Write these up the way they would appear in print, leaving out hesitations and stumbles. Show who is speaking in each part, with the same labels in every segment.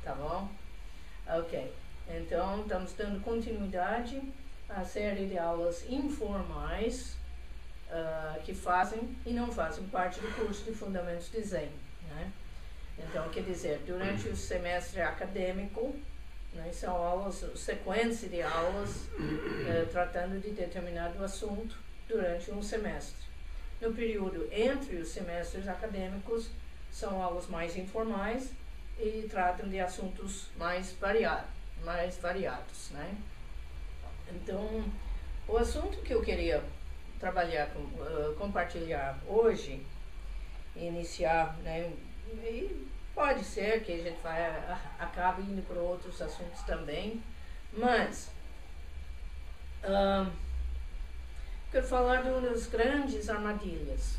Speaker 1: tá bom? Ok, então estamos dando continuidade à série de aulas informais que fazem e não fazem parte do curso de Fundamentos de Zen, né? Então, quer dizer, durante o semestre acadêmico, né, são aulas, sequência de aulas tratando de determinado assunto durante um semestre. No período entre os semestres acadêmicos, são aulas mais informais e tratam de assuntos mais variados, né? Então, o assunto que eu queria trabalhar, compartilhar hoje, iniciar, né, e pode ser que a gente acabe indo para outros assuntos também, mas quero falar de uma das grandes armadilhas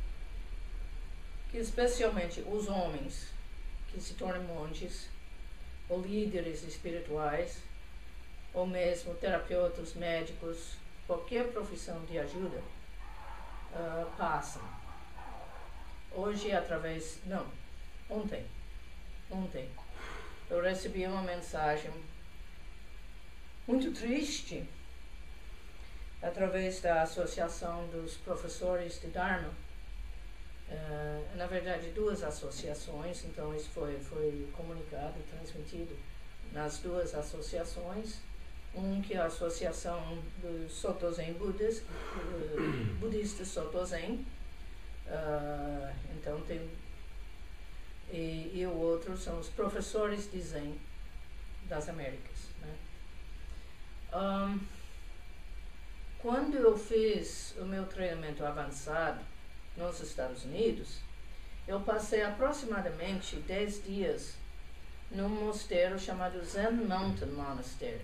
Speaker 1: que especialmente os homens que se tornam monges ou líderes espirituais ou mesmo terapeutas, médicos, qualquer profissão de ajuda passam. Hoje ontem eu recebi uma mensagem muito triste através da Associação dos Professores de Dharma. Na verdade, duas associações, então isso foi comunicado, transmitido nas duas associações. Que é a Associação dos Soto-Zen Budistas Soto-Zen, então tem, e o outro são os Professores de Zen das Américas, né? Quando eu fiz o meu treinamento avançado nos Estados Unidos, eu passei aproximadamente 10 dias num mosteiro chamado Zen Mountain Monastery.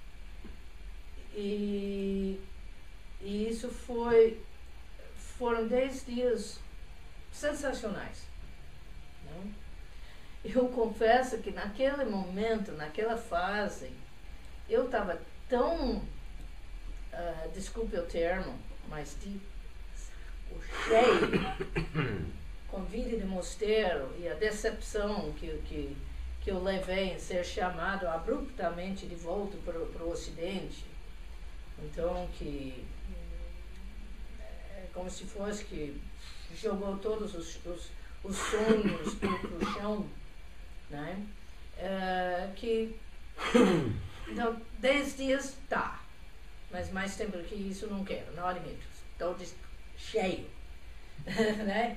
Speaker 1: E isso foram 10 dias sensacionais, né? Eu confesso que naquele momento, naquela fase, eu estava tão, desculpe o termo, mas de cheio com vida de mosteiro e a decepção que eu levei em ser chamado abruptamente de volta para o Ocidente. Então, que é como se fosse que jogou todos os sonhos para o chão, né? Então, 10 dias, tá. Mas mais tempo que isso não quero, não admito. Estou cheio, né?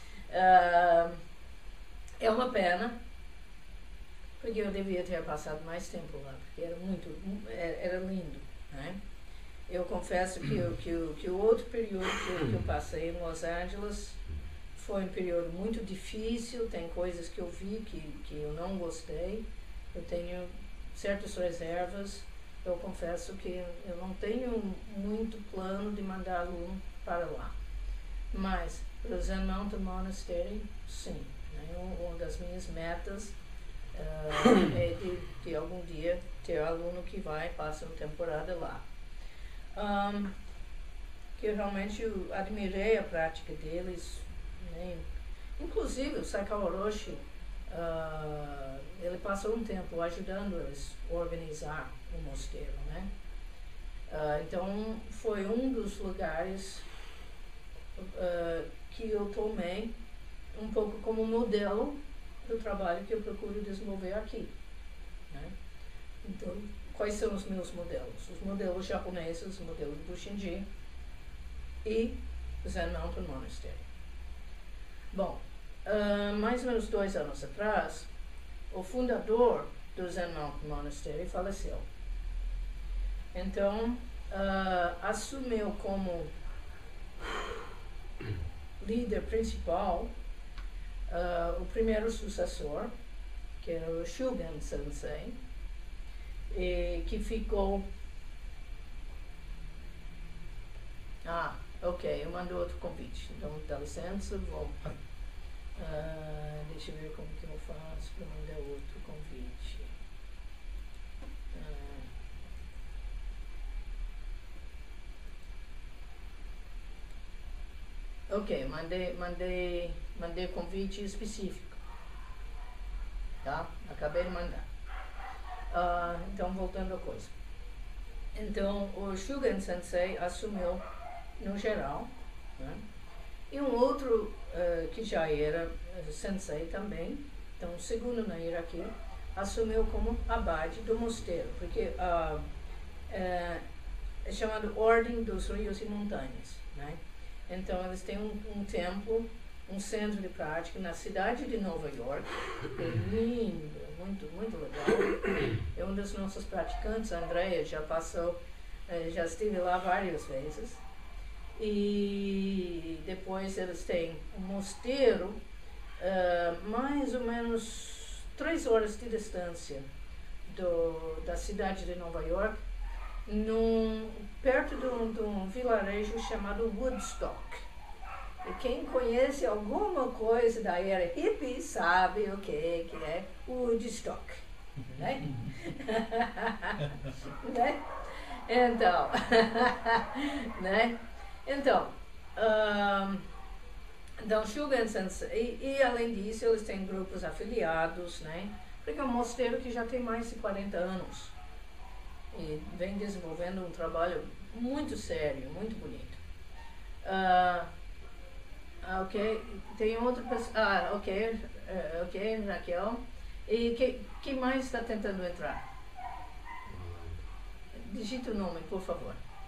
Speaker 1: É uma pena, porque eu devia ter passado mais tempo lá, porque era lindo, né? Eu confesso que o outro período que eu passei em Los Angeles foi um período muito difícil, tem coisas que eu vi que eu não gostei, eu tenho certas reservas, eu confesso que eu não tenho muito plano de mandar aluno para lá. Mas, para o Zen Mountain Monastery, sim, né? Uma das minhas metas é de algum dia ter aluno que passa uma temporada lá. Que eu realmente admirei a prática deles, né? Inclusive o Saikawa Roshi, ele passou um tempo ajudando eles a organizar o mosteiro, né? Então foi um dos lugares que eu tomei um pouco como modelo do trabalho que eu procuro desenvolver aqui, né? Então, quais são os meus modelos? Os modelos japoneses, o modelo do Bushinji e Zen Mountain Monastery. Bom, mais ou menos 2 anos atrás, o fundador do Zen Mountain Monastery faleceu. Então, assumiu como líder principal o primeiro sucessor, que era o Shugen Sensei, que ficou... ok, eu mando outro convite. Então, dá licença, vou... deixa eu ver como que eu faço para mandar outro convite. Ok, mandei convite específico. tá? Acabei de mandar. Então, voltando à coisa. Então, o Shugen Sensei assumiu no geral, né? E um outro que já era sensei também, então o segundo na hierarquia, assumiu como abade do mosteiro, porque é chamado Ordem dos Rios e Montanhas, né? Então eles têm um templo, um centro de prática na cidade de Nova York, é lindo, muito, muito legal. É um dos nossos praticantes, a Andrea, já passou, já esteve lá várias vezes. E depois eles têm um mosteiro, mais ou menos 3 horas de distância da cidade de Nova York, perto de um vilarejo chamado Woodstock. E quem conhece alguma coisa da era hippie sabe o que é Woodstock, né? Né? Então, né? Então, Shugen Sensei, e além disso, eles têm grupos afiliados, né? Porque é um mosteiro que já tem mais de 40 anos e vem desenvolvendo um trabalho muito sério, muito bonito. Ok, tem outra pessoa. Ok, Raquel. E quem mais está tentando entrar? Digita o nome, por favor.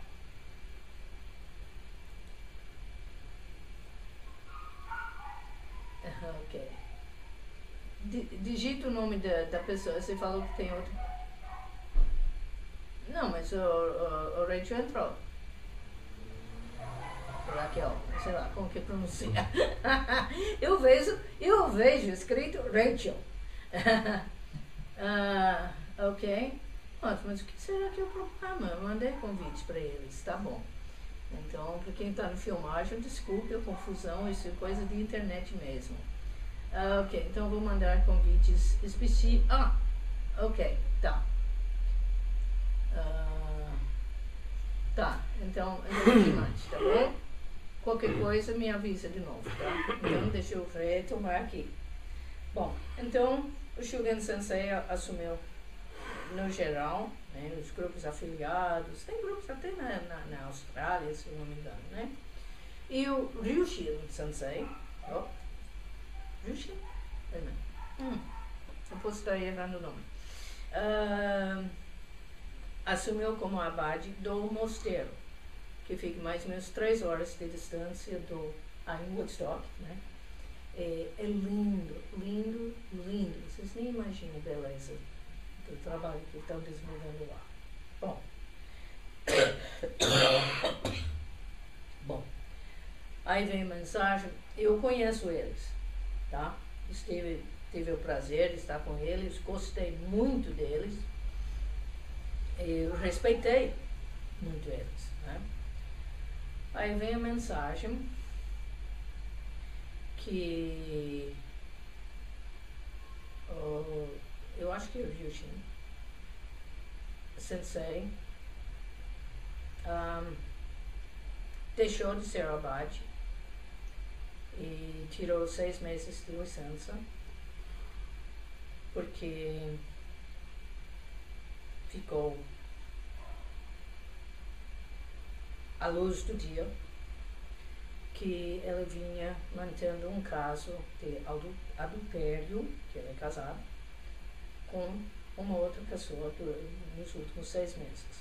Speaker 1: Ok. Digita o nome da pessoa. Você falou que tem outro. Não, mas o Rachel entrou. Raquel, sei lá como que pronuncia. eu vejo escrito Rachel. Ok. Mas o que será que é o programa? Eu mandei convite para eles, tá bom. Então, para quem está no filmagem, desculpe a confusão, isso é coisa de internet mesmo. Ok, então vou mandar convites específicos. Ok, tá. Tá, então mais, tá bom? Qualquer coisa me avisa de novo, tá? Então deixa eu retomar aqui. Bom, então o Shugen Sensei assumiu no geral, né, os grupos afiliados, tem grupos até na Austrália, se não me engano, né? E o Ryushin Sensei, Ryushin? Eu posso estar errando o nome. Assumiu como abade do mosteiro, que fica mais ou menos 3 horas de distância em Woodstock, né? É lindo, lindo, lindo. Vocês nem imaginam a beleza do trabalho que estão desenvolvendo lá. Bom, aí vem a mensagem. Eu conheço eles, tá? Tive o prazer de estar com eles, gostei muito deles. Eu respeitei muito eles, né? Aí vem a mensagem que eu acho que é o Ryushin Sensei deixou de ser abade e tirou 6 meses de licença porque ficou à luz do dia que ela vinha mantendo um caso de adultério, que ele é casado, com uma outra pessoa nos últimos 6 meses.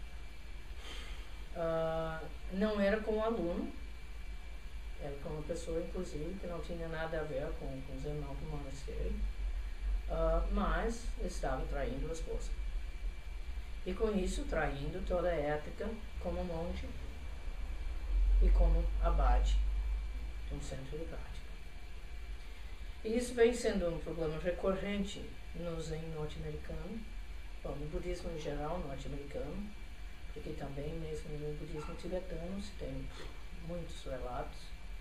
Speaker 1: Não era com um aluno, era com uma pessoa, inclusive, que não tinha nada a ver com os irmãos do monastério, mas estava traindo a esposa. E com isso, traindo toda a ética como monge e como abade de um centro de prática. E isso vem sendo um problema recorrente no Zen norte-americano, no budismo em geral norte-americano, porque também mesmo no budismo tibetano se tem muitos relatos.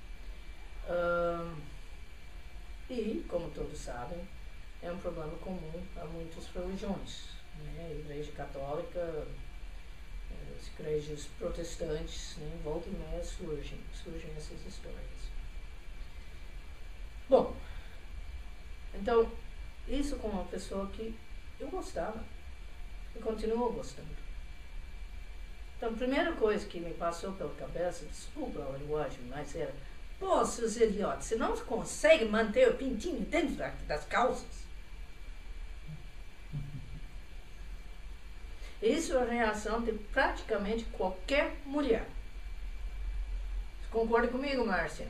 Speaker 1: E, como todos sabem, é um problema comum a muitas religiões, né? A Igreja Católica, as igrejas protestantes, né? Volta e meia surgem essas histórias. Bom, então, isso com uma pessoa que eu gostava e continuo gostando. Então, a primeira coisa que me passou pela cabeça, desculpa a linguagem, mas era: pô, seus idiotas, você não consegue manter o pintinho dentro das calças? Isso é a reação de praticamente qualquer mulher. Você concorda comigo, Márcia?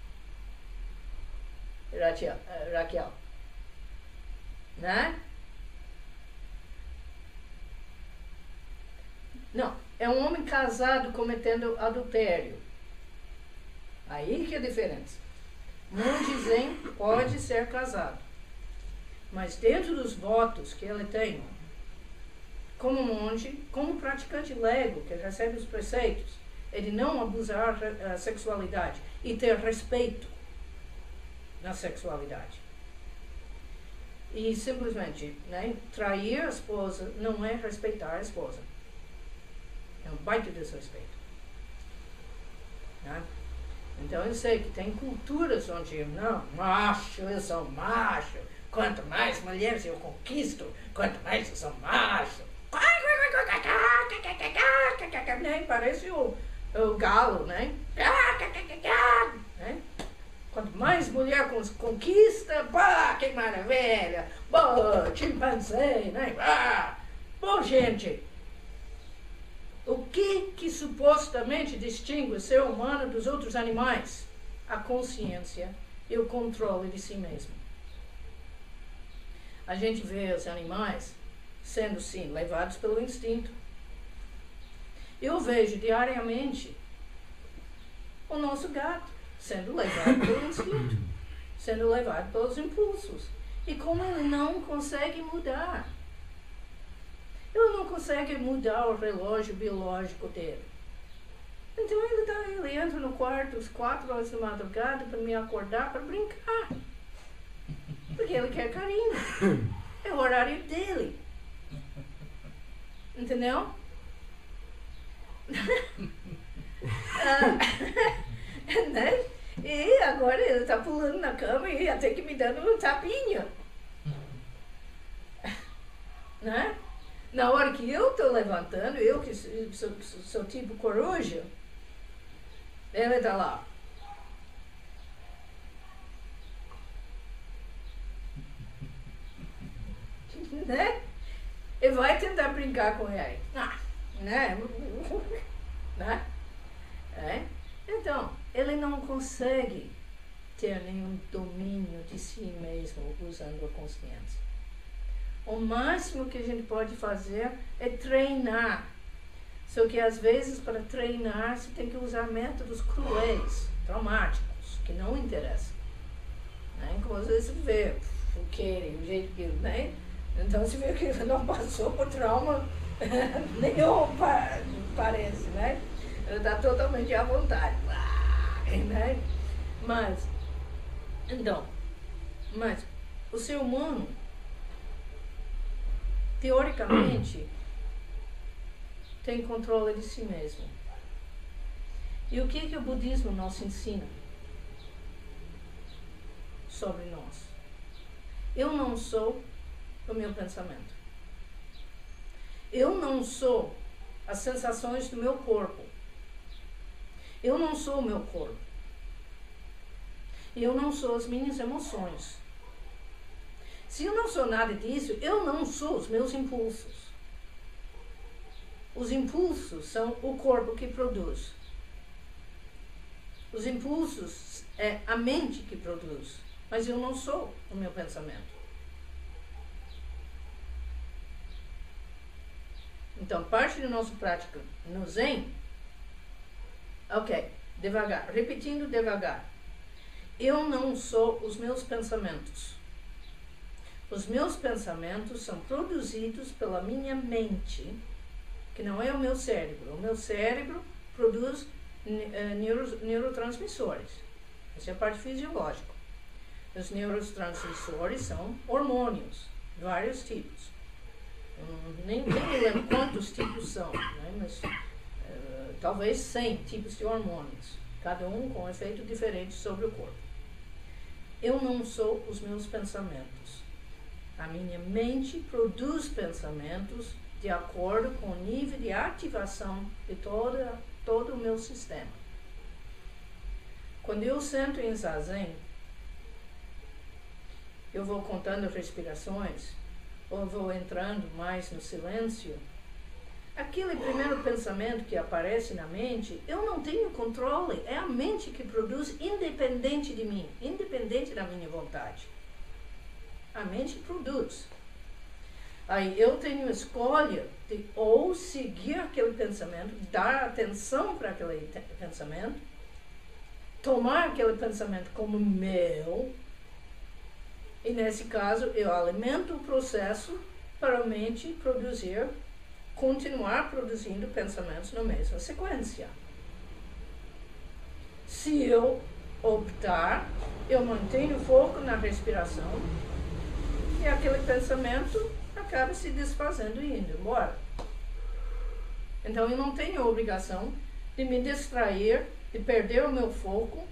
Speaker 1: Raquel? Né? Não, é um homem casado cometendo adultério. Aí que é a diferença. Monge Zen pode ser casado, mas dentro dos votos que ele tem, como monge, como praticante leigo, que recebe os preceitos, é de não abusar a sexualidade e ter respeito na sexualidade. E simplesmente, né, trair a esposa não é respeitar a esposa. É um baita desrespeito. Né? Então eu sei que tem culturas onde não, macho, eu sou macho, quanto mais mulheres eu conquisto, quanto mais eu sou macho. Né? Parece o galo, né? Quanto mais mulher conquista, pá, que maravilha, pô, chimpanzé, né? Bom, gente, o que supostamente distingue o ser humano dos outros animais? A consciência e o controle de si mesmo. A gente vê os animais sendo, sim, levados pelo instinto. Eu vejo diariamente o nosso gato sendo levado pelo instinto, sendo levado pelos impulsos. E como ele não consegue mudar. Ele não consegue mudar o relógio biológico dele. Então ele entra no quarto às 4 horas da madrugada para me acordar para brincar. Porque ele quer carinho. É o horário dele. Entendeu? Né? E agora ele está pulando na cama e até que me dando um tapinha. Né? Na hora que eu estou levantando, eu que sou tipo coruja, ele está lá. Né? E vai tentar brincar com ele. Né? Né? É? Então, ele não consegue ter nenhum domínio de si mesmo usando a consciência. O máximo que a gente pode fazer é treinar. Só que às vezes para treinar você tem que usar métodos cruéis, traumáticos, que não interessam. Né? Como às vezes você vê o jeito que ele, né? Então você vê que ele não passou por trauma nenhum, parece, né? Ele está totalmente à vontade. Né? Mas o ser humano, teoricamente, tem controle de si mesmo. E o que o budismo nos ensina sobre nós? Eu não sou o meu pensamento. Eu não sou as sensações do meu corpo. Eu não sou o meu corpo. Eu não sou as minhas emoções. Se eu não sou nada disso, eu não sou os meus impulsos. Os impulsos são o corpo que produz. Os impulsos é a mente que produz. Mas eu não sou o meu pensamento. Então, parte da nossa prática no Zen, devagar, repetindo devagar. Eu não sou os meus pensamentos. Os meus pensamentos são produzidos pela minha mente, que não é o meu cérebro. O meu cérebro produz neurotransmissores. Essa é a parte fisiológica. Os neurotransmissores são hormônios, vários tipos. Nem me lembro quantos tipos são, né? Mas talvez 100 tipos de hormônios, cada um com um efeito diferente sobre o corpo. Eu não sou os meus pensamentos. A minha mente produz pensamentos de acordo com o nível de ativação de todo o meu sistema. Quando eu sento em zazen, eu vou contando respirações, ou vou entrando mais no silêncio. Aquele primeiro pensamento que aparece na mente, eu não tenho controle, é a mente que produz, independente de mim, independente da minha vontade. A mente produz. Aí eu tenho a escolha de ou seguir aquele pensamento, dar atenção para aquele pensamento, tomar aquele pensamento como meu, e nesse caso eu alimento o processo para a mente produzir, continuar produzindo pensamentos na mesma sequência. Se eu optar, eu mantenho o foco na respiração e aquele pensamento acaba se desfazendo e indo embora. Então eu não tenho a obrigação de me distrair, de perder o meu foco,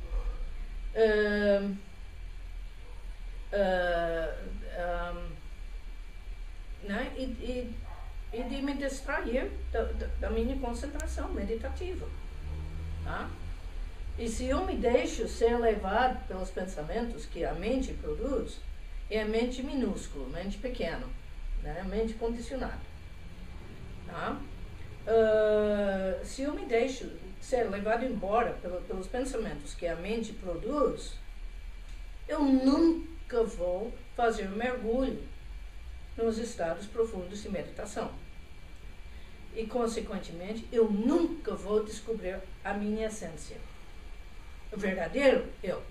Speaker 1: né? E de me distrair da minha concentração meditativa. Tá? E se eu me deixo ser levado pelos pensamentos que a mente produz, é a mente minúscula, mente pequena, né? Mente condicionada. Tá? Se eu me deixo ser levado embora pelos pensamentos que a mente produz, eu nunca vou fazer um mergulho nos estados profundos de meditação. E, consequentemente, eu nunca vou descobrir a minha essência. O verdadeiro eu.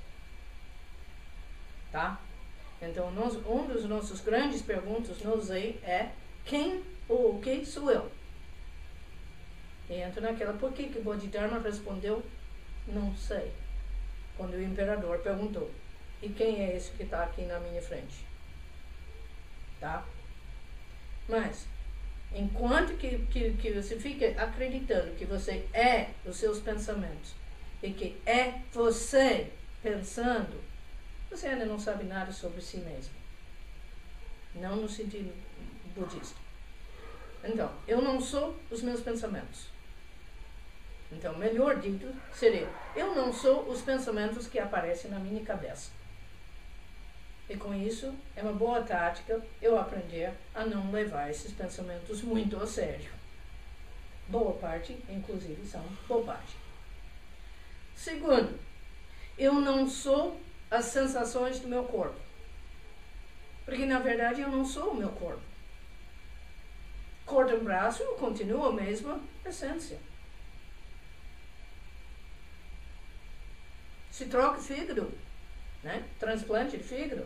Speaker 1: Tá? Então, um dos nossos grandes perguntas no Zen é: quem ou o que sou eu? E entra naquela, por que que Bodhidharma respondeu, não sei, quando o imperador perguntou, e quem é esse que está aqui na minha frente? Tá? Mas, enquanto que você fica acreditando que você é os seus pensamentos, e que é você pensando, você ainda não sabe nada sobre si mesmo. Não no sentido budista. Então, eu não sou os meus pensamentos. Então, melhor dito, seria, eu não sou os pensamentos que aparecem na minha cabeça. E com isso, é uma boa tática eu aprender a não levar esses pensamentos muito a sério. Boa parte, inclusive, são bobagem. Segundo, eu não sou as sensações do meu corpo. Porque, na verdade, eu não sou o meu corpo. Corta um braço, continua a mesma essência. Se troca fígado, né? Transplante de fígado.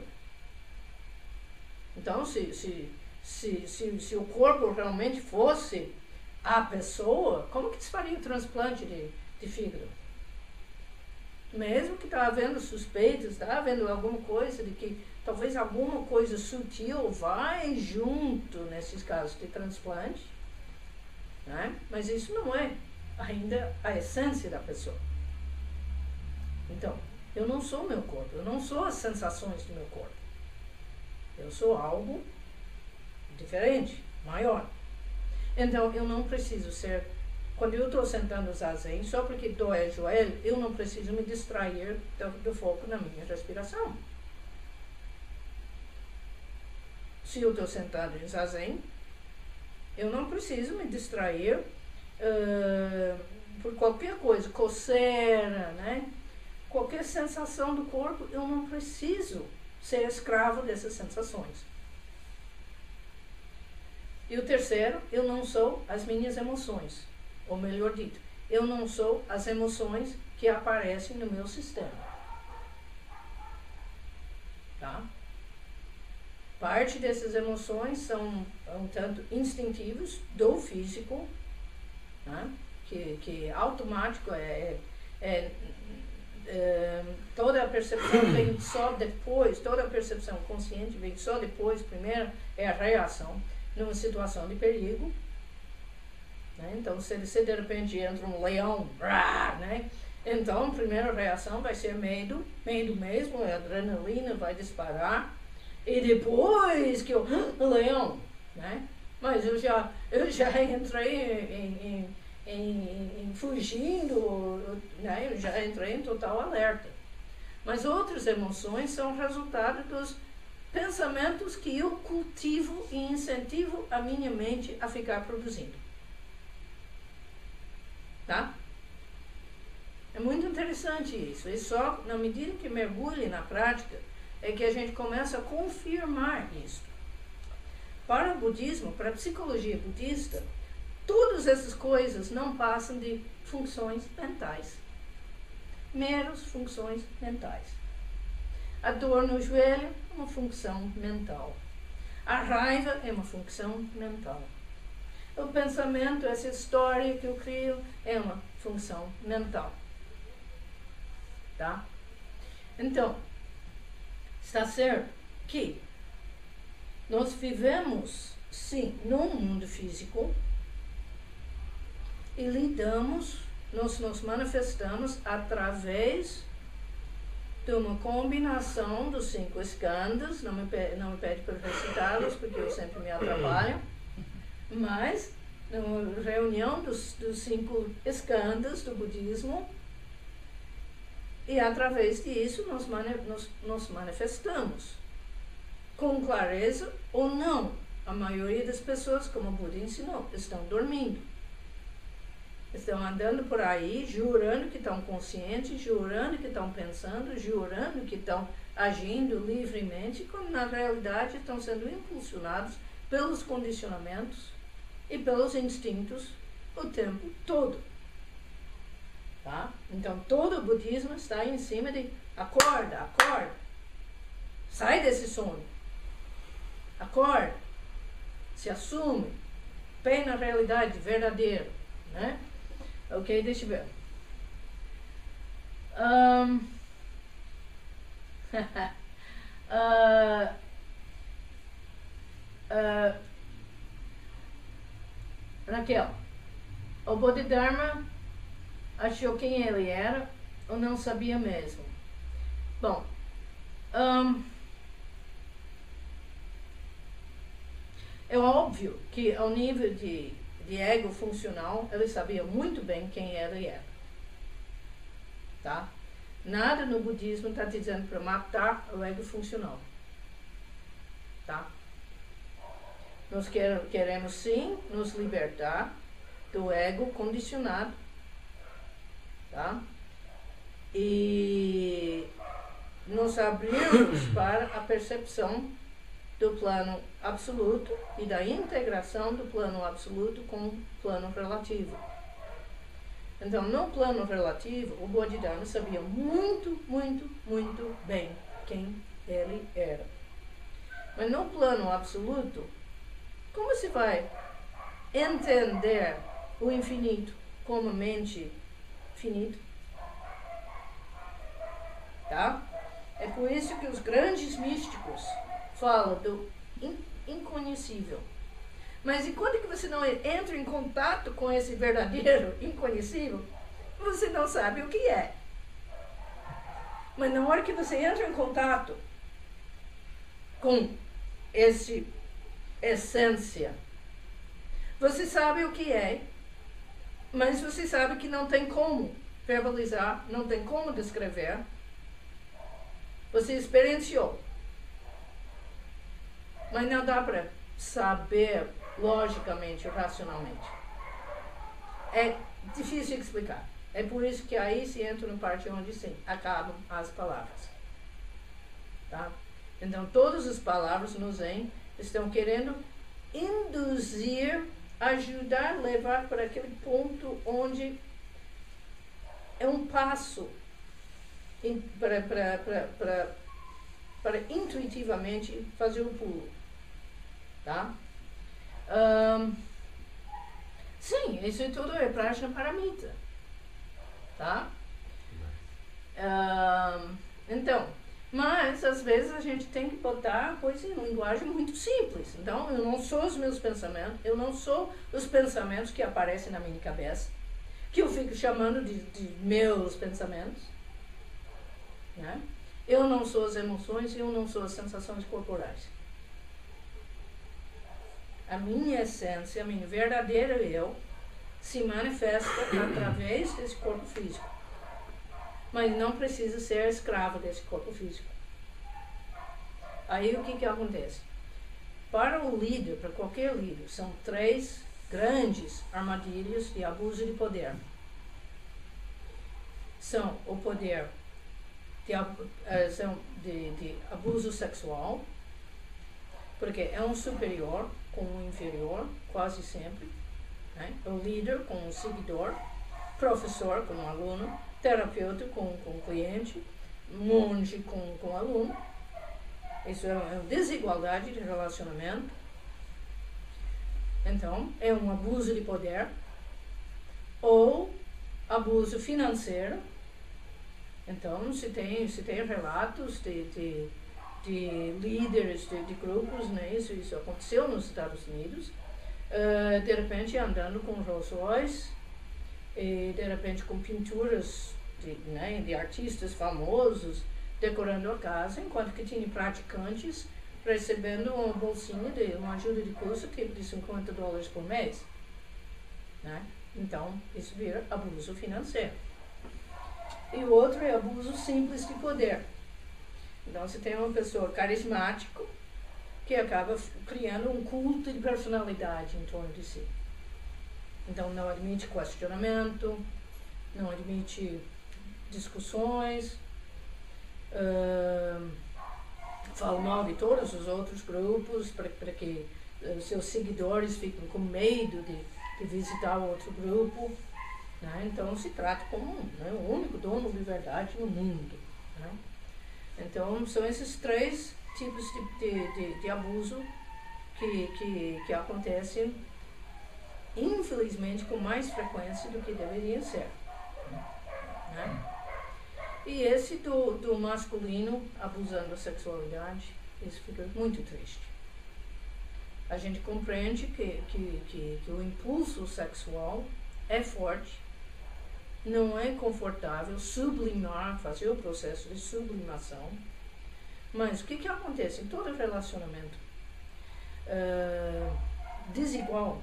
Speaker 1: Então, se o corpo realmente fosse a pessoa, como que se faria o transplante de fígado? Mesmo que está havendo suspeitas, está havendo alguma coisa de que talvez alguma coisa sutil vai junto nesses casos de transplante, né? Mas isso não é ainda a essência da pessoa. Então, eu não sou o meu corpo, eu não sou as sensações do meu corpo. Eu sou algo diferente, maior. Então, eu não preciso ser... Quando eu estou sentando zazen, só porque dói o joelho, eu não preciso me distrair do foco na minha respiração. Se eu estou sentado em zazen, eu não preciso me distrair por qualquer coisa, coceira, né? Qualquer sensação do corpo, eu não preciso ser escravo dessas sensações. E o terceiro, eu não sou as minhas emoções. Ou melhor dito, eu não sou as emoções que aparecem no meu sistema. Tá? Parte dessas emoções são um tanto instintivos do físico, né? que automático toda a percepção vem só depois, toda a percepção consciente vem só depois. Primeiro é a reação numa situação de perigo, né? Então, se de repente entra um leão, né? Então a primeira reação vai ser medo mesmo, a adrenalina vai disparar E depois que eu, leão, né? Mas eu já entrei em fugindo, né? Eu já entrei em total alerta. Mas outras emoções são resultado dos pensamentos que eu cultivo e incentivo a minha mente a ficar produzindo. Tá? É muito interessante isso. E só na medida que mergulhe na prática é que a gente começa a confirmar isso. Para o budismo, para a psicologia budista, todas essas coisas não passam de funções mentais. Meras funções mentais. A dor no joelho é uma função mental. A raiva é uma função mental. O pensamento, essa história que eu crio, é uma função mental. Tá? Então, está certo que nós vivemos, sim, num mundo físico e lidamos, nós nos manifestamos através de uma combinação dos 5 skandhas. Não me pede para recitá-los, porque eu sempre me atrapalho, mas na reunião dos 5 skandhas do budismo, e através disso nós manifestamos com clareza ou não. A maioria das pessoas, como o Buda ensinou, estão dormindo. Estão andando por aí, jurando que estão conscientes, jurando que estão pensando, jurando que estão agindo livremente, quando na realidade estão sendo impulsionados pelos condicionamentos e pelos instintos o tempo todo. Tá? Então todo o budismo está em cima de acorda, sai desse sono, acorda, se assume, pé na realidade verdadeira, né? Ok, deixa eu ver. Raquel, o Bodhidharma achou quem ele era ou não sabia mesmo? Bom, é óbvio que ao nível de ego funcional, ele sabia muito bem quem ele era. Tá? Nada no budismo está dizendo para matar o ego funcional. Tá? Nós queremos sim nos libertar do ego condicionado. Tá? E nos abrirmos para a percepção do plano absoluto e da integração do plano absoluto com o plano relativo. Então, no plano relativo, o Bodhidharma sabia muito, muito, muito bem quem ele era. Mas no plano absoluto, como se vai entender o infinito como mente finita? Tá? É por isso que os grandes místicos fala do inconhecível. Mas e quando que você não entra em contato com esse verdadeiro inconhecível, você não sabe o que é. Mas na hora que você entra em contato com esse essência, você sabe o que é, mas você sabe que não tem como verbalizar, não tem como descrever. Você experienciou. Mas não dá para saber logicamente, racionalmente. É difícil de explicar. É por isso que aí se entra no parte onde sim, acabam as palavras. Tá? Então, todas as palavras no Zen estão querendo induzir, ajudar, levar para aquele ponto onde é um passo para intuitivamente fazer o pulo. Tá? Sim, isso tudo é Prajna Paramita. Tá? Então, mas às vezes a gente tem que botar a coisa em linguagem muito simples. Então, eu não sou os meus pensamentos, eu não sou os pensamentos que aparecem na minha cabeça, que eu fico chamando de meus pensamentos, né? Eu não sou as emoções, eu não sou as sensações corporais. A minha essência, a minha verdadeira eu, se manifesta através desse corpo físico. Mas não precisa ser escravo desse corpo físico. Aí o que acontece? Para o líder, para qualquer líder, são 3 grandes armadilhas de abuso de poder. São o poder de abuso sexual, porque é um superior com um inferior, quase sempre, né? O líder com um seguidor, professor com um aluno, terapeuta com cliente, monge com aluno. Isso é uma desigualdade de relacionamento. Então, é um abuso de poder ou abuso financeiro. Então, se tem relatos de líderes de grupos, né? Isso aconteceu nos Estados Unidos, de repente andando com Rolls Royce, e de repente com pinturas de artistas famosos, decorando a casa, enquanto que tinha praticantes recebendo uma bolsinha uma ajuda de custo tipo de $50 por mês. Né? Então, isso vira abuso financeiro. E o outro é abuso simples de poder. Então, você tem uma pessoa carismática que acaba criando um culto de personalidade em torno de si. Então, não admite questionamento, não admite discussões, fala mal de todos os outros grupos para que seus seguidores fiquem com medo de visitar o outro grupo. Né? Então, se trata como o único dono de verdade no mundo. Né? Então, são esses 3 tipos de abuso que acontecem, infelizmente, com mais frequência do que deveria ser. Né? E esse do masculino abusando da sexualidade, isso fica muito triste. A gente compreende que o impulso sexual é forte, não é confortável sublimar, fazer o processo de sublimação. Mas o que acontece em todo relacionamento desigual?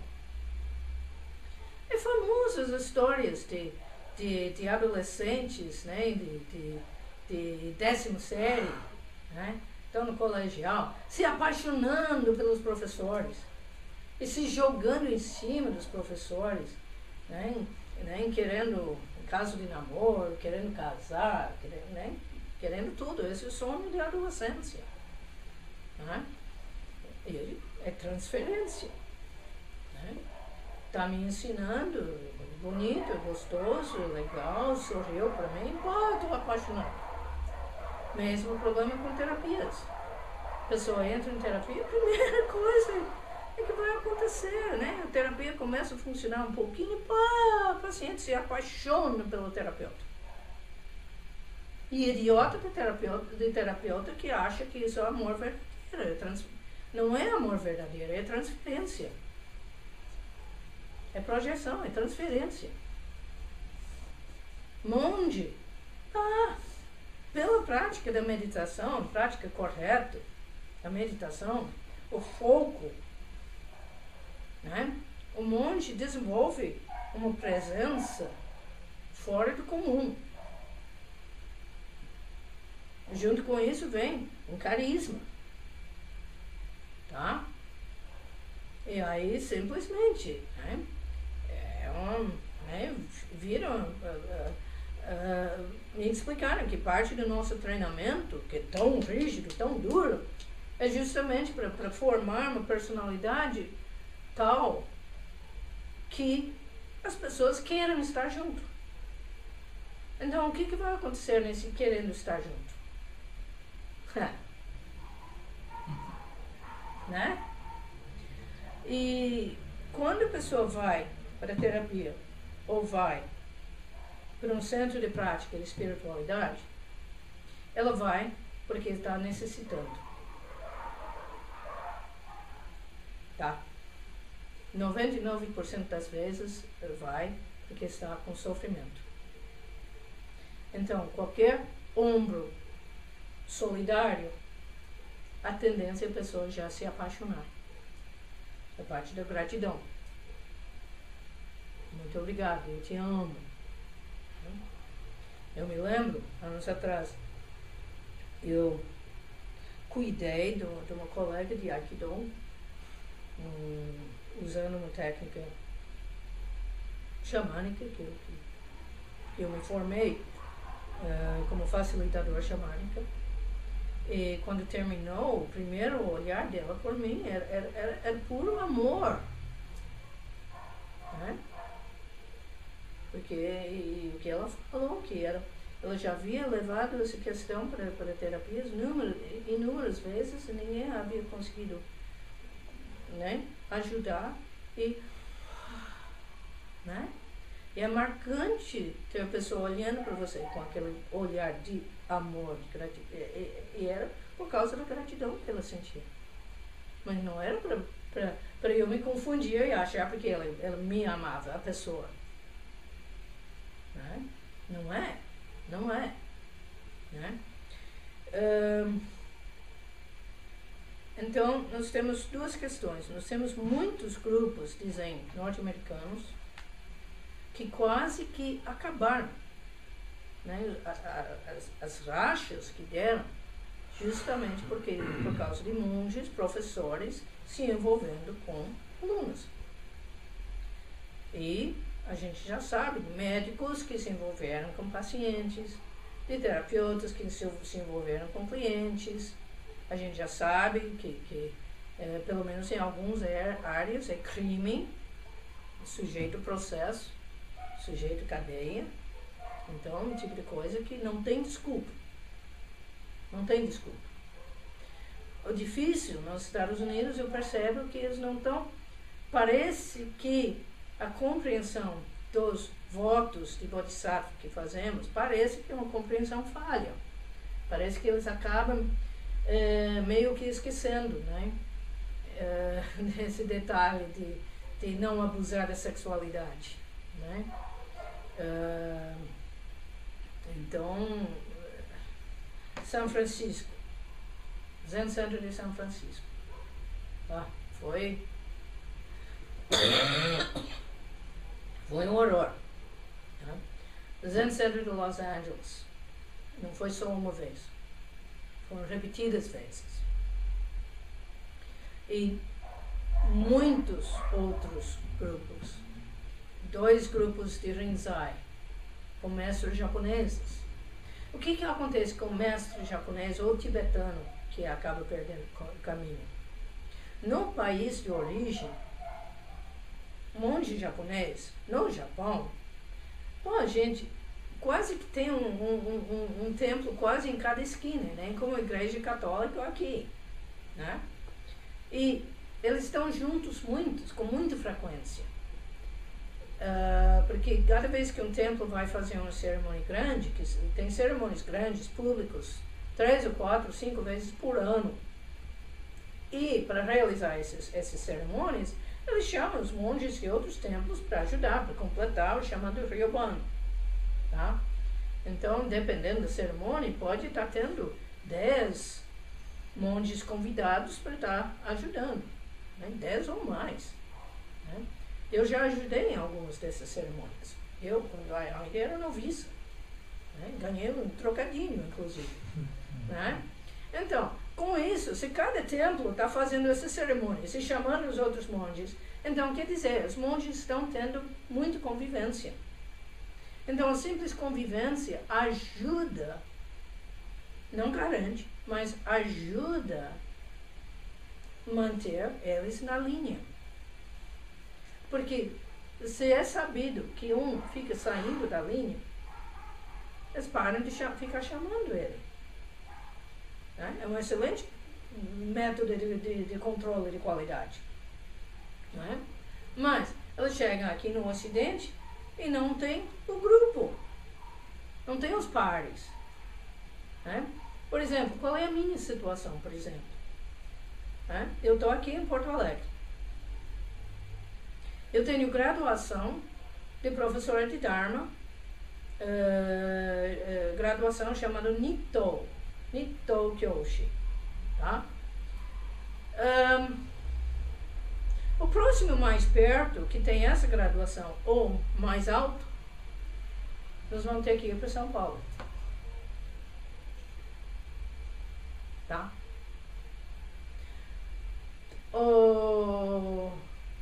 Speaker 1: É famosas as histórias de adolescentes, né, de 10ª série, né, estão no colegial, se apaixonando pelos professores e se jogando em cima dos professores, né, querendo, em caso de namoro, querendo casar, querendo tudo. Esse é o sonho da adolescência. Né? E é transferência. Né? Tá me ensinando, bonito, gostoso, legal, sorriu para mim, eu estou apaixonado. Mesmo problema com terapias. A pessoa entra em terapia, a primeira coisa que vai acontecer, né? A terapia começa a funcionar um pouquinho, o paciente se apaixona pelo terapeuta. E idiota de terapeuta que acha que isso é amor verdadeiro. Não é amor verdadeiro, é transferência. É projeção, é transferência. Monge, pela prática da meditação, prática correta da meditação, o foco, né? O monge desenvolve uma presença fora do comum. Junto com isso vem um carisma, tá? E aí simplesmente, né? Me explicaram que parte do nosso treinamento, que é tão rígido, tão duro, é justamente para formar uma personalidade tal que as pessoas queiram estar junto. Então, o que vai acontecer nesse querendo estar junto? Né? E quando a pessoa vai para a terapia ou vai para um centro de prática de espiritualidade, ela vai porque está necessitando. Tá? 99% das vezes vai porque está com sofrimento. Então, qualquer ombro solidário, a tendência é a pessoa já se apaixonar. É parte da gratidão. Muito obrigado, eu te amo. Eu me lembro, anos atrás, eu cuidei de uma colega de Aikido, usando uma técnica xamânica, que eu me formei como facilitador xamânica. E quando terminou, o primeiro olhar dela por mim era puro amor. Né? Porque o que ela falou, que ela já havia levado essa questão para terapias inúmeras vezes e ninguém havia conseguido, né, ajudar. Né? E é marcante ter a pessoa olhando para você com aquele olhar de amor, de gratidão. E era por causa da gratidão que ela sentia. Mas não era para eu me confundir e achar porque ela me amava, a pessoa. Né? Não é. Não é. Né? Então, nós temos duas questões. Nós temos muitos grupos de Zen norte-americanos que quase que acabaram. Né? As rachas que deram, justamente por causa de monges, professores, se envolvendo com alunos. E a gente já sabe de médicos que se envolveram com pacientes, de terapeutas que se envolveram com clientes. A gente já sabe que pelo menos em algumas áreas, é crime, sujeito processo, sujeito cadeia. Então, um tipo de coisa que não tem desculpa. Não tem desculpa. O difícil nos Estados Unidos, eu percebo que eles não estão... Parece que a compreensão dos votos de Bodhisattva que fazemos, parece que é uma compreensão falha. Parece que eles acabam meio que esquecendo, né? Desse detalhe de não abusar da sexualidade, né? Então, São Francisco, Zen Center de São Francisco, foi um horror. Tá? Zen Center de Los Angeles, não foi só uma vez, foram repetidas vezes. E muitos outros grupos, 2 grupos de Rinzai, com mestres japoneses. O que acontece com o mestre japonês ou tibetano que acaba perdendo o caminho? No país de origem, monge japonês, no Japão, a gente quase que tem um templo quase em cada esquina, né? Como a igreja católica aqui, né? E eles estão juntos com muita frequência. Porque cada vez que um templo vai fazer uma cerimônia grande, que tem cerimônias grandes, públicos, 3 ou 4, 5 vezes por ano. E para realizar essas cerimônias, eles chamam os monges de outros templos para ajudar, para completar o chamado Ryoban. Tá? Então, dependendo da cerimônia, pode estar tendo 10 monges convidados para estar ajudando, né? 10 ou mais. Né? Eu já ajudei em algumas dessas cerimônias. Eu, quando ainda era noviça, né? Ganhei um trocadinho, inclusive. Né? Então, com isso, se cada templo está fazendo essa cerimônia, se chamando os outros monges, então quer dizer, os monges estão tendo muita convivência. Então, a simples convivência ajuda, não garante, mas ajuda a manter eles na linha. Porque se é sabido que um fica saindo da linha, eles param de ficar chamando ele. Né? É um excelente método de controle de qualidade. Né? Mas eles chegam aqui no Ocidente e não tem o grupo, não tem os pares. Né? Por exemplo, qual é a minha situação, por exemplo? Né? Eu estou aqui em Porto Alegre. Eu tenho graduação de professora de Dharma, graduação chamada Nito, Nitto Kyoshi. Tá? O próximo mais perto, que tem essa graduação, ou mais alto, nós vamos ter que ir para São Paulo. Tá? O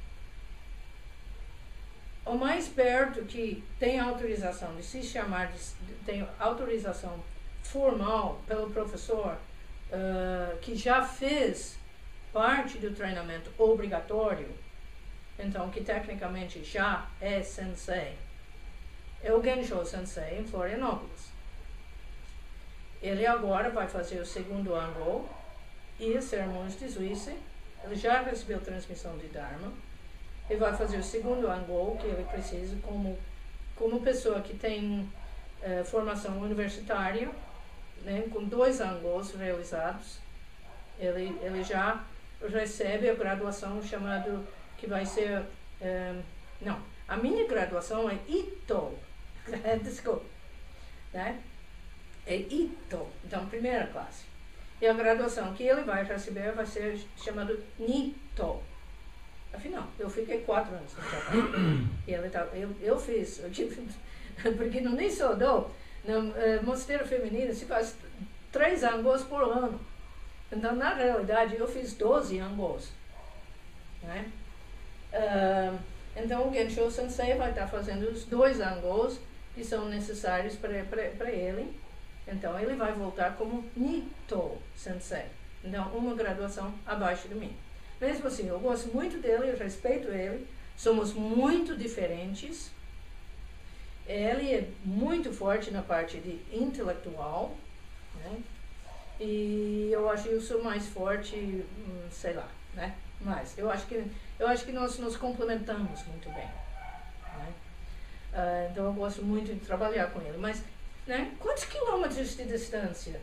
Speaker 1: mais perto que tem autorização de se chamar, tem autorização formal pelo professor, que já fez parte do treinamento obrigatório, então que tecnicamente já é sensei, é o Gensho Sensei em Florianópolis. Ele agora vai fazer o segundo Ango e sermões de Zuise. Ele já recebeu transmissão de Dharma. Ele vai fazer o segundo Ango que ele precisa como pessoa que tem formação universitária, né, com 2 Angos realizados. Ele já recebe a graduação chamada, que vai ser, não, a minha graduação é Ito, desculpa, né? É Ito, então primeira classe. E a graduação que ele vai receber vai ser chamada Nito. Afinal, eu fiquei 4 anos no Japão. E eu fiz, porque no Nisodo, no mosteiro feminino, se faz 3 Angos por ano. Então, na realidade, eu fiz 12 Angos. Né? Então, o Gensho Sensei vai estar fazendo os 2 Angos que são necessários para ele. Então, ele vai voltar como Nito Sensei. Então, uma graduação abaixo de mim. Mesmo assim, eu gosto muito dele, eu respeito ele. Somos muito diferentes. Ele é muito forte na parte de intelectual, né? E eu acho que eu sou mais forte, sei lá, né? Mas eu acho que nós nos complementamos muito bem, né? Então eu gosto muito de trabalhar com ele. Mas, né? Quantos quilômetros de distância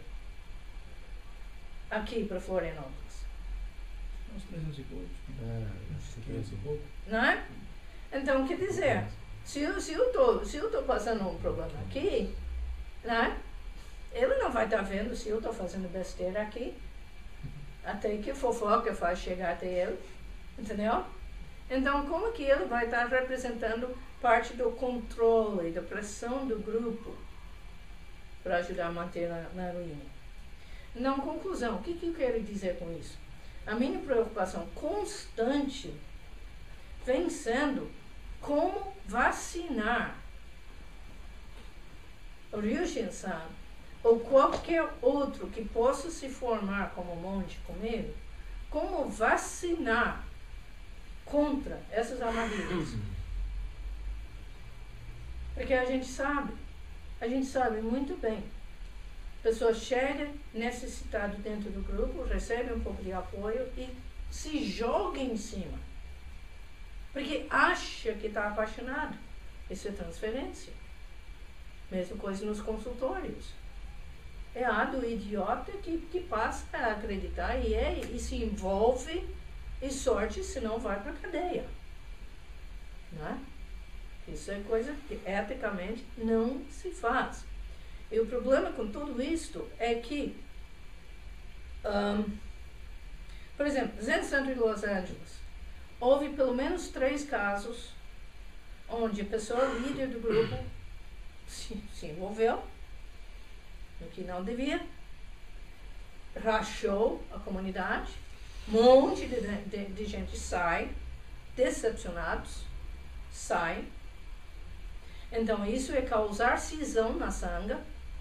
Speaker 1: aqui para Florianópolis?
Speaker 2: Uns 300 e poucos. Uns 500 e pouco.
Speaker 1: Não é? Então, quer dizer, se eu tô passando um problema aqui, né? Ele não vai estar vendo se eu estou fazendo besteira aqui, até que fofoca faz chegar até ele, entendeu? Então, como que ele vai estar representando parte do controle, da pressão do grupo para ajudar a manter na linha? Não, conclusão, o que eu quero dizer com isso? A minha preocupação constante vem sendo como vacinar o Ryushin-san ou qualquer outro que possa se formar como monge comigo, como vacinar contra essas armadilhas. Porque a gente sabe muito bem. A pessoa chega necessitado dentro do grupo, recebe um pouco de apoio e se joga em cima. Porque acha que está apaixonado. Isso é transferência. Mesma coisa nos consultórios. É a do idiota que passa a acreditar e se envolve e sorte se não vai para a cadeia. Não é? Isso é coisa que eticamente não se faz. E o problema com tudo isto é que, por exemplo, Zen Center de Los Angeles, houve pelo menos 3 casos onde a pessoa líder do grupo se envolveu no que não devia, rachou a comunidade, monte de gente sai, decepcionados, sai. Então isso é causar cisão na sangha,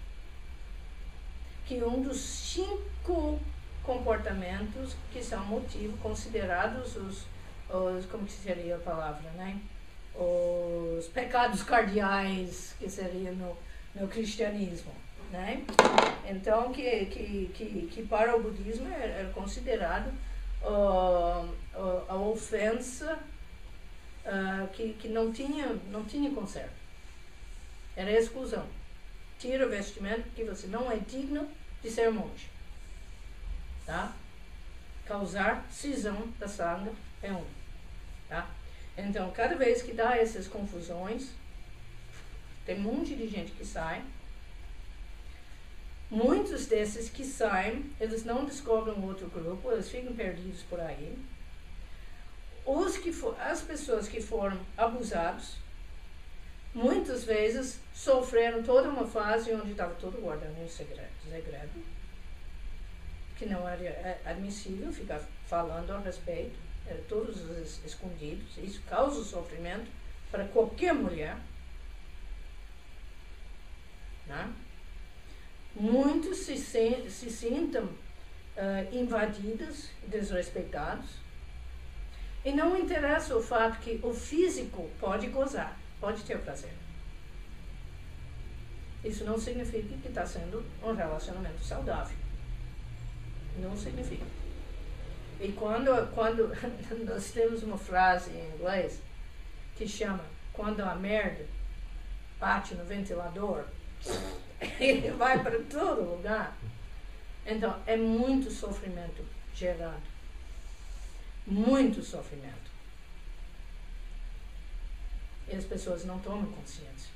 Speaker 1: que um dos 5 comportamentos que são motivo considerados os como que seria a palavra, né? Os pecados cardeais que seria no cristianismo, né? Então que para o budismo é considerado a ofensa que não tinha conserto. Era exclusão. Tira o vestimento porque você não é digno de ser monge. Tá? Causar cisão da sangha é um. Tá? Então, cada vez que dá essas confusões, tem um monte de gente que sai. Muitos desses que saem, eles não descobrem outro grupo, eles ficam perdidos por aí. As pessoas que foram abusados, muitas vezes sofreram toda uma fase onde estava tudo guardado em segredo, que não era admissível ficar falando a respeito, era todos escondidos. Isso causa sofrimento para qualquer mulher, né? Muitos se sintam invadidos, desrespeitados, e não interessa o fato que o físico pode gozar, pode ter prazer. Isso não significa que está sendo um relacionamento saudável. Não significa. E quando nós temos uma frase em inglês que chama quando a merda bate no ventilador, ele vai para todo lugar. Então, é muito sofrimento gerado. Muito sofrimento. E as pessoas não tomam consciência.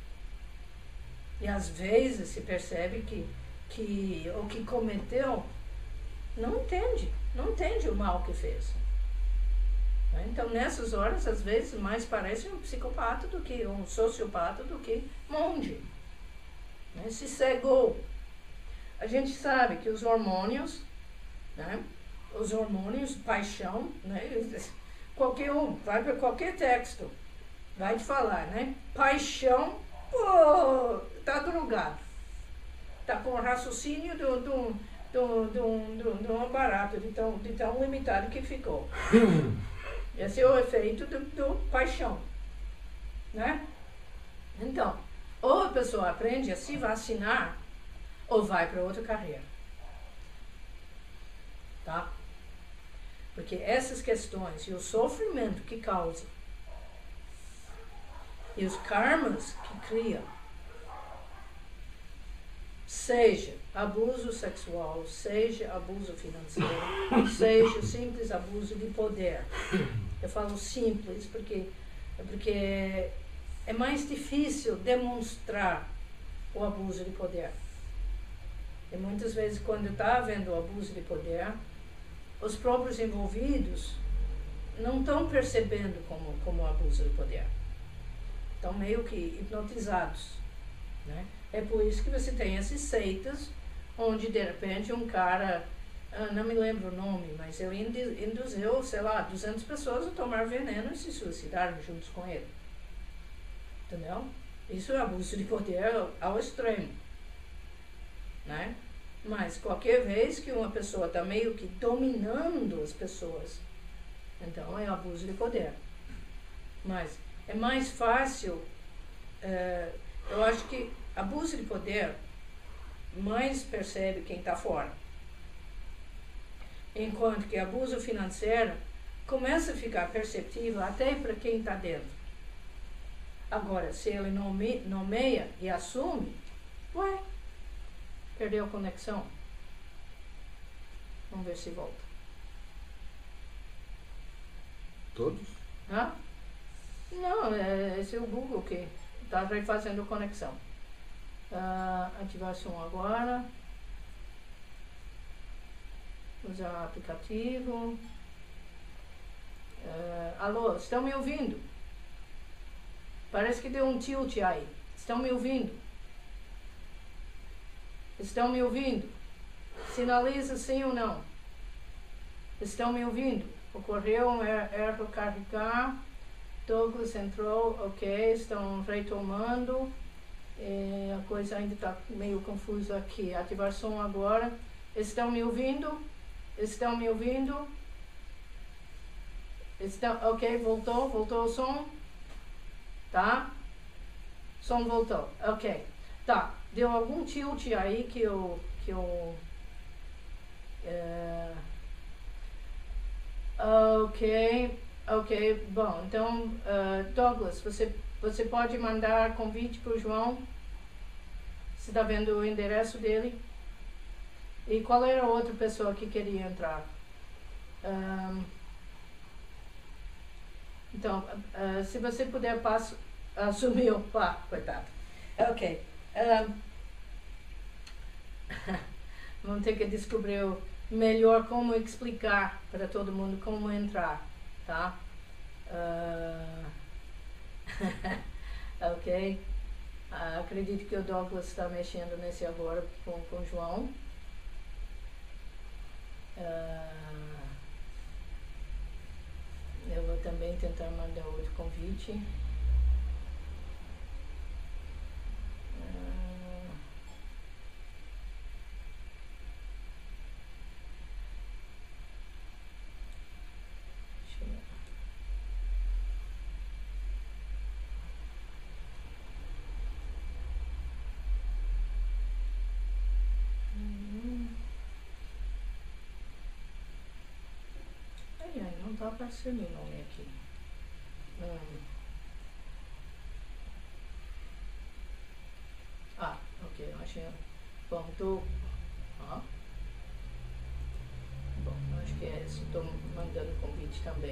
Speaker 1: E às vezes se percebe que o que cometeu não entende o mal que fez. Então, nessas horas, às vezes, mais parece um psicopata do que um sociopata do que monge. Se cegou. A gente sabe que os hormônios, né? Os hormônios, paixão, né? Qualquer um, vai para qualquer texto, vai te falar, né? Paixão, pô, tá drogado. Tá com o raciocínio de um aparato, de tão limitado que ficou. Esse é o efeito do paixão, né? Então, ou a pessoa aprende a se vacinar, ou vai para outra carreira. Tá? Porque essas questões e o sofrimento que causa, e os karmas que cria, seja abuso sexual, seja abuso financeiro, seja simples abuso de poder. Eu falo simples porque é mais difícil demonstrar o abuso de poder. E muitas vezes, quando está havendo o abuso de poder, os próprios envolvidos não estão percebendo como abuso de poder. Estão meio que hipnotizados, né? É por isso que você tem essas seitas, onde de repente um cara, não me lembro o nome, mas ele induziu, sei lá, 200 pessoas a tomar veneno e se suicidaram juntos com ele. Entendeu? Isso é abuso de poder ao extremo, né? Mas qualquer vez que uma pessoa está meio que dominando as pessoas, então é abuso de poder. Mas é mais fácil, eu acho que abuso de poder mais percebe quem está fora. Enquanto que abuso financeiro começa a ficar perceptível até para quem está dentro. Agora, se ele nomeia e assume, perdeu a conexão. Vamos ver se volta.
Speaker 2: Todos?
Speaker 1: Hã? Não, esse é o Google que está refazendo a conexão. Ativar som agora. Usar o aplicativo. Alô, estão me ouvindo? Parece que deu um tilt aí. Estão me ouvindo? Estão me ouvindo? Sinaliza sim ou não. Estão me ouvindo? Ocorreu um erro carregar. Douglas entrou, ok, estão retomando. A coisa ainda está meio confusa aqui. Ativar som agora. Estão me ouvindo? Estão me ouvindo? Ok, voltou o som? Tá? Som voltou, ok. Tá, deu algum tilt aí que eu ok, bom, então, Douglas, você pode mandar convite para o João? Você está vendo o endereço dele? E qual era a outra pessoa que queria entrar? Então, se você puder sumiu, coitado. Ok. Vamos ter que descobrir melhor como explicar para todo mundo como entrar, tá? Ok? Acredito que o Douglas está mexendo nesse agora com o João. Eu vou também tentar mandar outro convite. Não está aparecendo o nome aqui. Ok, eu achei. Bom, bom, acho que é isso. Estou mandando convite também.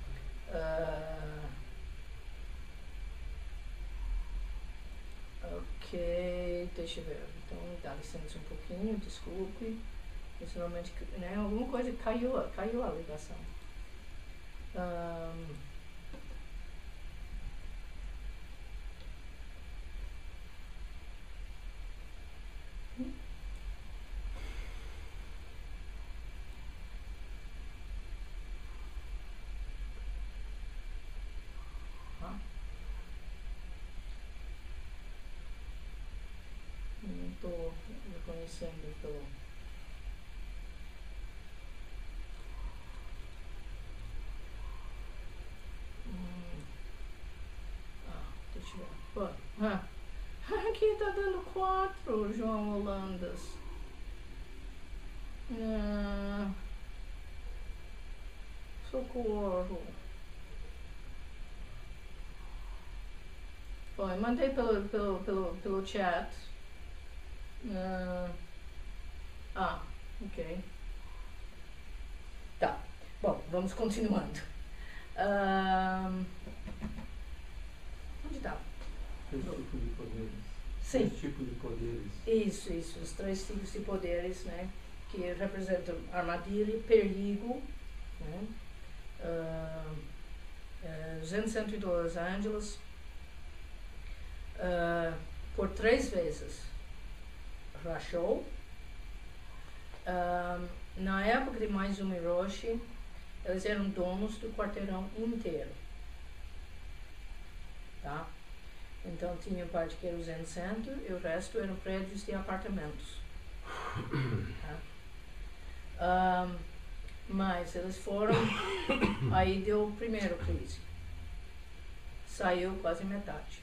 Speaker 1: Ok, deixa eu ver. Então, dá licença um pouquinho, desculpe. Isso normalmente, né, alguma coisa caiu a ligação. Não estou reconhecendo pelo... deixa eu ver. Aqui tá dando 4, João Holandas. Socorro. Bom, eu mandei pelo chat. Ok. Tá. Bom, vamos continuando. Onde está?
Speaker 2: 3 tipos de poderes.
Speaker 1: Sim.
Speaker 2: 3 tipos de poderes.
Speaker 1: Isso. Os 3 tipos de poderes, né? Que representam armadilha, perigo, né? Zen Centro de Los Angeles, por 3 vezes rachou. Na época de Maizumi Roshi, eles eram donos do quarteirão inteiro, tá? Então tinha parte que era o Zen Center e o resto eram prédios de apartamentos, tá? Mas eles foram, aí deu o primeiro crise, saiu quase metade.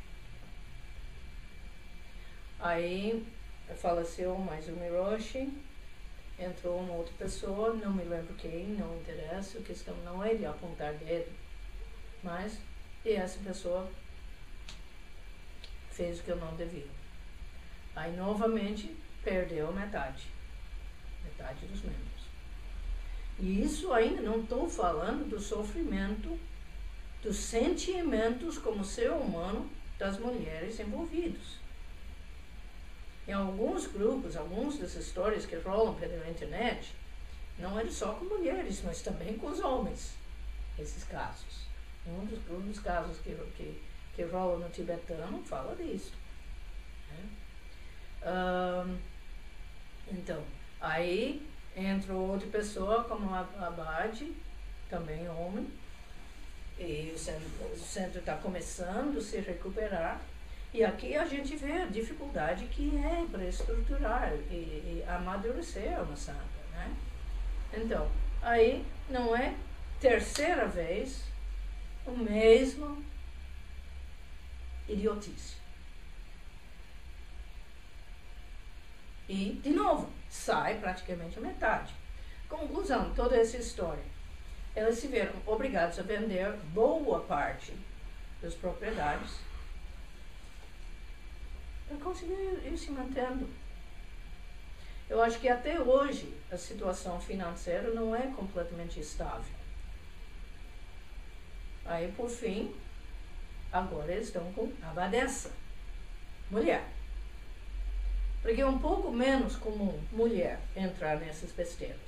Speaker 1: Aí faleceu Maizumi Roshi, entrou uma outra pessoa, não me lembro quem, não interessa, a questão não é de apontar dedo, mas e essa pessoa fez o que eu não devia. Aí novamente perdeu metade dos membros. E isso ainda não estou falando do sofrimento, dos sentimentos como ser humano das mulheres envolvidas. Em alguns grupos, algumas das histórias que rolam pela internet, não era só com mulheres, mas também com os homens, esses casos. Um dos casos que rola no tibetano fala disso, né? Então, aí entrou outra pessoa como a Abade, também homem, e o centro está começando a se recuperar. E aqui a gente vê a dificuldade que é para estruturar e amadurecer uma santa, né? Então, aí não é terceira vez o mesmo idiotice. E, de novo, sai praticamente a metade. Conclusão, toda essa história. Eles se viram obrigados a vender boa parte das propriedades para conseguir ir se mantendo. Eu acho que até hoje a situação financeira não é completamente estável. Aí, por fim, agora eles estão com a abadesa, mulher. Porque é um pouco menos comum mulher entrar nessas besteiras.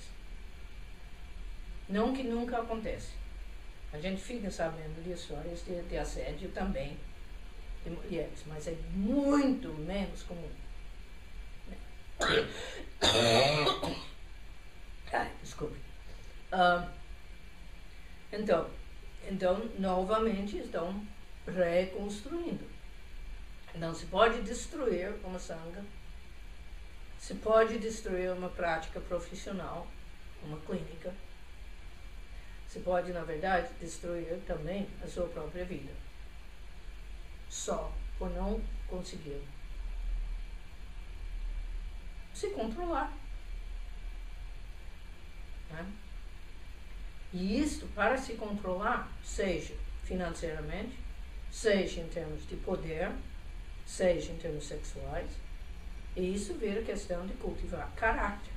Speaker 1: Não que nunca acontece. A gente fica sabendo de histórias de assédio também de mulheres, mas é muito menos comum. Ai, desculpe. Então, novamente, estão reconstruindo. Não se pode destruir uma sanga, se pode destruir uma prática profissional, uma clínica. Se pode, na verdade, destruir também a sua própria vida. Só por não conseguir se controlar. Né? E isto, para se controlar, seja financeiramente, seja em termos de poder, seja em termos sexuais, e isso vira questão de cultivar caráter.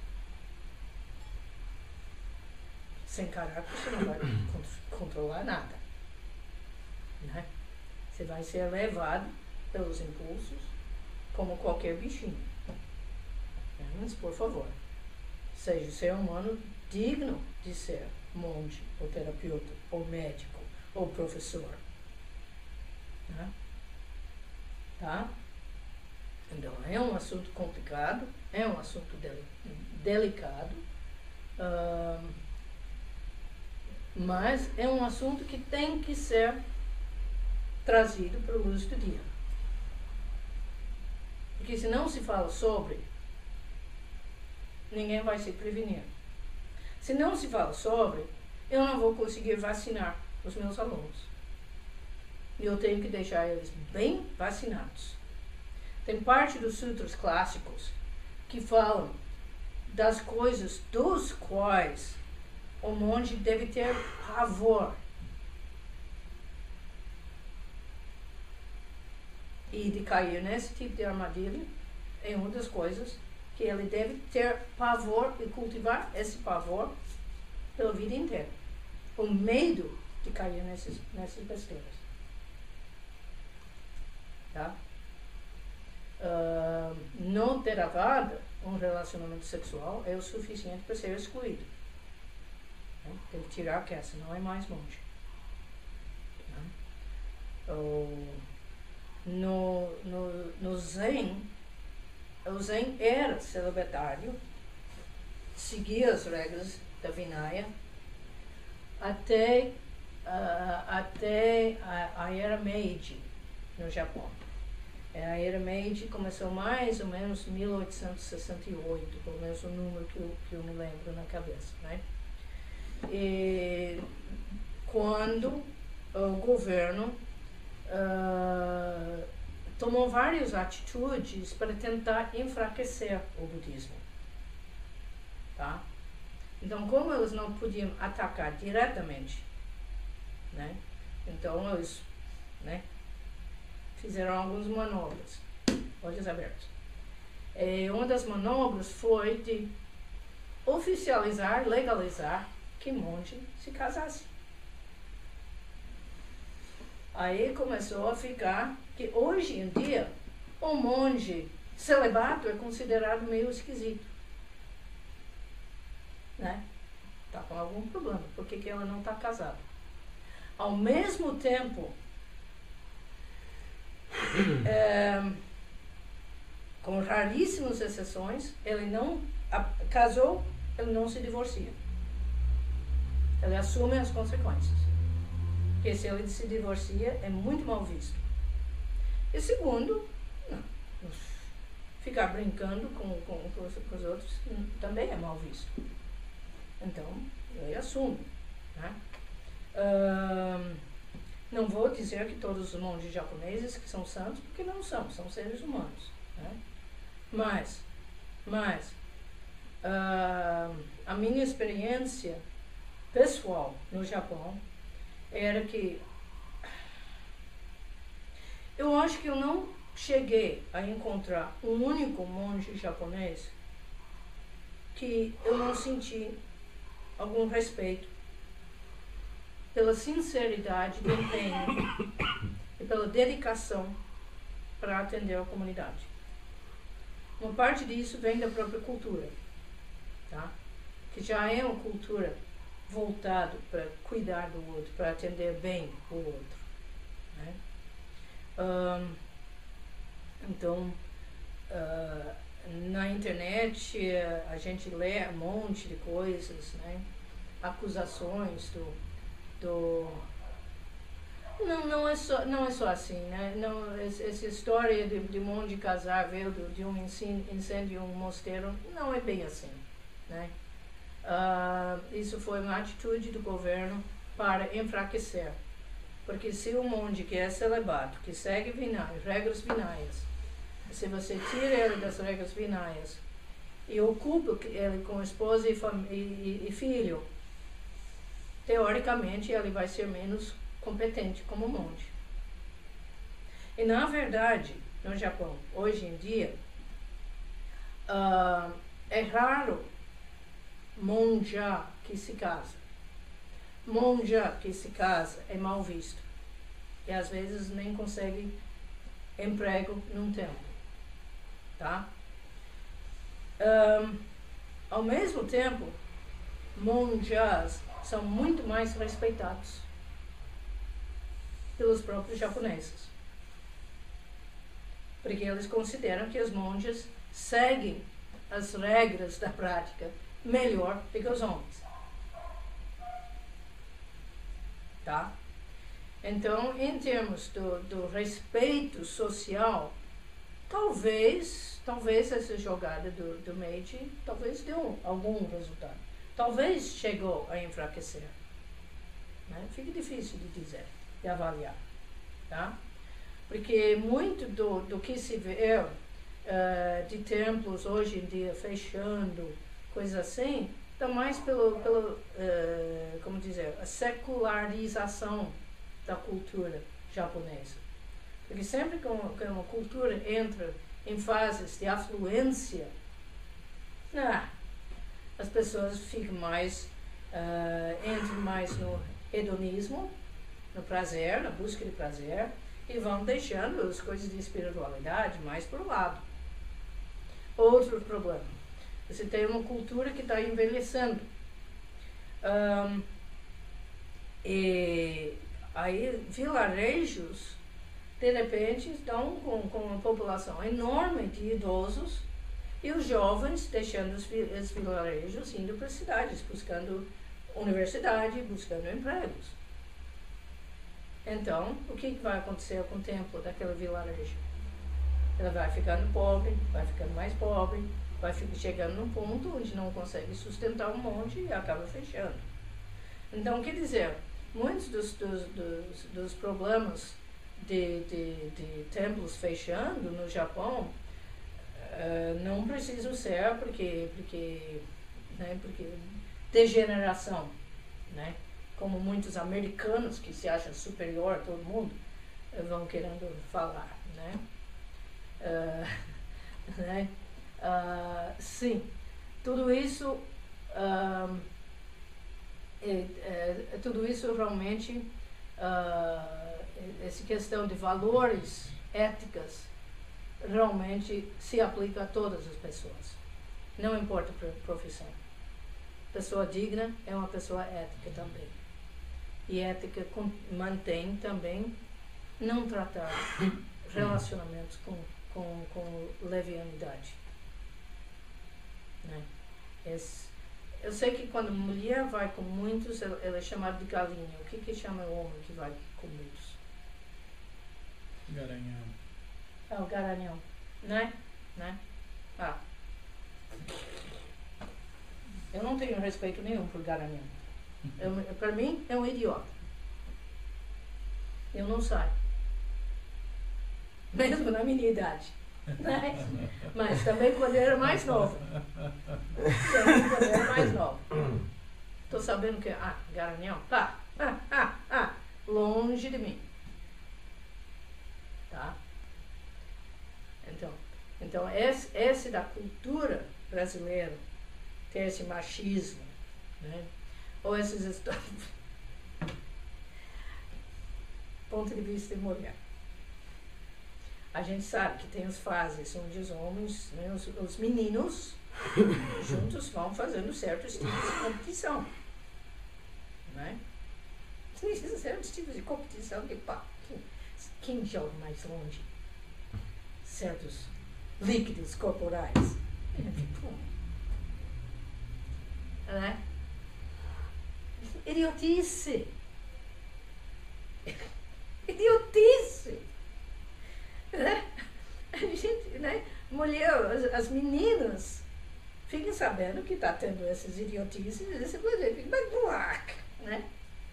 Speaker 1: Sem caráter você não vai controlar nada. Né? Você vai ser levado pelos impulsos como qualquer bichinho. Mas, por favor, seja ser humano digno de ser monge, ou terapeuta, ou médico, ou professor. Né? Tá? Então, é um assunto complicado, é um assunto delicado, mas é um assunto que tem que ser trazido para a luz do dia. Porque se não se fala sobre, ninguém vai se prevenir. Se não se fala sobre, eu não vou conseguir vacinar os meus alunos. E eu tenho que deixar eles bem vacinados. Tem parte dos sutras clássicos que falam das coisas dos quais o monge deve ter pavor. E de cair nesse tipo de armadilha é uma das coisas que ele deve ter pavor e cultivar esse pavor pela vida inteira. O medo de cair nessas besteiras. Tá? No Theravada, um relacionamento sexual é o suficiente para ser excluído. Né? Tem que tirar a caça, não é mais monge. Tá? No Zen, o Zen era celibatário, seguia as regras da Vinaya até a Era Meiji, no Japão. A Era Meiji começou mais ou menos em 1868, pelo menos o número que eu me lembro na cabeça. Né? E quando o governo tomou várias atitudes para tentar enfraquecer o budismo. Tá? Então, como eles não podiam atacar diretamente, né? Então eles, né, fizeram algumas manobras, olhos abertos. Uma das manobras foi de oficializar, legalizar que monge se casasse. Aí começou a ficar que hoje em dia o monge celibato é considerado meio esquisito. Né? Tá com algum problema. Por que ela não está casada? Ao mesmo tempo, com raríssimas exceções, ele não casou, ele não se divorcia. Ele assume as consequências. Porque se ele se divorcia, é muito mal visto. E segundo, não, ficar brincando com os outros também é mal visto. Então, ele assume. Né? Não vou dizer que todos os monges japoneses que são santos, porque não são seres humanos. Né? Mas a minha experiência pessoal no Japão era que eu acho que eu não cheguei a encontrar um único monge japonês que eu não senti algum respeito pela sinceridade do empenho e pela dedicação para atender a comunidade. uma parte disso vem da própria cultura, tá? Que já é uma cultura voltada para cuidar do outro, para atender bem o outro, né? Então, na internet a gente lê um monte de coisas, né? Acusações não é só assim, né? Não, essa história de um monte de casar veio de um incêndio em um mosteiro, não é bem assim, né? Isso foi uma atitude do governo para enfraquecer, porque se o monge que é celibato, que segue regras vinayas, se você tira ele das regras vinayas e ocupa ele com esposa e filho, teoricamente ele vai ser menos competente como monge. E na verdade, no Japão, hoje em dia, é raro monja que se casa. Monja que se casa é mal visto. E às vezes nem consegue emprego num tempo. Tá? Ao mesmo tempo, monjas são muito mais respeitados pelos próprios japoneses. Porque eles consideram que os monges seguem as regras da prática melhor do que os homens. Tá? Então, em termos do respeito social, talvez essa jogada do Meiji talvez deu algum resultado. Talvez chegou a enfraquecer. Né? Fica difícil de dizer, de avaliar. Tá? Porque muito do que se vê de templos hoje em dia fechando, coisas assim, está mais como dizer, a secularização da cultura japonesa. Porque sempre que uma cultura entra em fases de afluência, as pessoas ficam mais, entram mais no hedonismo, no prazer, na busca de prazer, e vão deixando as coisas de espiritualidade mais para o lado. Outro problema, você tem uma cultura que está envelhecendo. E aí vilarejos, de repente, estão com uma população enorme de idosos e os jovens deixando os vilarejos, indo para as cidades, buscando universidade, buscando empregos. Então, o que vai acontecer com o templo daquele vilarejo? Ela vai ficando pobre, vai ficando mais pobre, vai chegando num ponto onde não consegue sustentar um monte e acaba fechando. Então, quer dizer, muitos dos problemas de templos fechando no Japão não precisam ser porque degeneração, né? Como muitos americanos que se acham superior a todo mundo vão querendo falar, né? Né? Sim, tudo isso realmente, essa questão de valores, éticas, realmente se aplica a todas as pessoas, não importa a profissão. Pessoa digna é uma pessoa ética também. E ética mantém também não tratar relacionamentos com levianidade. Né? Eu sei que quando mulher vai com muitos, ela é chamada de galinha. O que chama o homem que vai com muitos?
Speaker 2: Garanhão.
Speaker 1: O garanhão. Né? Eu não tenho respeito nenhum por garanhão. Para mim, é um idiota. Eu não saio. Mesmo na minha idade. Né? Mas também quando eu era mais nova. Estou sabendo que, garanhão, tá. Longe de mim. Tá? Então esse da cultura brasileira, ter esse machismo, né? Ou esses histórias, ponto de vista de mulher. A gente sabe que tem as fases onde os homens, né, os meninos, juntos vão fazendo certos tipos de competição. Né? Certos tipos de competição que quem joga mais longe? Certos líquidos corporais. Né? Idiotice! Idiotice! Né? A gente, né? Mulher, as meninas ficam sabendo que está tendo essas idiotices e você fica, né?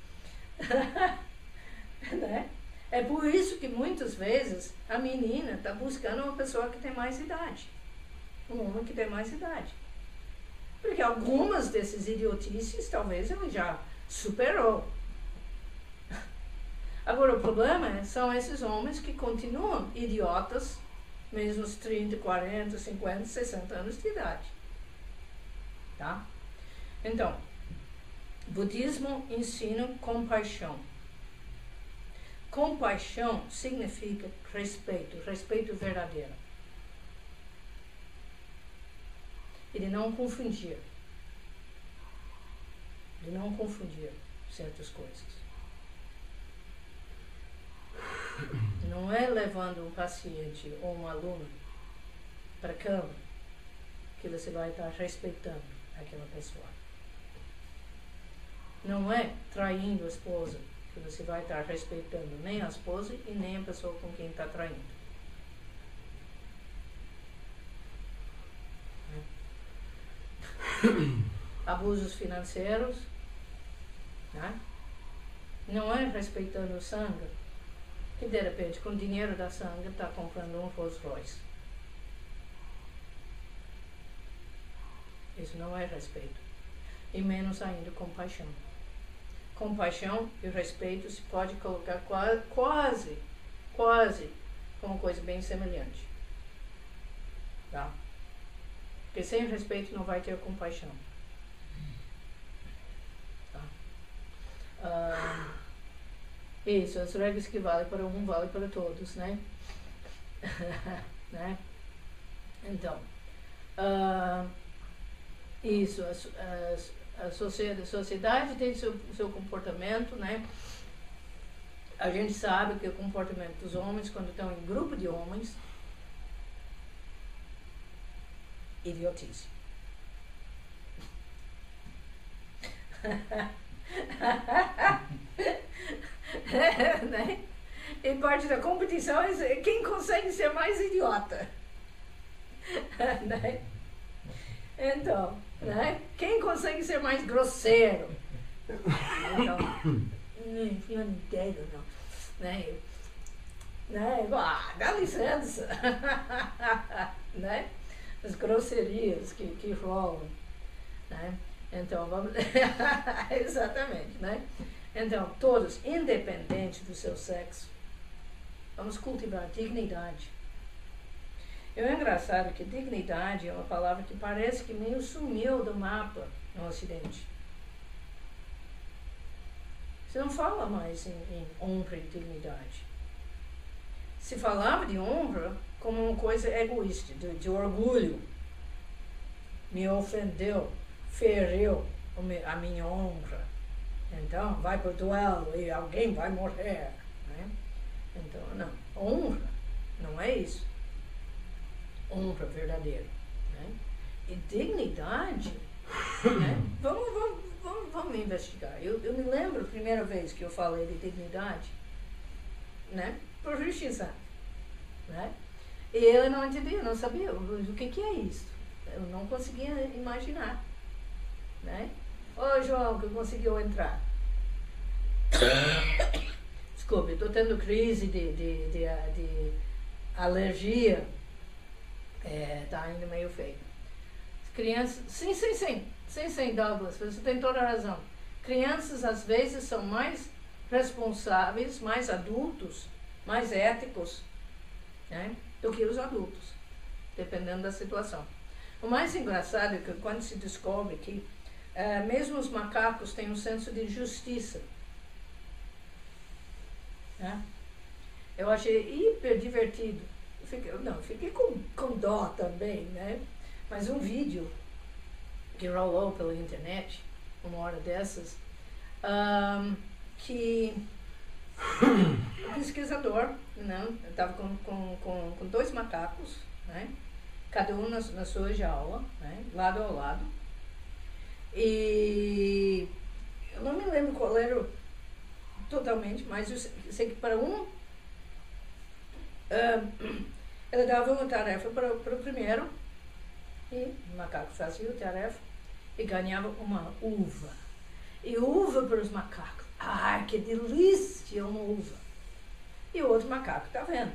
Speaker 1: Né? É por isso que muitas vezes a menina está buscando uma pessoa que tem mais idade, um homem que tem mais idade. Porque algumas dessas idiotices talvez ele já superou. Agora o problema são esses homens que continuam idiotas, mesmo os 30, 40, 50, 60 anos de idade. Tá? Então, budismo ensina compaixão. Compaixão significa respeito, respeito verdadeiro. E de não confundir. De não confundir certas coisas. Não é levando um paciente ou um aluno para a cama que você vai estar respeitando aquela pessoa. Não é traindo a esposa que você vai estar respeitando nem a esposa e nem a pessoa com quem está traindo. Abusos financeiros, né? Não é respeitando o sangue que de repente com o dinheiro da sangue está comprando um Rolls Royce. Isso não é respeito. E menos ainda compaixão. Compaixão e respeito se pode colocar quase como coisa bem semelhante. Tá? Porque sem respeito não vai ter compaixão. Tá? Isso, as regras que valem para um, valem para todos, né? Né? Então, isso, a sociedade tem seu comportamento, né? A gente sabe que o comportamento dos homens, quando estão em grupo de homens, idiotice. Né? E parte da competição é quem consegue ser mais idiota. Né? Então, né? Quem consegue ser mais grosseiro? Então, eu não entendo, não. Né? Dá licença. Né? As grosserias que rolam. Né? Então, vamos. Exatamente, né? Então, todos, independente do seu sexo, vamos cultivar dignidade. É engraçado que dignidade é uma palavra que parece que meio sumiu do mapa no Ocidente. Você não fala mais em honra e dignidade. Se falava de honra como uma coisa egoísta, de orgulho. Me ofendeu, feriu a minha honra. Então, vai para o duelo e alguém vai morrer. Né? Então, não. Honra não é isso. Honra verdadeira. Né? E dignidade, né? Vamos investigar. Eu me lembro a primeira vez que eu falei de dignidade, né? Para o Rishisan, né? E ele não entendia, não sabia o que é isso. Eu não conseguia imaginar. Né? Ô João, que conseguiu entrar. Desculpe, estou tendo crise de alergia. Tá ainda meio feio. Crianças. Sim, Douglas, você tem toda a razão. Crianças às vezes são mais responsáveis, mais adultos, mais éticos, né, do que os adultos, dependendo da situação. O mais engraçado é que quando se descobre que mesmo os macacos têm um senso de justiça. Né? Eu achei hiper divertido Fiquei com dó também, né? Mas um vídeo que rolou pela internet, uma hora dessas, que o pesquisador, né, estava com 2 macacos, né, cada um na sua jaula, né, lado ao lado, e eu não me lembro qual era totalmente, mas eu sei que para um ele dava uma tarefa para o primeiro, e o macaco fazia a tarefa e ganhava uma uva. E uva para os macacos. Ai, que delícia, uma uva. E o outro macaco está vendo.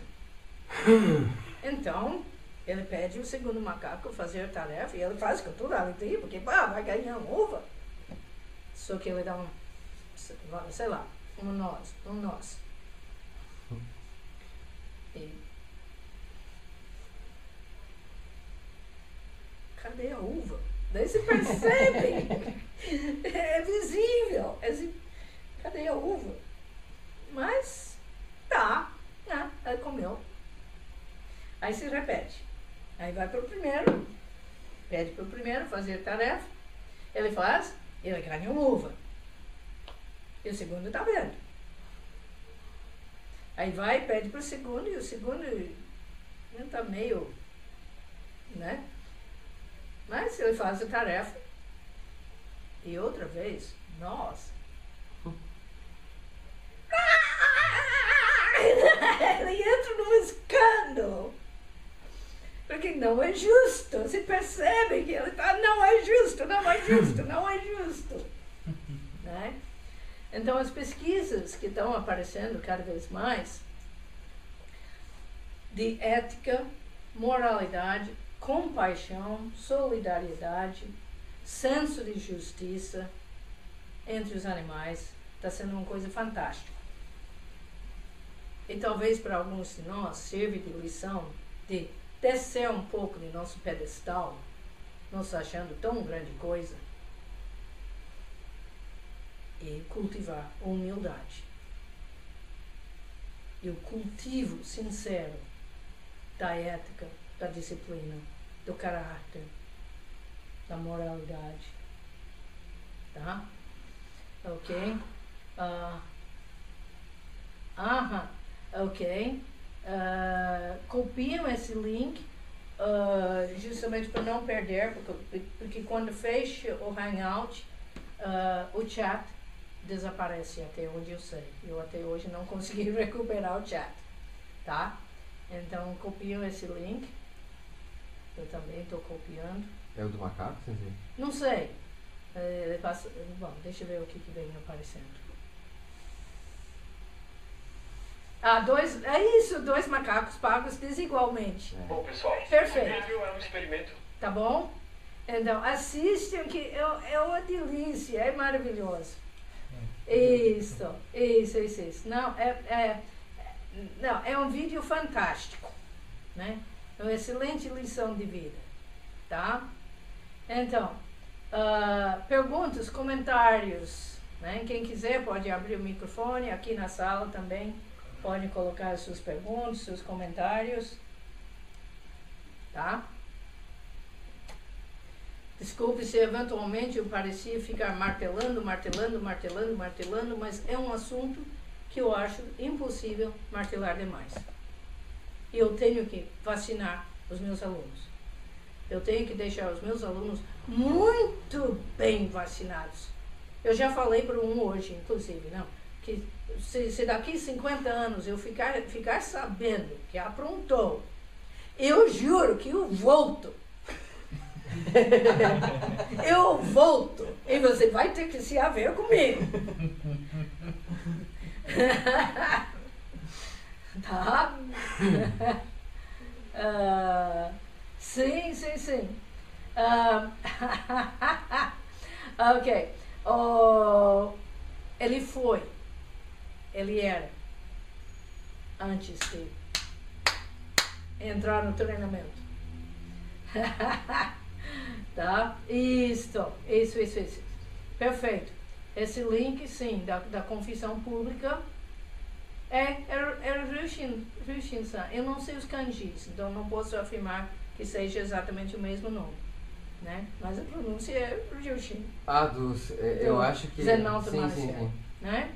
Speaker 1: Então, ele pede o segundo macaco fazer a tarefa e ele faz com toda a alegria, porque vai ganhar uma uva. Só que ele dá sei lá, um noz. E cadê a uva? Daí você percebe, é visível, cadê a uva? Mas, tá, né, aí comeu. Aí se repete, aí vai para o primeiro, pede para o primeiro fazer a tarefa, ele faz, ele ganha uma uva. E o segundo está vendo. Aí vai, pede para o segundo, e o segundo está meio, né? Mas ele faz a tarefa. E outra vez, nossa. Ele entra num escândalo. Porque não é justo. Você percebe que ele está, não é justo. Né? Então as pesquisas que estão aparecendo cada vez mais de ética, moralidade, compaixão, solidariedade, senso de justiça entre os animais, está sendo uma coisa fantástica. E talvez para alguns de nós sirva de lição de descer um pouco de nosso pedestal, nos achando tão grande coisa, e cultivar a humildade. E o cultivo sincero da ética, da disciplina, do caráter, da moralidade. Tá? Ok? Ok. Copiam esse link justamente para não perder, porque quando fecha o Hangout, o chat desaparece, até onde eu sei. Eu até hoje não consegui recuperar o chat. Tá? Então copiam esse link. Eu também estou copiando. É
Speaker 3: o do macaco, Sensei?
Speaker 1: Não sei. Bom, deixa eu ver o que vem aparecendo. Dois macacos pagos desigualmente.
Speaker 4: Bom, pessoal,
Speaker 1: perfeito.
Speaker 4: Esse vídeo é um experimento.
Speaker 1: Tá bom? Então, assistam, que é uma delícia, é maravilhoso. Isso. Não, é um vídeo fantástico, né? É uma excelente lição de vida, tá? Então, perguntas, comentários, né? Quem quiser pode abrir o microfone, aqui na sala também pode colocar as suas perguntas, seus comentários, tá? Desculpe se eventualmente eu parecia ficar martelando, mas é um assunto que eu acho impossível martelar demais. E eu tenho que vacinar os meus alunos. Eu tenho que deixar os meus alunos muito bem vacinados. Eu já falei para um hoje, inclusive, não, que se daqui 50 anos eu ficar sabendo que aprontou, eu juro que eu volto. Eu volto e você vai ter que se haver comigo. Tá? Sim. Ok. Ele era antes de entrar no treinamento. Tá? Isso. Perfeito. Esse link, sim, da confissão pública Era Ryushin-san. Eu não sei os kanjis, então não posso afirmar que seja exatamente o mesmo nome, né? Mas a pronúncia é Ryushin.
Speaker 3: Eu acho que...
Speaker 1: Zenaldo
Speaker 3: sim,
Speaker 1: Marciano, né?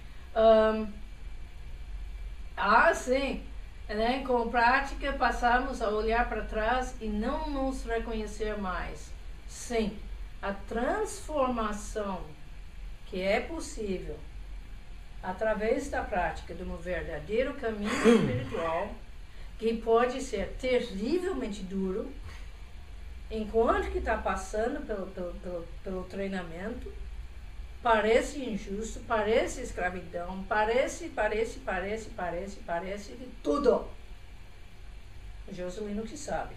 Speaker 1: Sim. Né? Com a prática, passamos a olhar para trás e não nos reconhecer mais. Sim, a transformação que é possível através da prática de um verdadeiro caminho espiritual, que pode ser terrivelmente duro, enquanto que está passando pelo treinamento, parece injusto, parece escravidão, parece de tudo. O Josuíno que sabe.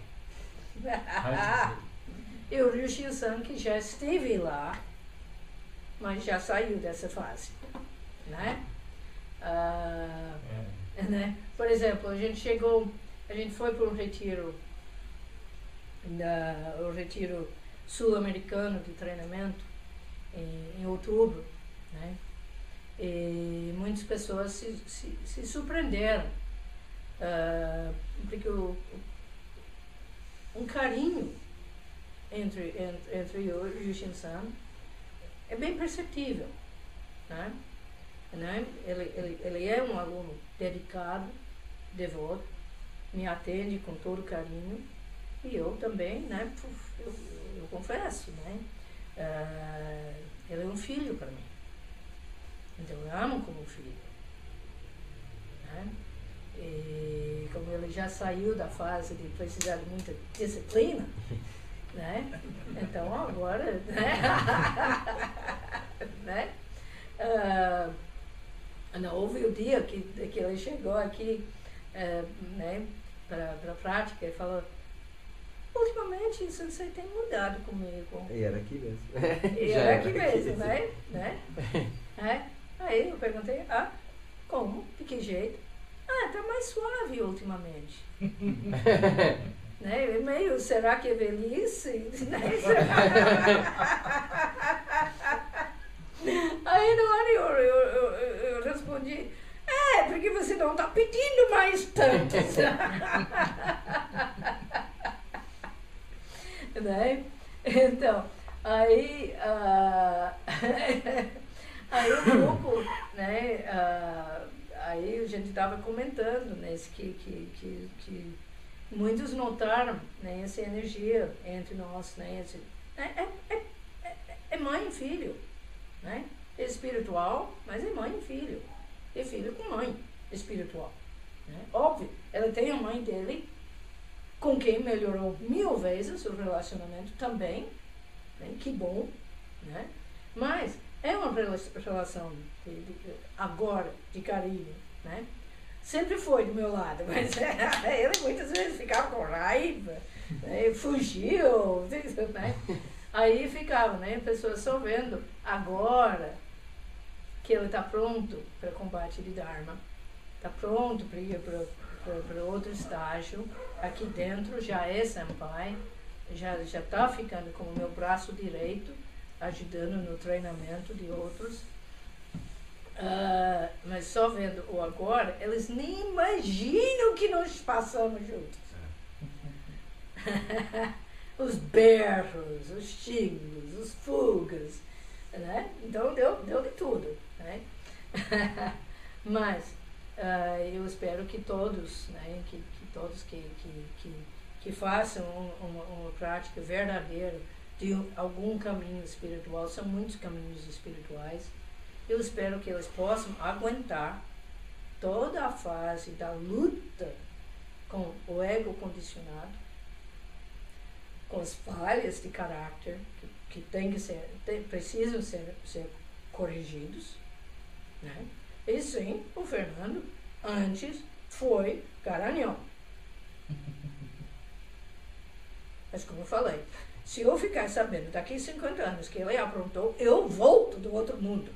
Speaker 1: E o Ryushin-san que já esteve lá, mas já saiu dessa fase. Né? Né? Por exemplo, a gente foi para um retiro, o retiro sul-americano de treinamento, em outubro, né? E muitas pessoas se surpreenderam, porque um carinho entre eu e o Ryushin-san é bem perceptível, né? Ele é um aluno dedicado, devoto, me atende com todo carinho, e eu também, né? Eu confesso, né? Ele é um filho para mim, então eu amo como filho, né? E como ele já saiu da fase de precisar de muita disciplina, né? Então agora, né? Né? Não, houve o dia que ele chegou aqui, né, para a prática e falou: ultimamente o Sensei tem mudado comigo.
Speaker 3: E era aqui mesmo.
Speaker 1: E era aqui mesmo, né? Aí eu perguntei: como? De que jeito? Tá mais suave ultimamente. Né? Meio, será que é velhice? Né? Aí na hora eu respondi: porque você não está pedindo mais tanto. Né? Então, aí um pouco, né, aí a gente estava comentando, né, que muitos notaram, né, essa energia entre nós, né, é mãe e filho, né, é espiritual, mas é mãe e filho, é filho com mãe espiritual, né? Óbvio, ela tem a mãe dele, com quem melhorou 1000 vezes o relacionamento também, né? Que bom, né? Mas é uma relação agora de carinho, né? Sempre foi do meu lado, mas ele muitas vezes ficava com raiva, né? Fugiu, né? Aí ficava, né? Pessoas só vendo agora que ele está pronto para combate de Dharma, está pronto para ir para outro estágio, aqui dentro já é Senpai, já está ficando como meu braço direito, ajudando no treinamento de outros, mas só vendo o agora, eles nem imaginam que nós passamos juntos. Os berros, os xingos, os fugas, né? Então deu de tudo, né? Mas eu espero que todos, né, que todos que façam uma prática verdadeira de algum caminho espiritual, são muitos caminhos espirituais, eu espero que eles possam aguentar toda a fase da luta com o ego condicionado, com as falhas de caráter que precisam ser corrigidos, né? E sim, o Fernando antes foi garanhão. Mas como eu falei, se eu ficar sabendo daqui a 50 anos que ele aprontou, eu volto do outro mundo.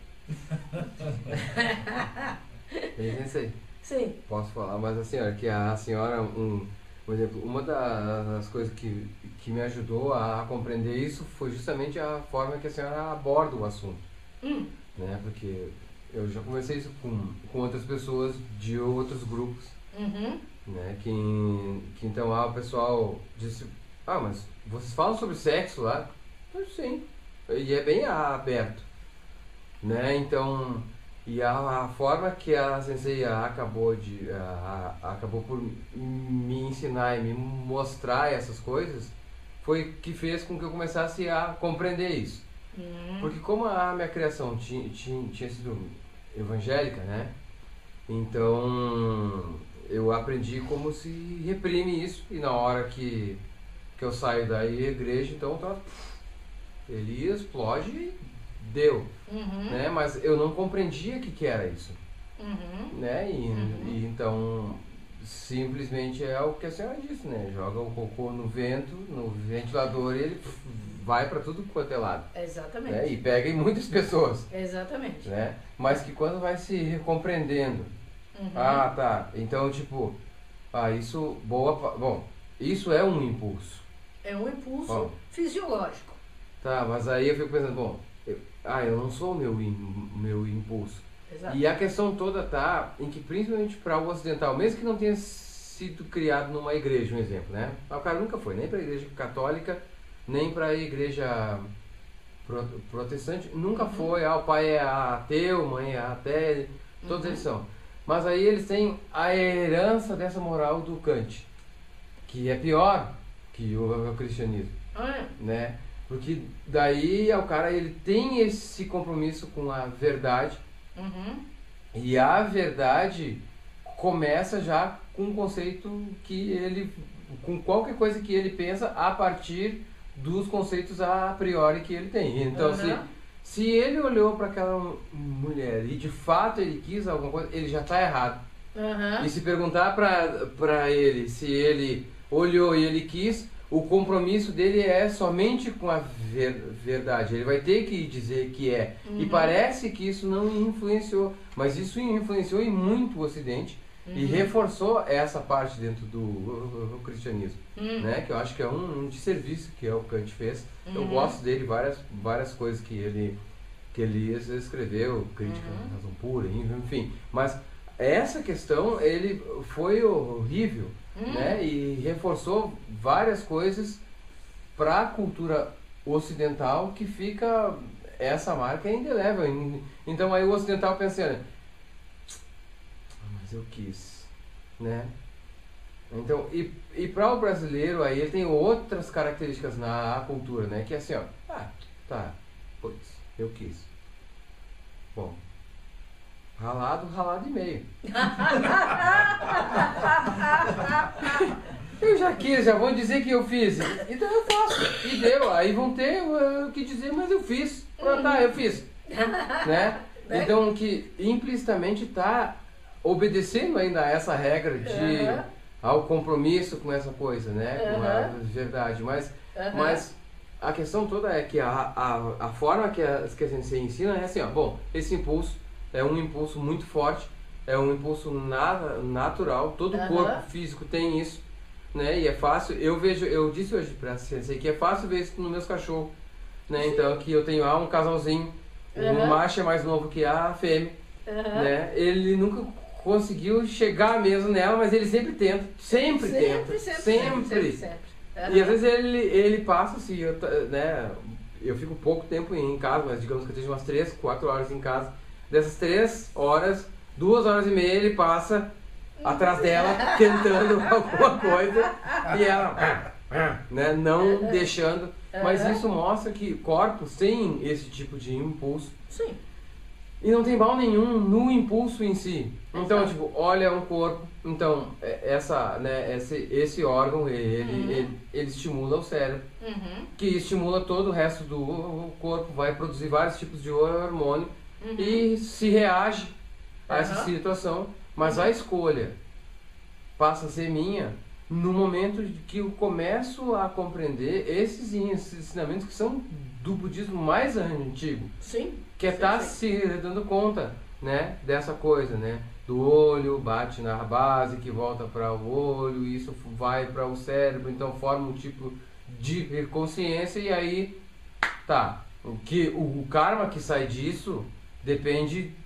Speaker 3: Sensei,
Speaker 1: sim.
Speaker 3: Posso falar, mas assim, olha, que a senhora, por exemplo, uma das coisas que me ajudou a compreender isso foi justamente a forma que a senhora aborda o assunto. Né? Porque eu já conversei isso com outras pessoas de outros grupos, né? Que então o pessoal disse, mas vocês falam sobre sexo lá? Eu, sim, e é bem aberto, né? Então, e a forma que a Sensei acabou por me ensinar e me mostrar essas coisas foi que fez com que eu começasse a compreender isso. Porque como a minha criação tinha sido evangélica, né? Então eu aprendi como se reprime isso, e na hora que eu saio da igreja, então ele explode e deu, né? Mas eu não compreendia o que era isso, né? E então simplesmente é o que a senhora disse, né? Joga o cocô no vento, no ventilador, e ele vai para tudo quanto é lado.
Speaker 1: Exatamente.
Speaker 3: Né? E pega em muitas pessoas.
Speaker 1: Exatamente.
Speaker 3: Né? Mas que quando vai se compreendendo, tá, então tipo, isso bom, isso é um impulso.
Speaker 1: É um impulso fisiológico.
Speaker 3: Tá, mas aí eu fico pensando, eu não sou o meu impulso.
Speaker 1: Exato.
Speaker 3: E a questão toda tá em que, principalmente para o ocidental, mesmo que não tenha sido criado numa igreja, um exemplo, né? O cara nunca foi nem para a igreja católica, nem para a igreja protestante, nunca foi. O pai é ateu, mãe é até, todos eles são. Mas aí eles têm a herança dessa moral do Kant, que é pior que o cristianismo, né? Porque daí o cara ele tem esse compromisso com a verdade. E a verdade começa já com um conceito que ele, com qualquer coisa que ele pensa a partir dos conceitos a priori que ele tem. Então, se ele olhou para aquela mulher e de fato ele quis alguma coisa, ele já está errado. E se perguntar para ele se ele olhou e ele quis, o compromisso dele é somente com a verdade. Ele vai ter que dizer que é. E parece que isso não influenciou, mas isso influenciou em muito o Ocidente e reforçou essa parte dentro do cristianismo, né? Que eu acho que é um desserviço que o Kant fez. Eu gosto dele, várias coisas que ele escreveu, crítica à razão pura, enfim. Mas essa questão, ele foi horrível, né? E reforçou várias coisas para a cultura ocidental que fica essa marca indelével. Então aí o ocidental pensando, mas eu quis, né? Então, e para o brasileiro aí ele tem outras características na cultura, né? Que é assim, tá, pois, eu quis. Bom, ralado e meio. Eu já quis, já vão dizer que eu fiz. Então eu faço. E deu. Aí vão ter o que dizer, mas eu fiz. Eu fiz. Né? Então que implicitamente está obedecendo ainda a essa regra de ao compromisso com essa coisa, né? Com a verdade. Mas a questão toda é que a forma que a Sensei ensina é assim, esse impulso é um impulso muito forte, é um impulso natural, todo corpo físico tem isso, né? E é fácil, eu disse hoje pra Sensei que é fácil ver isso nos meus cachorros, né? Então que eu tenho um casalzinho, o macho é mais novo que a fêmea, né? Ele nunca conseguiu chegar mesmo nela, mas ele sempre tenta, sempre. E às vezes ele passa assim, né? Eu fico pouco tempo em casa, mas digamos que eu esteja umas 3, 4 horas em casa. Dessas 3 horas, 2 horas e meia ele passa atrás dela, tentando alguma coisa, e ela, né, não deixando. Mas isso mostra que corpos têm esse tipo de impulso.
Speaker 1: Sim.
Speaker 3: E não tem mal nenhum no impulso em si. Então, tipo, olha um corpo, então, esse órgão, ele estimula o cérebro, que estimula todo o resto do corpo, vai produzir vários tipos de hormônio, e se reage a essa situação, mas a escolha passa a ser minha no momento que eu começo a compreender esses ensinamentos que são do budismo mais antigo.
Speaker 1: Sim.
Speaker 3: Que é estar se dando conta, né, dessa coisa, né? Do olho, bate na base, que volta para o olho, isso vai para o cérebro, então forma um tipo de consciência, e aí, o karma que sai disso depende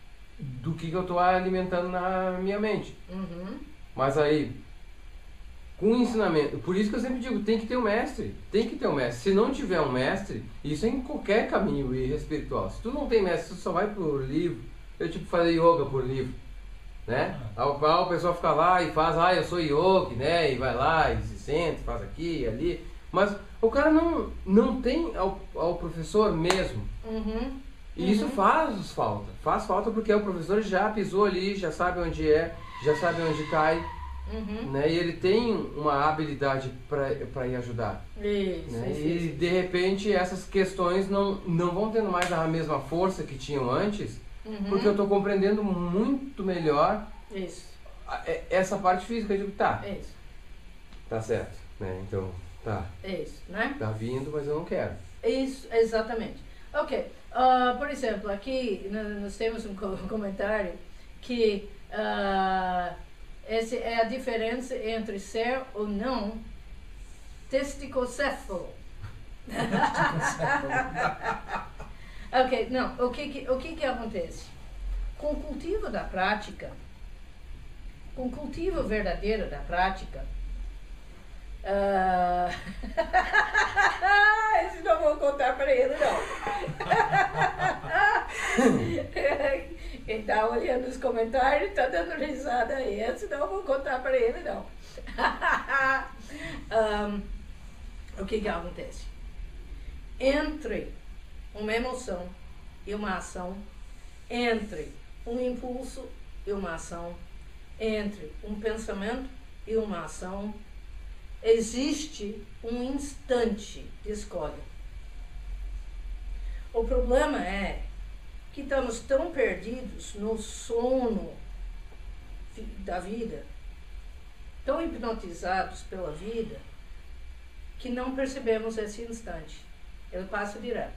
Speaker 3: do que eu estou alimentando na minha mente. Mas aí, com o ensinamento, por isso que eu sempre digo, tem que ter um mestre, tem que ter um mestre. Se não tiver um mestre, isso é em qualquer caminho espiritual. Se tu não tem mestre, tu só vai por livro. Eu tipo fazer yoga por livro, né? O pessoal fica lá e faz, eu sou yogi, né? E vai lá e se sente, faz aqui e ali. Mas o cara não tem ao professor mesmo. E isso faz falta porque o professor já pisou ali, já sabe onde é, já sabe onde cai, né? E ele tem uma habilidade para ir ajudar. E de repente essas questões não vão tendo mais a mesma força que tinham antes, porque eu estou compreendendo muito melhor essa parte física. Eu digo, tá certo, né? Então, tá.
Speaker 1: Né?
Speaker 3: Tá vindo, mas eu não quero.
Speaker 1: Isso, exatamente. Ok. Por exemplo, aqui nós temos um comentário que essa é a diferença entre ser ou não testicocéfalo. Ok, não. O que acontece? Com o cultivo da prática, com o cultivo verdadeiro da prática, esse não vou contar para ele, não. Quem está olhando os comentários está dando risada aí. Esse não vou contar para ele, não. O que acontece? Entre uma emoção e uma ação, entre um impulso e uma ação, entre um pensamento e uma ação, existe um instante de escolha. O problema é que estamos tão perdidos no sono da vida, tão hipnotizados pela vida, que não percebemos esse instante. Ele passa direto.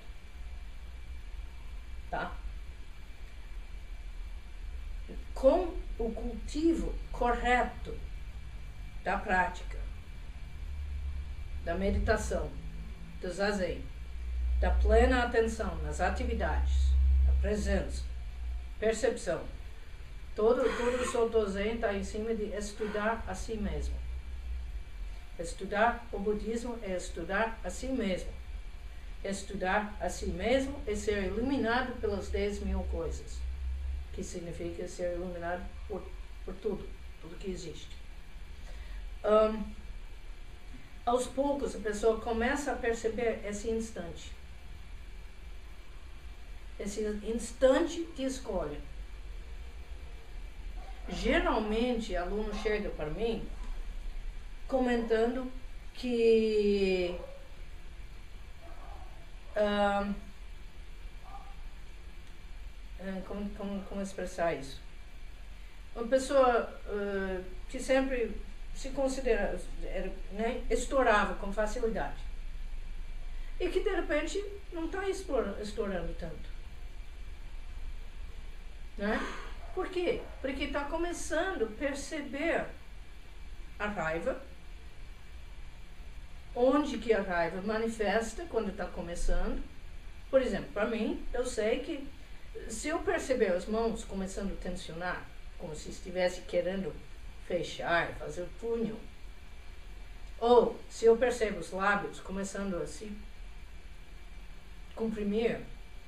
Speaker 1: Tá? Com o cultivo correto da prática, da meditação, do zazen, da plena atenção nas atividades, da presença, percepção. Todo o Soto Zen está em cima de estudar a si mesmo. Estudar o budismo é estudar a si mesmo. Estudar a si mesmo é ser iluminado pelas 10.000 coisas, que significa ser iluminado por tudo que existe. Aos poucos a pessoa começa a perceber esse instante de escolha. Geralmente aluno chega para mim comentando que como expressar isso? Uma pessoa que sempre se considera, né, estourava com facilidade. E que de repente não está estourando tanto. Né? Por quê? Porque está começando a perceber a raiva, onde que a raiva manifesta quando está começando. Por exemplo, para mim, eu sei que se eu perceber as mãos começando a tensionar, como se estivesse querendo fechar, fazer o punho, ou se eu percebo os lábios começando a se comprimir,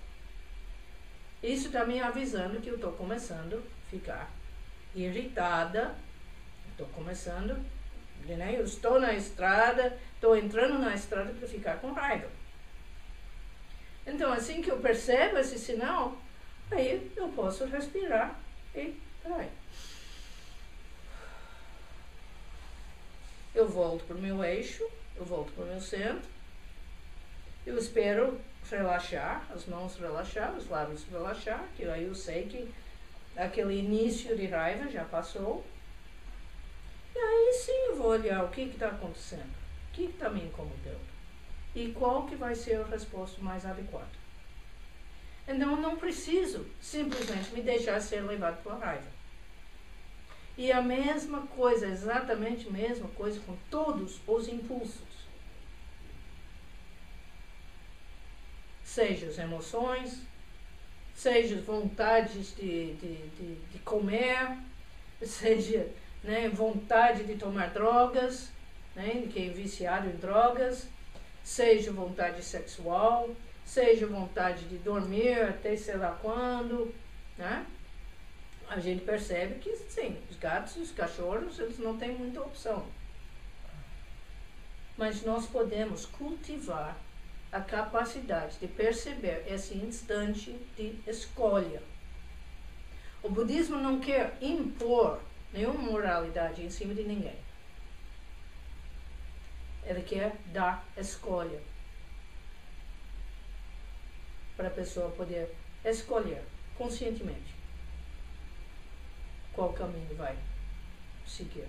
Speaker 1: isso está me avisando que eu estou começando a ficar irritada, estou começando, né? Eu estou na estrada, estou entrando na estrada para ficar com raiva. Então, assim que eu percebo esse sinal, aí eu posso respirar e peraí. Eu volto para o meu eixo, eu volto para o meu centro, eu espero relaxar, as mãos relaxar, os lábios relaxar, que aí eu sei que aquele início de raiva já passou. E aí sim eu vou olhar o que está acontecendo, o que está me incomodando e qual que vai ser a resposta mais adequada. Então eu não preciso simplesmente me deixar ser levado pela raiva. E a mesma coisa, exatamente a mesma coisa com todos os impulsos. Seja as emoções, seja vontades de comer, seja, né, vontade de tomar drogas, né, de quem é viciado em drogas, seja vontade sexual, seja vontade de dormir até sei lá quando, né? A gente percebe que sim, os gatos e os cachorros, eles não têm muita opção. Mas nós podemos cultivar a capacidade de perceber esse instante de escolha. O budismo não quer impor nenhuma moralidade em cima de ninguém. Ele quer dar escolha para a pessoa poder escolher conscientemente qual caminho vai seguir.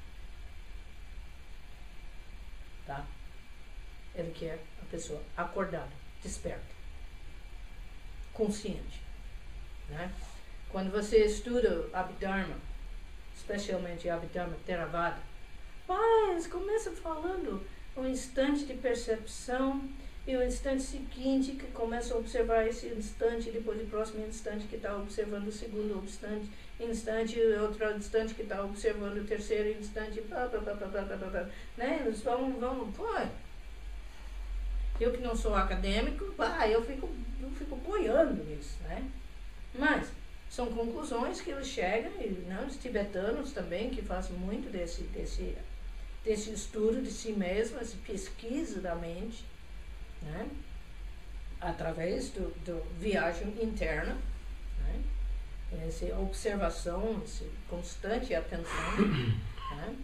Speaker 1: Tá? Ele quer a pessoa acordada, desperta, consciente, né? Quando você estuda Abhidharma, especialmente Abhidharma Theravada, eles começam falando um instante de percepção e o instante seguinte que começa a observar esse instante, depois o próximo instante que está observando o segundo instante, outro instante que está observando o terceiro instante, né? Eles vão, eu que não sou acadêmico, eu fico boiando nisso, né? Mas são conclusões que eles chegam, e né, os tibetanos também, que fazem muito desse estudo de si mesmo, essa pesquisa da mente, né? Através do viagem interna, né? Essa observação, essa constante atenção, né?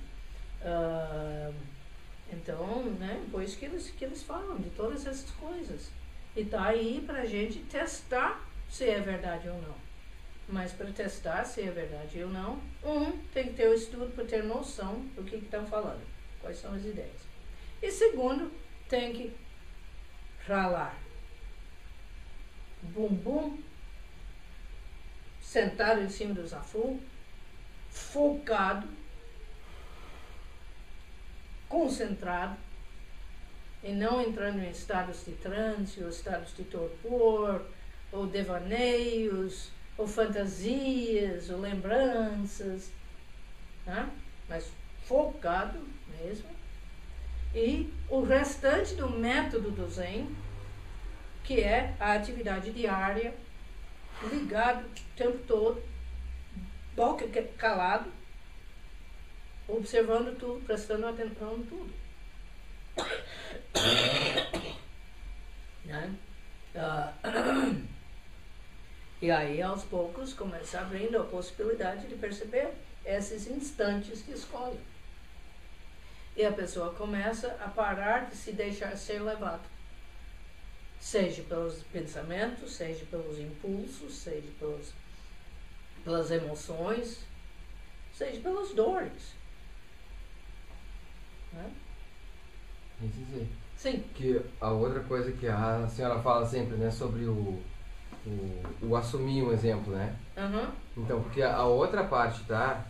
Speaker 1: Então, né, por isso que eles falam de todas essas coisas. E tá aí para a gente testar se é verdade ou não. Mas para testar se é verdade ou não, tem que ter o estudo para ter noção do que estão falando, quais são as ideias. E segundo, tem que ralar. Bumbum, sentado em cima do zafu, focado, concentrado, e não entrando em estados de transe, ou estados de torpor, ou devaneios, ou fantasias, ou lembranças, né? Mas focado mesmo. E o restante do método do Zen, que é a atividade diária, ligado o tempo todo, boca calado, observando tudo, prestando atenção em tudo. Né? E aí, aos poucos, começa abrindo a possibilidade de perceber esses instantes de escolha. E a pessoa começa a parar de se deixar ser levado. Seja pelos pensamentos, seja pelos impulsos, seja pelas emoções, seja pelas dores. Né?
Speaker 3: Quer dizer,
Speaker 1: sim.
Speaker 3: Que a outra coisa que a senhora fala sempre, né, sobre o assumir um exemplo, né?
Speaker 1: Uhum.
Speaker 3: Então, porque a outra parte, tá?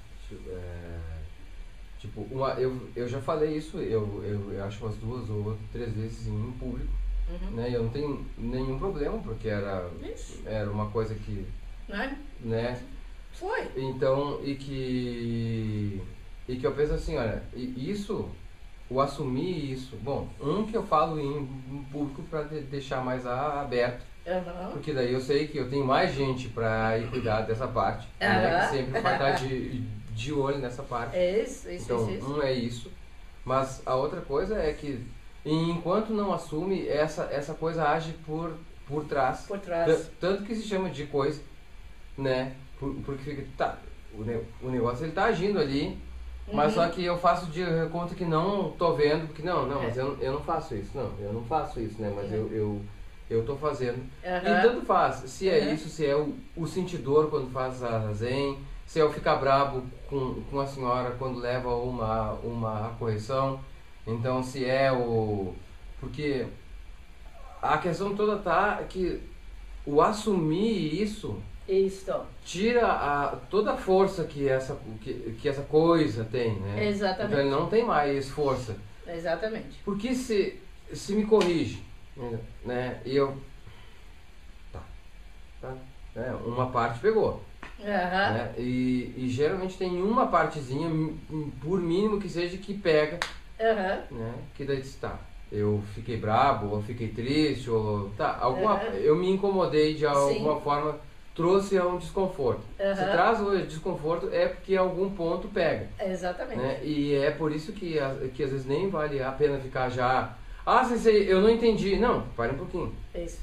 Speaker 3: Tipo, eu já falei isso, eu acho umas 2 ou 3 vezes em público, né? Eu não tenho nenhum problema, porque era uma coisa que, né?
Speaker 1: Foi.
Speaker 3: Então, e que eu penso assim, olha, o assumir isso, bom, que eu falo em público para deixar mais aberto, porque daí eu sei que eu tenho mais gente para ir cuidar dessa parte, né, que sempre vai estar de olho nessa parte. Então, é isso. Mas a outra coisa é que enquanto não assume, essa coisa age por trás.
Speaker 1: Por trás.
Speaker 3: Tanto que se chama de coisa, né? Porque fica, tá, o negócio ele tá agindo ali, mas só que eu faço de conta que não tô vendo, porque mas eu não faço isso, eu não faço isso, né? Mas eu tô fazendo. E tanto faz, se é isso, se é o sentidor quando faz a zen, se é o ficar brabo com a senhora quando leva uma correção, então se é porque a questão toda tá que o assumir isso tira toda a força que essa coisa tem, né?
Speaker 1: Exatamente.
Speaker 3: Então ele não tem mais força.
Speaker 1: Exatamente.
Speaker 3: Porque se me corrige, né? E eu... Tá. né? Uma parte pegou. Né? E geralmente tem uma partezinha, por mínimo que seja, que pega, né? Que daí está. Eu fiquei brabo, ou fiquei triste, ou eu me incomodei de alguma forma, trouxe um desconforto. Se traz o desconforto é porque algum ponto pega.
Speaker 1: Exatamente.
Speaker 3: Né? E é por isso que às vezes nem vale a pena ficar já. Ah, sensei, eu não entendi. Não, pare um pouquinho.
Speaker 1: Isso.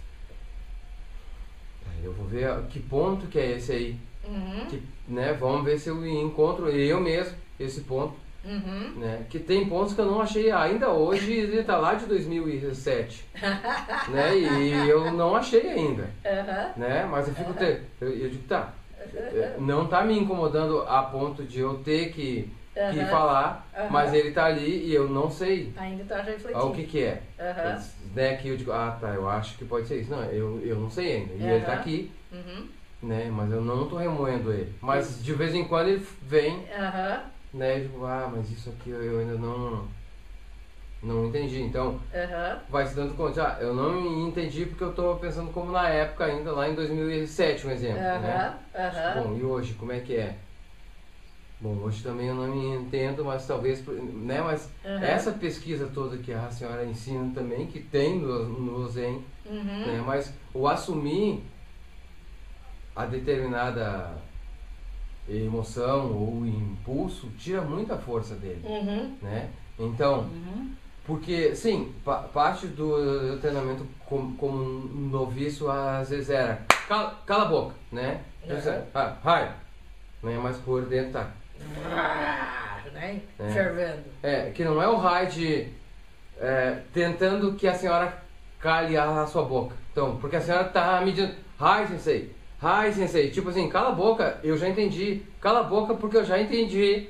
Speaker 3: Eu vou ver que ponto que é esse aí. Que, né, vamos ver se eu encontro eu mesmo esse ponto. Né, que tem pontos que eu não achei ainda hoje, ele tá lá de 2007. Né, e eu não achei ainda. Né, mas eu fico eu digo, tá, não tá me incomodando a ponto de eu ter que falar, mas ele tá ali e eu não sei.
Speaker 1: Ainda tá refletindo.
Speaker 3: O que é. Né, que eu digo, tá, eu acho que pode ser isso. Não, eu não sei ainda. E ele tá aqui. Né, mas eu não tô remoendo ele. Mas de vez em quando ele vem, né, eu digo, mas isso aqui eu ainda não entendi. Então, vai se dando conta, eu não entendi porque eu tô pensando como na época ainda, lá em 2007, um exemplo, né? Bom, e hoje, como é que é? Bom, hoje também eu não me entendo, mas talvez, né, mas essa pesquisa toda que a senhora ensina também, que tem no Zen, né, mas o assumir a determinada emoção ou impulso tira muita força dele, né? Então, porque, sim, parte do treinamento como noviço às vezes era cala a boca, né? Raio, né? Mas por dentro tá
Speaker 1: né? Fervendo.
Speaker 3: Que não é o raio de tentando que a senhora cale a sua boca. Então, porque a senhora tá me dizendo, raio, sensei, tipo assim, cala a boca, eu já entendi. Cala a boca porque eu já entendi.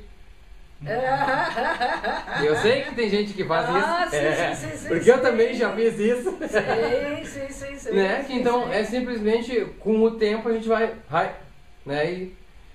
Speaker 3: Eu sei que tem gente que faz isso.
Speaker 1: Sim,
Speaker 3: porque eu também já fiz isso.
Speaker 1: Sim.
Speaker 3: Né? Então é simplesmente com o tempo a gente vai, né?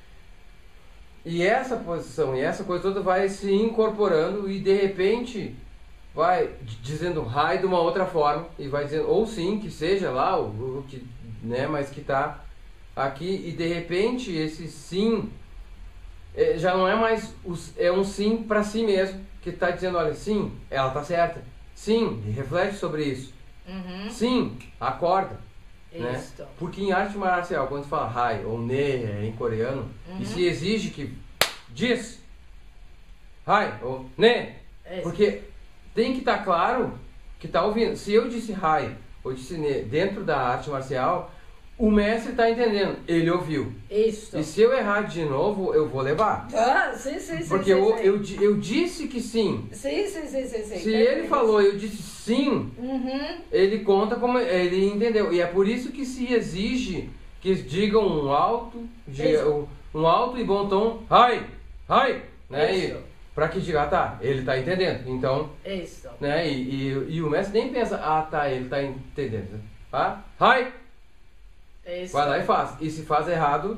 Speaker 3: E essa posição e essa coisa toda vai se incorporando e de repente vai dizendo raio de uma outra forma e vai dizendo, ou sim, que seja lá o que, né, mas que tá aqui, e de repente esse sim já não é mais é um sim para si mesmo, que está dizendo, olha, sim, ela tá certa, sim, reflete sobre isso, sim, acorda, né? Porque em arte marcial, quando se fala hai ou ne em coreano, e se exige que diz hai ou ne, porque tem que estar claro que tá ouvindo. Se eu disse hai ou disse ne dentro da arte marcial, o mestre está entendendo, ele ouviu.
Speaker 1: Isso.
Speaker 3: E se eu errar de novo, eu vou levar.
Speaker 1: Sim.
Speaker 3: Porque eu disse que sim.
Speaker 1: Sim.
Speaker 3: Se ele falou, eu disse sim, ele conta como ele entendeu. E é por isso que se exige que digam um alto e bom tom, hai, né? Para que diga, tá, ele tá entendendo. Então, né? E o mestre nem pensa, tá, ele tá entendendo. Tá? Hai! Vai lá e faz. E se faz errado,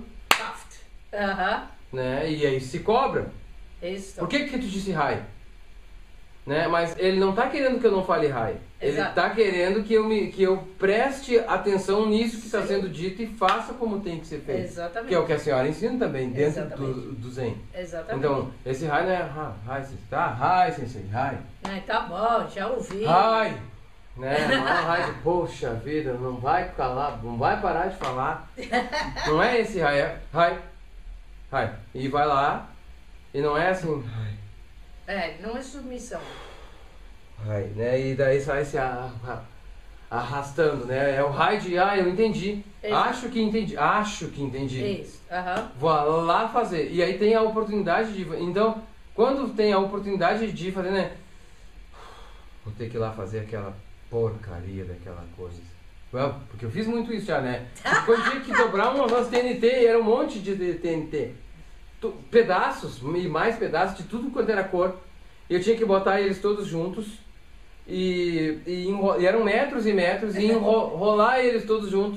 Speaker 3: né? E aí se cobra. Por que tu disse hai? Né? Mas ele não tá querendo que eu não fale hai. Ele tá querendo que eu preste atenção nisso que está sendo dito e faça como tem que ser feito.
Speaker 1: Exatamente.
Speaker 3: Que é o que a senhora ensina também dentro do Zen.
Speaker 1: Exatamente.
Speaker 3: Então, esse hai não é hai, tá? Hai, sensei, hai.
Speaker 1: Tá bom, já ouvi.
Speaker 3: Hai! Né? Não é um raio de, poxa vida, não vai calar, não vai parar de falar. Não é esse raio, é raio. E vai lá, e não é assim,
Speaker 1: não é submissão.
Speaker 3: Raio, né? E daí sai se arrastando, né? É o raio de, eu entendi. Acho que entendi.
Speaker 1: Isso,
Speaker 3: Vou lá fazer. E aí tem a oportunidade de, então, quando tem a oportunidade de fazer, né? Vou ter que ir lá fazer aquela porcaria daquela coisa. Porque eu fiz muito isso já, né? Quando tinha que dobrar umas TNT, e era um monte de TNT. Pedaços, e mais pedaços de tudo quanto era cor. Eu tinha que botar eles todos juntos. E eram metros e metros, e enrolar eles todos juntos.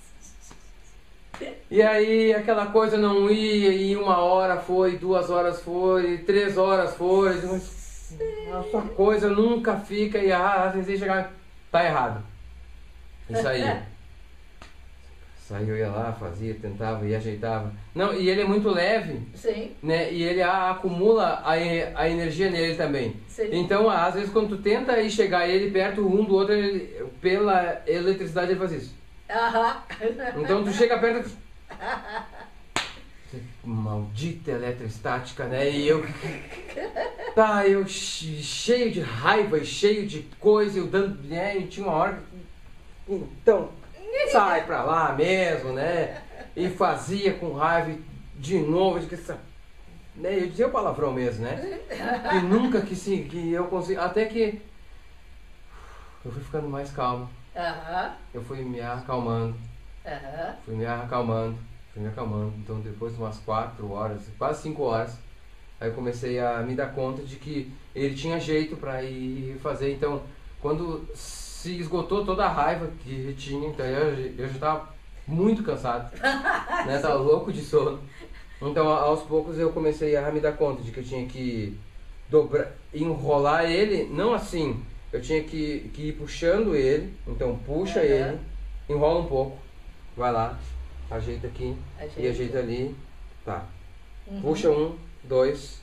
Speaker 3: E aí aquela coisa não ia, e 1 hora foi, 2 horas foi, 3 horas foi. A sua coisa nunca fica e às vezes chegar, tá errado. Isso aí. Aí eu ia lá, fazia, tentava e ajeitava. Não, e ele é muito leve,
Speaker 1: Sim,
Speaker 3: né? E ele acumula a energia nele também.
Speaker 1: sim.
Speaker 3: Então, às vezes, quando tu tenta ir chegar ele perto um do outro, pela eletricidade ele faz isso.
Speaker 1: Aham.
Speaker 3: Então, tu chega perto... Maldita eletrostática, né? E eu... Tá, eu cheio de raiva e cheio de coisa, eu dando... Né? E tinha uma hora... Então, sai pra lá mesmo, né? E fazia com raiva e de novo, né? Eu dizia o palavrão mesmo, né? Que nunca que eu consigo... Até que eu fui ficando mais calmo.
Speaker 1: Aham.
Speaker 3: Eu fui me acalmando.
Speaker 1: Aham.
Speaker 3: Fui me acalmando. Então depois de umas 4 horas, quase 5 horas, aí eu comecei a me dar conta de que ele tinha jeito pra ir fazer. Então, quando se esgotou toda a raiva que tinha, então eu já estava muito cansado, né? Tava louco de sono. Então, aos poucos eu comecei a me dar conta de que eu tinha que enrolar ele, não assim, eu tinha que ir puxando ele. Então puxa ele, enrola um pouco, vai lá, ajeita aqui e ajeita ali, tá. Puxa 1, 2,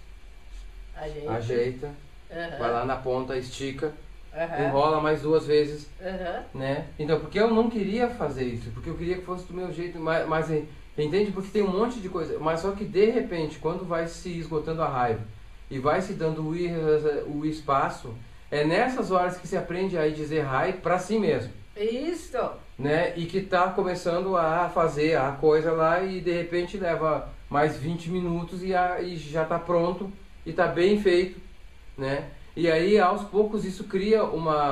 Speaker 3: ajeita, vai lá na ponta, estica, enrola mais 2 vezes, né? Então, porque eu não queria fazer isso, porque eu queria que fosse do meu jeito, mas entende? Porque tem um monte de coisa, mas só que de repente, quando vai se esgotando a raiva e vai se dando o espaço, é nessas horas que se aprende a dizer rai pra si mesmo.
Speaker 1: Isso.
Speaker 3: Né? E que tá começando a fazer a coisa lá e de repente leva mais 20 minutos e já tá pronto e tá bem feito, né? E aí aos poucos isso cria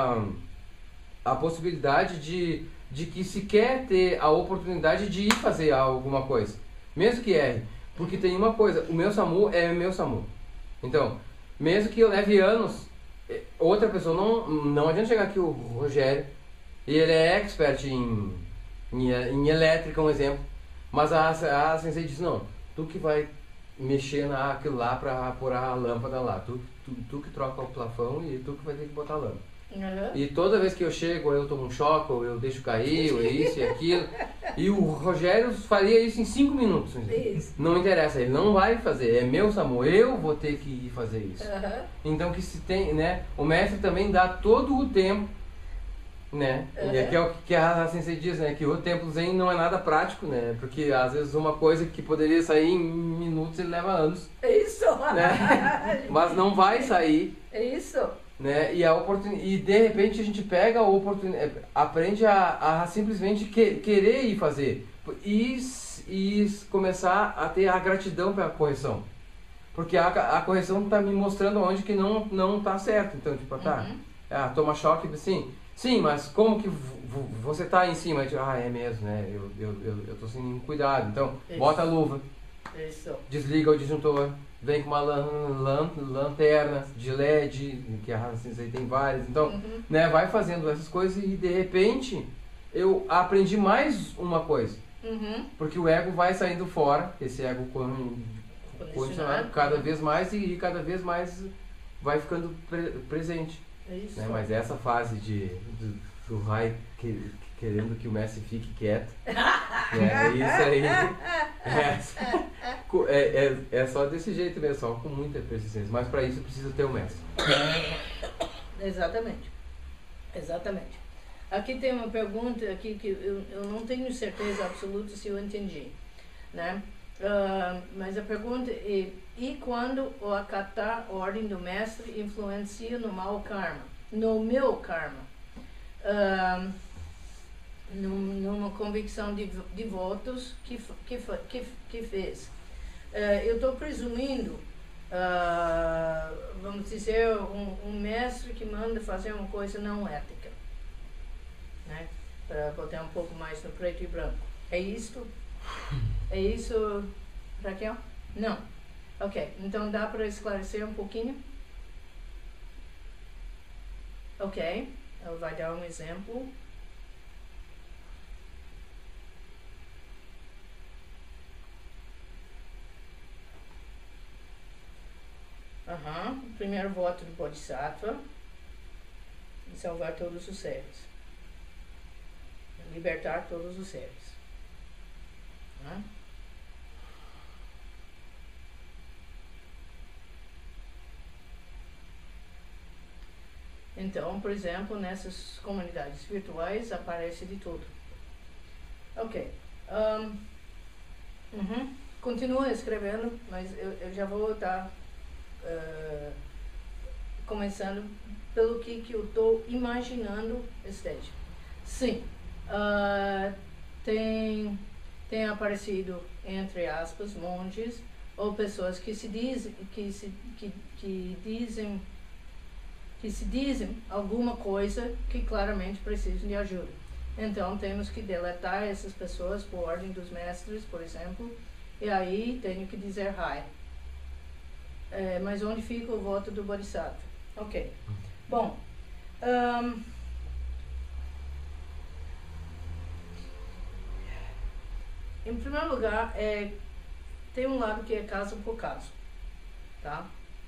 Speaker 3: a possibilidade de que se quer ter a oportunidade de ir fazer alguma coisa, mesmo que erre, porque tem uma coisa, o meu SAMU é o meu SAMU. Então, mesmo que eu leve anos, outra pessoa não adianta chegar aqui o Rogério. E ele é expert em elétrica, um exemplo. Mas a sensei diz, não, tu que vai mexer naquilo lá pra pôr a lâmpada lá. Tu que troca o plafão e tu que vai ter que botar a lâmpada. E toda vez que eu chego, eu tomo um choque, ou eu deixo cair, ou isso e aquilo. E o Rogério faria isso em 5 minutos.
Speaker 1: Isso.
Speaker 3: Não interessa, ele não vai fazer, é meu SAMU, eu vou ter que ir fazer isso. Então que se tem, né? O mestre também dá todo o tempo, né? E aqui é o que a sensei diz, né? Que o tempo zen não é nada prático, né? Porque às vezes uma coisa que poderia sair em minutos, ele leva anos.
Speaker 1: Isso.
Speaker 3: Né? Mas não vai sair.
Speaker 1: Isso.
Speaker 3: Né? E de repente a gente pega a oportunidade, aprende a simplesmente querer ir fazer. E começar a ter a gratidão pela correção. Porque a correção está me mostrando onde que não tá certo. Então, tipo, tá, toma choque, sim, mas como que você tá em cima? Tipo, é mesmo, né? Eu tô sem cuidado. Então,
Speaker 1: isso.
Speaker 3: Bota a luva,
Speaker 1: isso.
Speaker 3: Desliga o disjuntor, vem com uma lanterna de LED, que a Sensei tem várias. Então, né, vai fazendo essas coisas e de repente eu aprendi mais uma coisa. Porque o ego vai saindo fora, esse ego condicionado cada vez mais e cada vez mais vai ficando presente.
Speaker 1: Isso.
Speaker 3: Né? Mas essa fase do Rai querendo que o mestre fique quieto, né? Isso aí é só desse jeito mesmo, só com muita persistência. Mas para isso precisa ter o mestre.
Speaker 1: Exatamente. Aqui tem uma pergunta aqui que eu não tenho certeza absoluta se eu entendi, né? Mas a pergunta é: e quando o acatar a ordem do mestre influencia no mau karma, no meu karma, numa convicção de votos que fez? Eu estou presumindo, vamos dizer, um mestre que manda fazer uma coisa não ética, né? Para botar um pouco mais no preto e branco. É isso? É isso, Raquel? Não. Ok, então dá para esclarecer um pouquinho? Ok, ela vai dar um exemplo. Primeiro voto do Bodhisattva: salvar todos os seres, libertar todos os seres. né? Então, por exemplo, nessas comunidades virtuais aparece de tudo. Ok. Continua escrevendo, mas eu já vou estar começando pelo que eu estou imaginando esteja. Sim, tem aparecido, entre aspas, monges ou pessoas que se dizem alguma coisa que claramente precisam de ajuda. Então temos que deletar essas pessoas por ordem dos mestres, por exemplo, e aí tenho que dizer hi. Mas onde fica o voto do Bodhisattva? Ok. Bom, em primeiro lugar, tem um lado que é caso por caso, tá?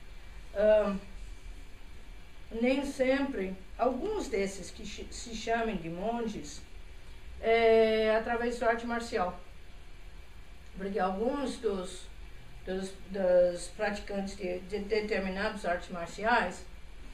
Speaker 1: Nem sempre, alguns desses que se chamem de monges, através da arte marcial. Porque alguns dos praticantes de determinadas artes marciais,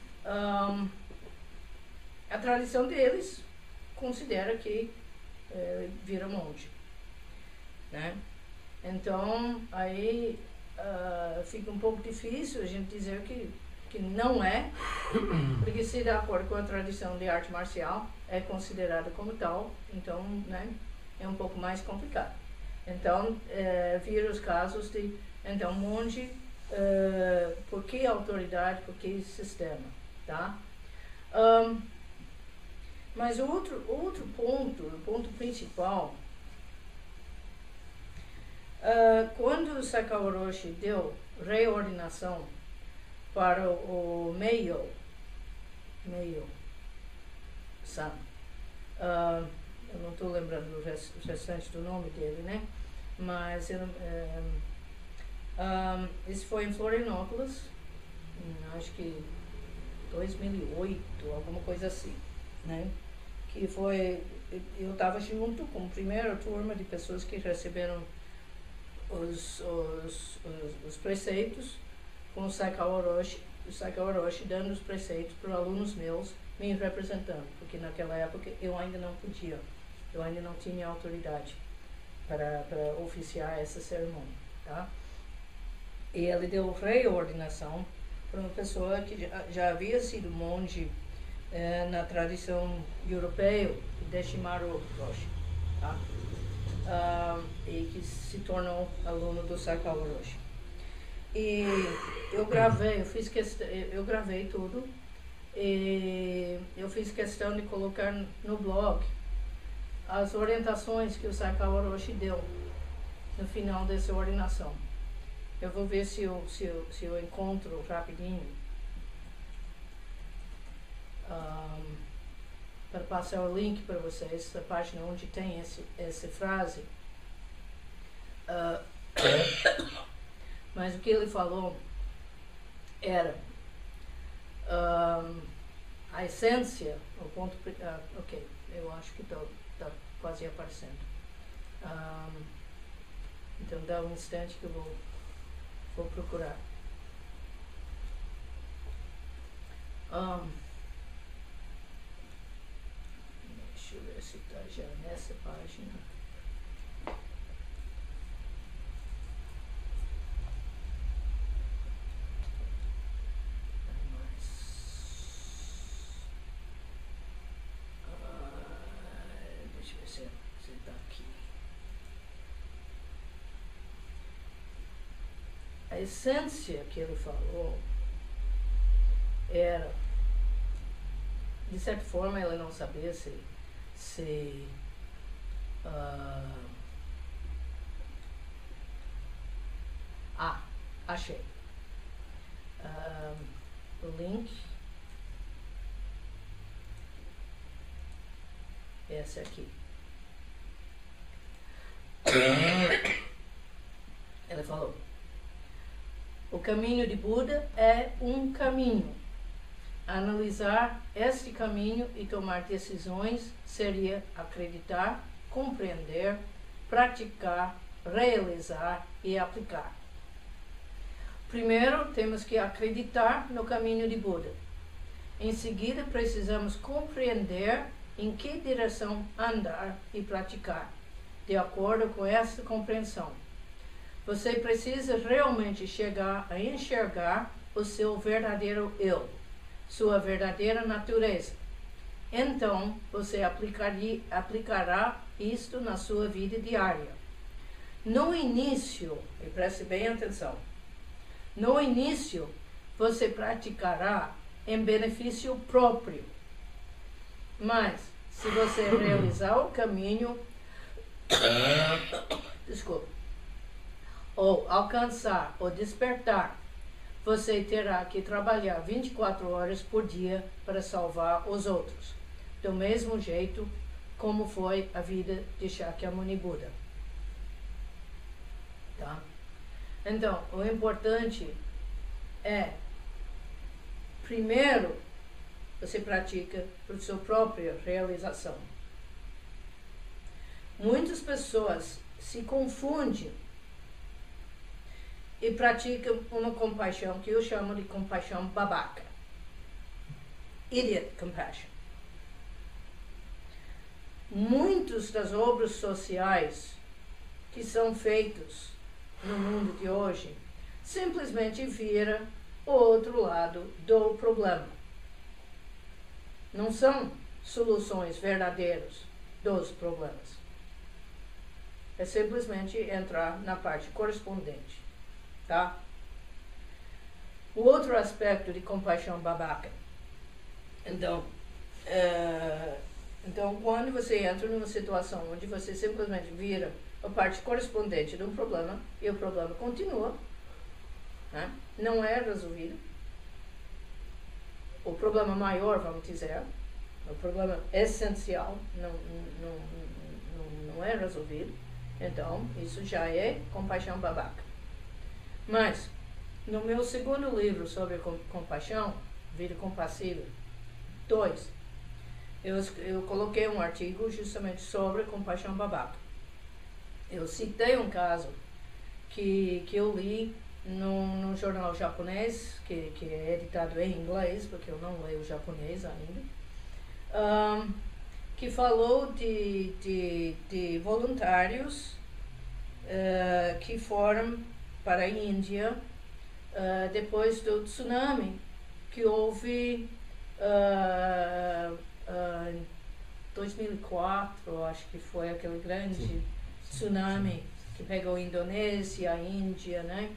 Speaker 1: a tradição deles considera que vira monge, né? Então, aí fica um pouco difícil a gente dizer que não é, porque se de acordo com a tradição de arte marcial é considerada como tal, então, né, é um pouco mais complicado. Então, vira os casos de, então, monge, por que autoridade, por que sistema, tá? Mas o outro ponto, o ponto principal, quando o Sakao Roshi deu reordenação para o Meio-san, eu não estou lembrando o restante do nome dele, né? Mas isso foi em Florianópolis, acho que 2008, alguma coisa assim, né? Que foi, eu estava junto com a primeira turma de pessoas que receberam os preceitos, com o Sakao Roshi dando os preceitos para alunos meus me representando, porque naquela época eu ainda não podia, eu ainda não tinha autoridade para oficiar essa cerimônia, tá? E ele deu reordenação para uma pessoa que já havia sido monge na tradição europeia, Deshimaru Roshi, tá? E que se tornou aluno do Sakao Roshi. E eu gravei tudo, e eu fiz questão de colocar no blog as orientações que o Sakao Roshi deu no final dessa ordenação. Eu vou ver se eu encontro rapidinho para passar o link para vocês, a página onde tem essa frase. Mas o que ele falou era a essência, o ponto. Ok, eu acho que está quase aparecendo. Então dá um instante que eu vou procurar. Deixa eu ver se está já nessa página. Deixa eu ver se está aqui. A essência que ele falou era, de certa forma, ela não sabia se achei o link, essa aqui. Ela falou: o caminho de Buda é um caminho. Analisar este caminho e tomar decisões seria acreditar, compreender, praticar realizar e aplicar. Primeiro, temos que acreditar no caminho de Buda. Em seguida, precisamos compreender em que direção andar e praticar, de acordo com esta compreensão. Você precisa realmente chegar a enxergar o seu verdadeiro eu, sua verdadeira natureza. Então, você aplicará isto na sua vida diária. No início, e preste bem atenção, no início, você praticará em benefício próprio. Mas, se você realizar o caminho, ou alcançar ou despertar, você terá que trabalhar 24 horas por dia para salvar os outros, do mesmo jeito como foi a vida de Shakyamuni Buda. Tá? Então, o importante é, primeiro, você pratica por sua própria realização. Muitas pessoas se confundem e praticam uma compaixão que eu chamo de compaixão babaca. Idiot compassion. Muitas das obras sociais que são feitas no mundo de hoje simplesmente viram o outro lado do problema. Não são soluções verdadeiras dos problemas. É simplesmente entrar na parte correspondente. Tá? O outro aspecto de compaixão babaca. Então, quando você entra numa situação onde você simplesmente vira a parte correspondente de um problema e o problema continua, né? Não é resolvido. O problema maior, vamos dizer, o problema essencial não é resolvido. Então, isso já é compaixão babaca. Mas, no meu segundo livro sobre compaixão, Vida Compassiva 2, eu coloquei um artigo justamente sobre compaixão babaca. Eu citei um caso que eu li num jornal japonês, que é editado em inglês, porque eu não leio japonês ainda, que falou de voluntários que foram para a Índia depois do tsunami que houve em 2004, acho que foi aquele grande tsunami que pegou a Indonésia, a Índia, né?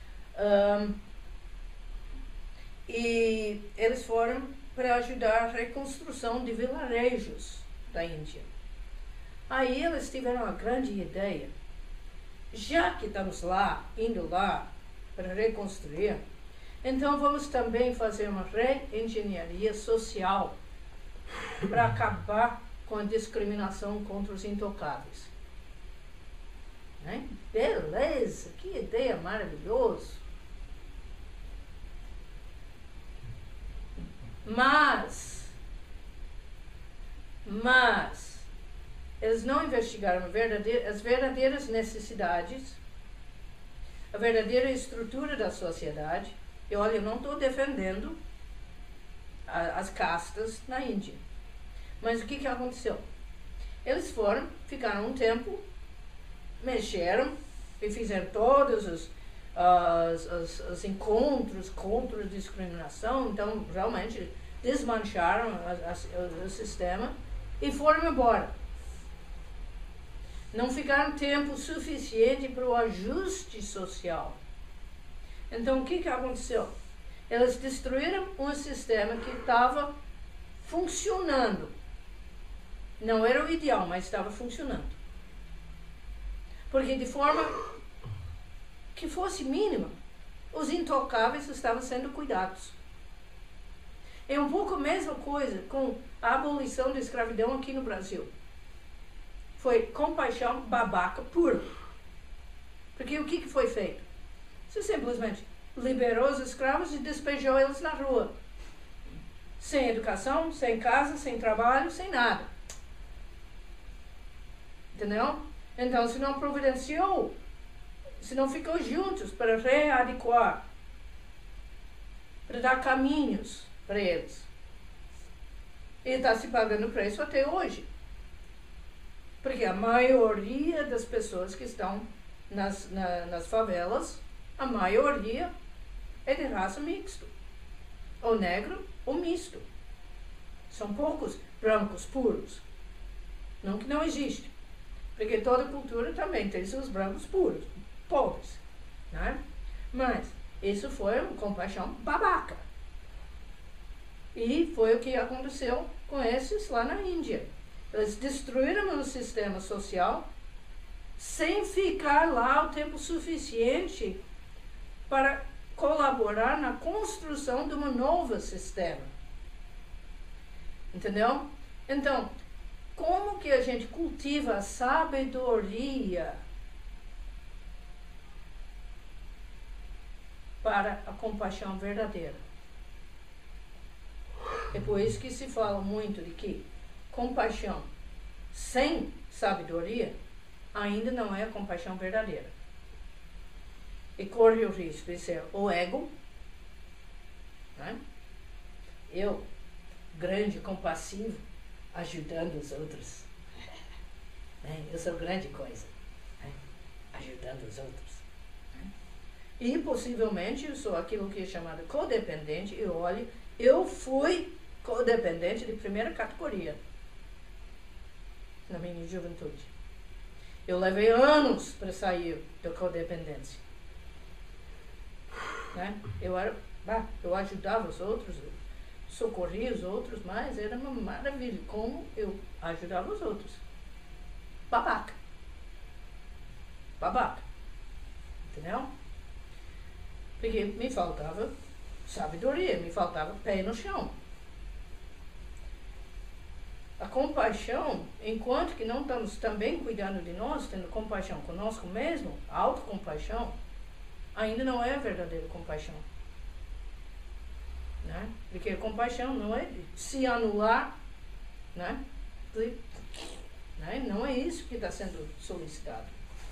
Speaker 1: E eles foram para ajudar a reconstrução de vilarejos da Índia. Aí eles tiveram uma grande ideia. Já que estamos lá, indo lá para reconstruir, então vamos também fazer uma reengenharia social para acabar com a discriminação contra os intocáveis. Né? Beleza, que ideia maravilhosa. Mas eles não investigaram as verdadeiras necessidades, a verdadeira estrutura da sociedade. E olha, eu não estou defendendo as castas na Índia. Mas o que aconteceu? Eles ficaram um tempo, mexeram e fizeram todos os encontros contra a discriminação. Então, realmente, desmancharam o sistema e foram embora. Não ficaram tempo suficiente para o ajuste social. Então, o que aconteceu? Eles destruíram um sistema que estava funcionando. Não era o ideal, mas estava funcionando. Porque de forma que fosse mínima, os intocáveis estavam sendo cuidados. É um pouco a mesma coisa com a abolição da escravidão aqui no Brasil. Foi compaixão babaca pura. Porque o que foi feito? Você simplesmente liberou os escravos e despejou eles na rua. Sem educação, sem casa, sem trabalho, sem nada. Entendeu? Então, se não providenciou, se não ficou juntos para readequar, para dar caminhos para eles, e está se pagando preço até hoje. Porque a maioria das pessoas que estão nas favelas, a maioria é de raça mista, ou negro ou misto. São poucos brancos puros. Não que não existe, porque toda cultura também tem seus brancos puros, pobres, né? Mas isso foi uma compaixão babaca. E foi o que aconteceu com esses lá na Índia. Eles destruíram o sistema social sem ficar lá o tempo suficiente para colaborar na construção de um novo sistema. Entendeu? Então, como que a gente cultiva a sabedoria para a compaixão verdadeira? É por isso que se fala muito de que compaixão sem sabedoria ainda não é a compaixão verdadeira. E corre o risco de ser o ego, né? Eu, grande compassivo, ajudando os outros. Né? Eu sou grande coisa, né? Ajudando os outros. Né? E possivelmente eu sou aquilo que é chamado codependente. E olhe, eu fui codependente de primeira categoria na minha juventude. Eu levei anos para sair da codependência. Né? Eu ajudava os outros, eu socorria os outros, mas era uma maravilha como eu ajudava os outros. Babaca. Babaca. Entendeu? Porque me faltava sabedoria, me faltava pé no chão. A compaixão, enquanto que não estamos também cuidando de nós, tendo compaixão conosco mesmo, a autocompaixão, ainda não é a verdadeira compaixão. Né? Porque a compaixão não é se anular, né? Não é isso que está sendo solicitado.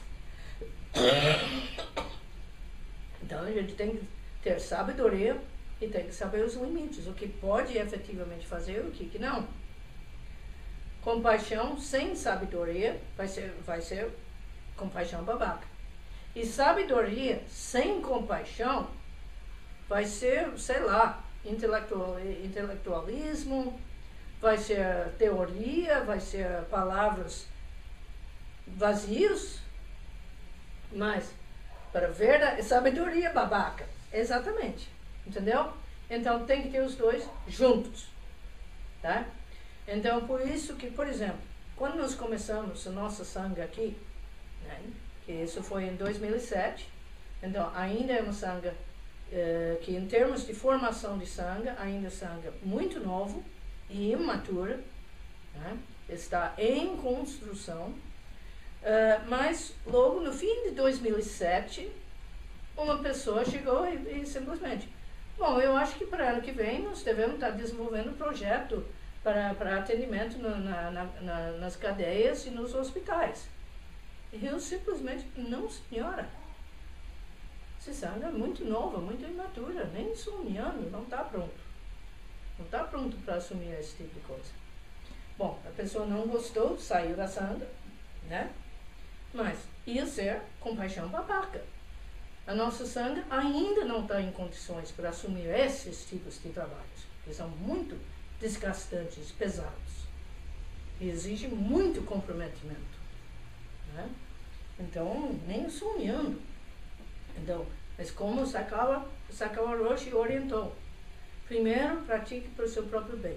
Speaker 1: Então a gente tem que ter sabedoria e tem que saber os limites, o que pode efetivamente fazer e o que não. Compaixão sem sabedoria vai ser compaixão babaca. E sabedoria sem compaixão vai ser, sei lá, intelectualismo, vai ser teoria, vai ser palavras vazios, mas para ver sabedoria babaca. Exatamente. Entendeu? Então tem que ter os dois juntos. Tá? Então por isso que, por exemplo, quando nós começamos a nossa sanga aqui, né, que isso foi em 2007, então ainda é uma sanga que em termos de formação de sanga, ainda é sanga muito novo e imatura, né, está em construção, mas logo no fim de 2007, uma pessoa chegou e simplesmente, bom, eu acho que para ano que vem nós devemos estar desenvolvendo um projeto para atendimento nas cadeias e nos hospitais. E eu simplesmente, não senhora, essa sanga é muito nova, muito imatura, nem sonhando, não está pronto. Não está pronto para assumir esse tipo de coisa. Bom, a pessoa não gostou, saiu da sanga, né? Mas ia ser compaixão babaca. A nossa sanga ainda não está em condições para assumir esses tipos de trabalhos, que são muito desgastantes, pesados. E exige muito comprometimento. Né? Então, nem sonhando. Então, mas como Sakawa Roshi orientou, primeiro pratique para o seu próprio bem.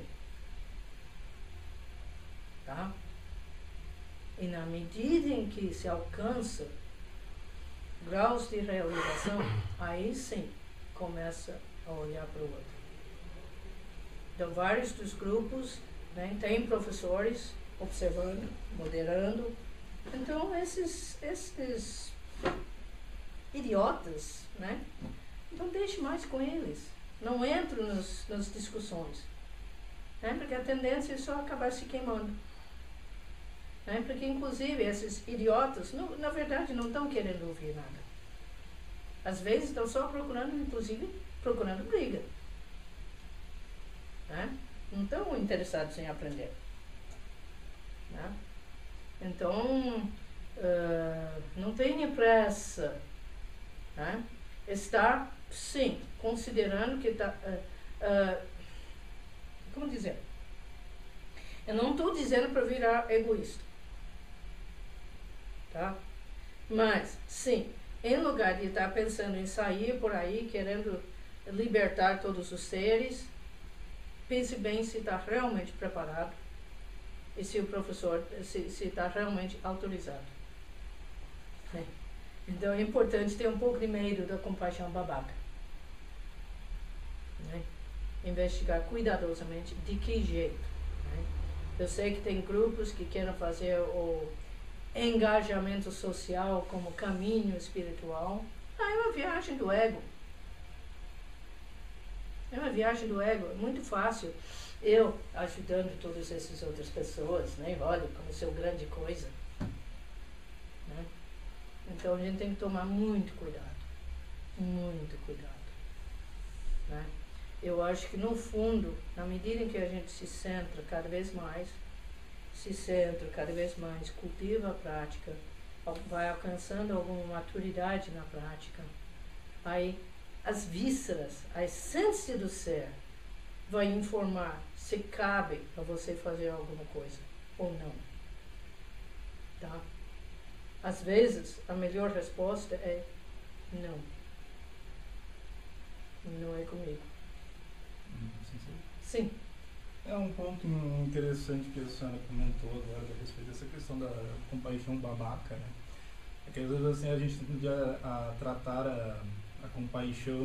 Speaker 1: Tá? E na medida em que se alcança graus de realização, aí sim começa a olhar para o outro. Então, vários dos grupos, né, tem professores observando, moderando. Então, esses idiotas, né? Então, deixe mais com eles. Não entro nas discussões. Né? Porque a tendência é só acabar se queimando. Né? Porque, inclusive, esses idiotas, na verdade, não estão querendo ouvir nada. Às vezes estão só procurando, inclusive, procurando briga. Né? Não estão interessados em aprender. Né? Então, não tenha pressa. Né? Está, sim, considerando que está... como dizer? Eu não estou dizendo para virar egoísta. Tá? Mas, sim, em lugar de estar pensando em sair por aí, querendo libertar todos os seres, pense bem se está realmente preparado e se o professor se está realmente autorizado. Né? Então é importante ter um pouco de medo da compaixão babaca. Né? Investigar cuidadosamente de que jeito. Né? Eu sei que tem grupos que querem fazer o engajamento social como caminho espiritual. É uma viagem do ego. É uma viagem do ego, é muito fácil. Eu ajudando todas essas outras pessoas, né? Olha, como isso é grande coisa. Né? Então a gente tem que tomar muito cuidado. Muito cuidado. Né? Eu acho que no fundo, na medida em que a gente se centra cada vez mais, cultiva a prática, vai alcançando alguma maturidade na prática, aí as vísceras, a essência do ser, vai informar se cabe para você fazer alguma coisa ou não. Tá? Às vezes, a melhor resposta é não. Não é comigo. Sim.
Speaker 2: É um ponto interessante que a senhora comentou agora a respeito dessa questão da compaixão babaca, né? É que às vezes assim, a gente tende a tratar a compaixão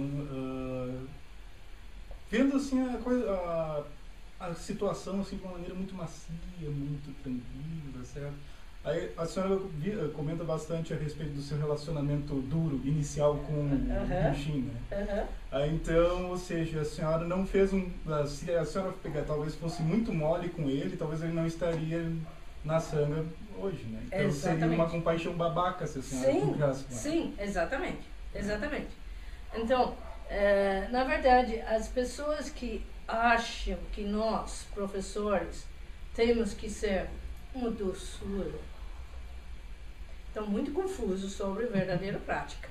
Speaker 2: vendo assim a situação assim, de uma maneira muito macia, muito tranquila, certo? Aí a senhora comenta bastante a respeito do seu relacionamento duro, inicial com o Shin, né? Aí, então, ou seja, a senhora não fez se a senhora talvez fosse muito mole com ele, talvez ele não estaria na sanga hoje, né? Então
Speaker 1: Exatamente.
Speaker 2: Seria uma compaixão babaca se a senhora julgasse com ela.
Speaker 1: Sim, exatamente. Exatamente. Então, na verdade, as pessoas que acham que nós, professores, temos que ser uma doçura, estão muito confusos sobre a verdadeira prática.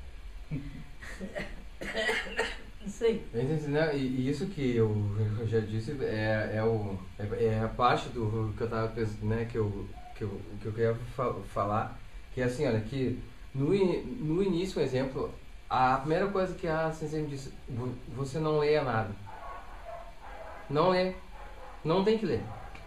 Speaker 1: Sim.
Speaker 3: E isso que eu já disse é a parte do que eu estava pensando, né, que eu queria falar, que é assim, olha, que no início, um exemplo, a primeira coisa que a sensei me disse, você não leia nada. Não lê. Não tem que ler.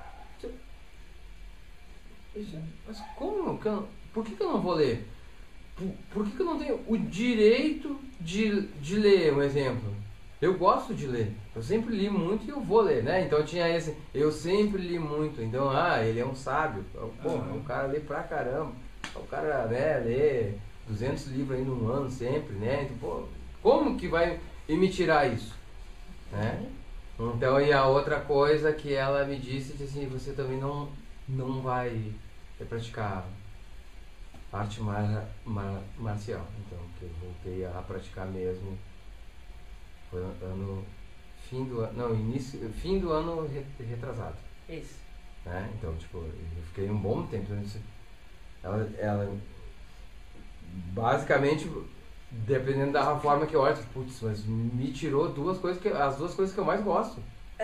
Speaker 3: Mas como? Por que eu não vou ler? Por que eu não tenho o direito de ler, um exemplo? Eu gosto de ler. Eu sempre li muito e eu vou ler, né? Então tinha esse, eu sempre li muito. Então, ele é um sábio. Pô, o cara lê pra caramba. O cara, né, lê 200 livros aí num ano sempre, né? Então, pô, como que vai me tirar isso? Né? Então, e a outra coisa que ela me disse assim, você também não vai praticar arte marcial. Então, que eu voltei a praticar mesmo foi fim do ano retrasado.
Speaker 1: Isso.
Speaker 3: Né? Então, tipo, eu fiquei um bom tempo. Ela basicamente, dependendo da forma que eu olho, putz, mas me tirou as duas coisas que eu mais gosto.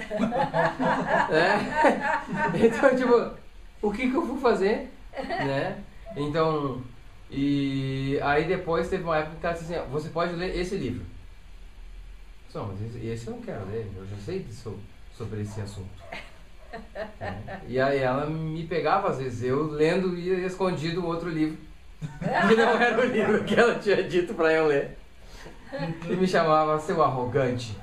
Speaker 3: Então, tipo, o que eu vou fazer? Né? Então, e aí depois teve uma época que ela disse assim, você pode ler esse livro. Não, mas esse eu não quero ler, eu já sei sobre esse assunto. E aí ela me pegava às vezes, eu lendo e escondido o outro livro, que não era o livro que ela tinha dito pra eu ler. E me chamava seu arrogante.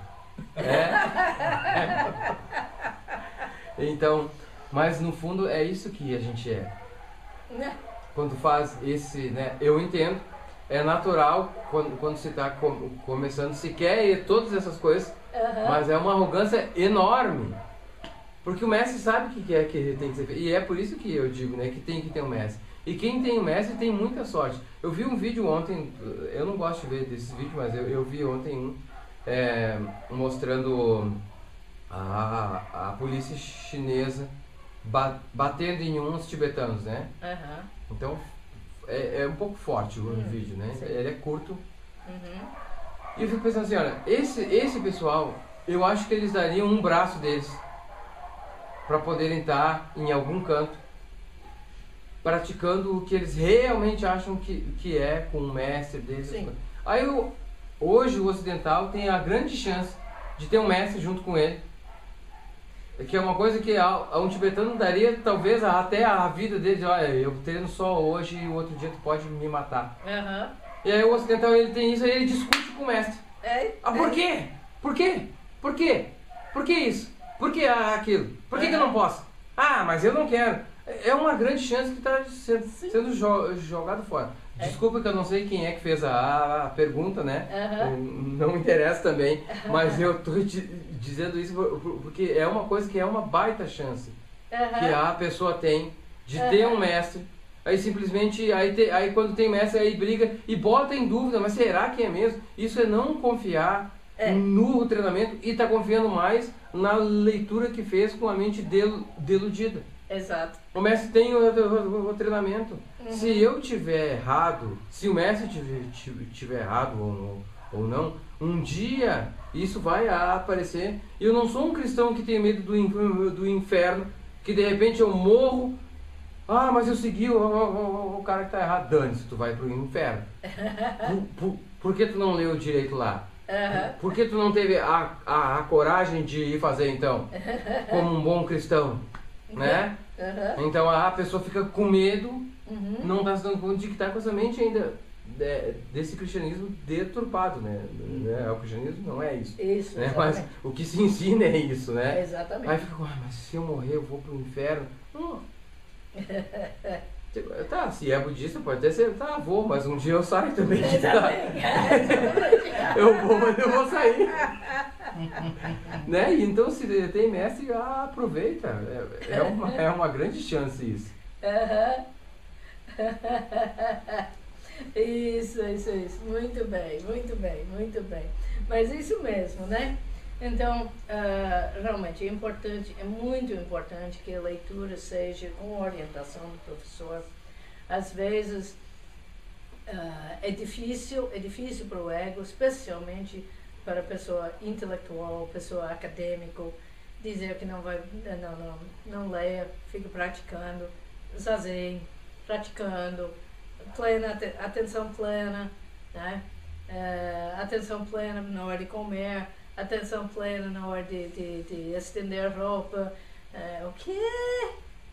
Speaker 3: Então, mas no fundo é isso que a gente é. Quando faz esse, né, eu entendo, é natural quando você está começando, se quer todas essas coisas, mas é uma arrogância enorme. Porque o mestre sabe o que é que tem que ser feito. E é por isso que eu digo, né, que tem que ter um mestre. E quem tem um mestre tem muita sorte. Eu vi um vídeo ontem, eu não gosto de ver desses vídeos, mas eu vi ontem um mostrando a polícia chinesa batendo em uns tibetanos, né?
Speaker 1: Aham.
Speaker 3: Então é um pouco forte o vídeo, né?
Speaker 1: Sim.
Speaker 3: Ele é curto.
Speaker 1: Uhum.
Speaker 3: E eu fico pensando assim, olha, esse pessoal, eu acho que eles dariam um braço deles para poderem estar em algum canto praticando o que eles realmente acham que é com o mestre deles.
Speaker 1: Sim.
Speaker 3: Aí hoje o ocidental tem a grande chance de ter um mestre junto com ele, que é uma coisa que a um tibetano daria talvez até a vida dele. Olha, eu treino só hoje e o outro dia tu pode me matar.
Speaker 1: Aham.
Speaker 3: E aí o ocidental ele tem isso, aí ele discute com o mestre. Por
Speaker 1: É.
Speaker 3: quê? Por quê? Por quê? Por que isso? Por que aquilo? Por que eu não posso? Ah, mas eu não quero. É uma grande chance que está sendo jogado fora. Desculpa que eu não sei quem é que fez a pergunta, né? Não me interessa também, mas eu estou dizendo isso porque é uma coisa que é uma baita chance que a pessoa tem de ter um mestre. Aí simplesmente, aí quando tem mestre, aí briga e bota em dúvida, mas será que é mesmo? Isso é não confiar no treinamento e tá confiando mais na leitura que fez com a mente deludida.
Speaker 1: Exato.
Speaker 3: O mestre tem o treinamento. Se eu tiver errado, se o mestre tiver errado ou não, um dia isso vai aparecer. E eu não sou um cristão que tem medo do inferno, que de repente eu morro. Ah, mas eu segui o cara que tá errado. Dane-se, tu vai pro inferno. Por que tu não leu direito lá? Por que tu não teve a coragem de ir fazer então? Como um bom cristão, né? Então a pessoa fica com medo, não tá se dando conta de que tá com essa mente ainda desse cristianismo deturpado, né? O cristianismo não é isso.
Speaker 1: Isso,
Speaker 3: né? Mas o que se ensina é isso, né?
Speaker 1: Exatamente.
Speaker 3: Aí fica, mas se eu morrer eu vou pro inferno. Tá, se é budista pode até ser, tá, vou, mas um dia eu saio também. Eu vou, mas eu vou sair. Né? E então se tem mestre, aproveita. É uma grande chance isso.
Speaker 1: Isso. Muito bem. Mas isso mesmo, né? Então, realmente é muito importante que a leitura seja com orientação do professor. Às vezes é difícil para o ego, especialmente para a pessoa intelectual, pessoa acadêmica, dizer que não leia, fica praticando, zazen, praticando, atenção plena, né? Atenção plena na hora de comer, atenção plena na hora de estender roupa. O quê?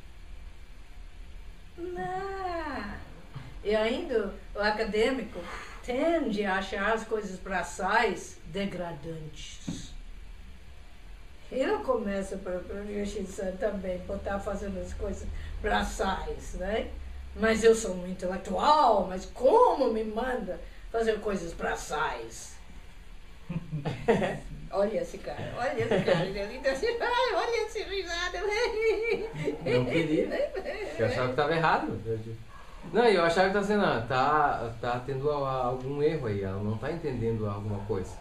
Speaker 1: Não. E ainda o acadêmico tende a achar as coisas braçais degradantes. Ele começa para o Shin-san também botar fazendo as coisas braçais, né? Mas eu sou um intelectual, mas como me manda fazer coisas braçais? Olha esse cara, ele tá assim, olha esse risado.
Speaker 3: Não queria. Eu achava que estava errado. Não, eu achava que tá tendo algum erro aí, ela não está entendendo alguma coisa.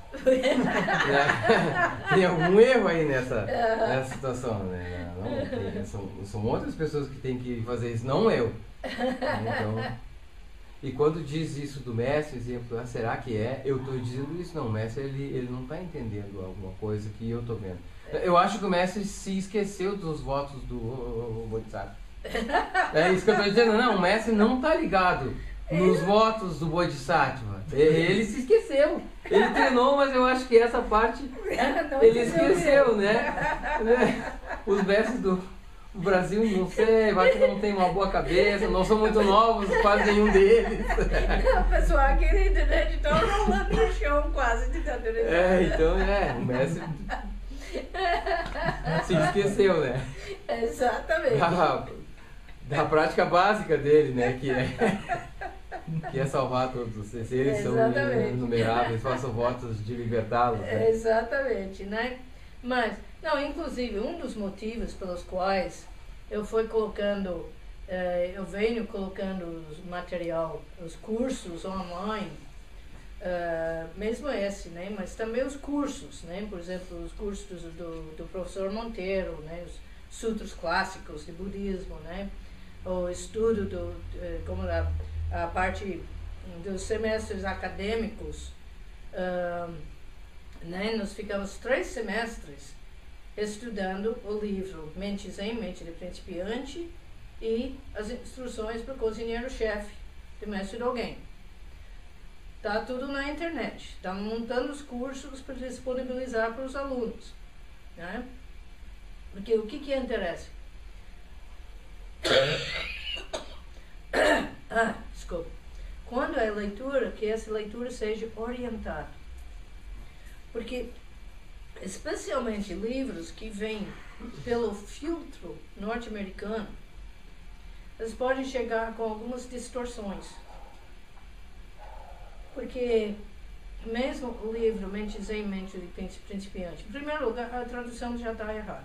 Speaker 3: Tem algum erro aí nessa situação, né? São outras pessoas que têm que fazer isso, não eu. Então, e quando diz isso do mestre, exemplo, será que é? Eu estou dizendo isso, não, o mestre ele não está entendendo alguma coisa que eu estou vendo. Eu acho que o mestre se esqueceu dos votos do Bodhisattva. É isso que eu estou dizendo, não, o mestre não está ligado nos votos do Bodhisattva. Ele se esqueceu. Ele treinou, mas eu acho que essa parte ele esqueceu, né? Os mestres do Brasil, não sei, vai que não tem uma boa cabeça, não são muito novos, quase nenhum deles.
Speaker 1: O pessoal querido, né? De estar rolando no chão quase de tanto
Speaker 3: então o mestre se esqueceu, né?
Speaker 1: Exatamente.
Speaker 3: Da prática básica dele, né? Que é salvar todos os seres, são inumeráveis, façam votos de libertá-los. Né?
Speaker 1: Exatamente, né? Mas, não, inclusive, um dos motivos pelos quais eu venho colocando os material, os cursos online, mesmo esse, né? Mas também os cursos, né? Por exemplo, os cursos do professor Monteiro, né? Os sutras clássicos de budismo, né? O estudo como a parte dos semestres acadêmicos, né? Nós ficamos 3 semestres estudando o livro Mente Zen, Mente de Principiante e as instruções para o cozinheiro-chefe do mestre Dogen. Está tudo na internet. Estamos montando os cursos para disponibilizar para os alunos, né? Porque o que interessa? Desculpa. Quando é leitura, que essa leitura seja orientada. Porque, especialmente livros que vêm pelo filtro norte-americano, eles podem chegar com algumas distorções. Porque mesmo o livro Mente Zen, Mente de Principiante, em primeiro lugar, a tradução já está errada.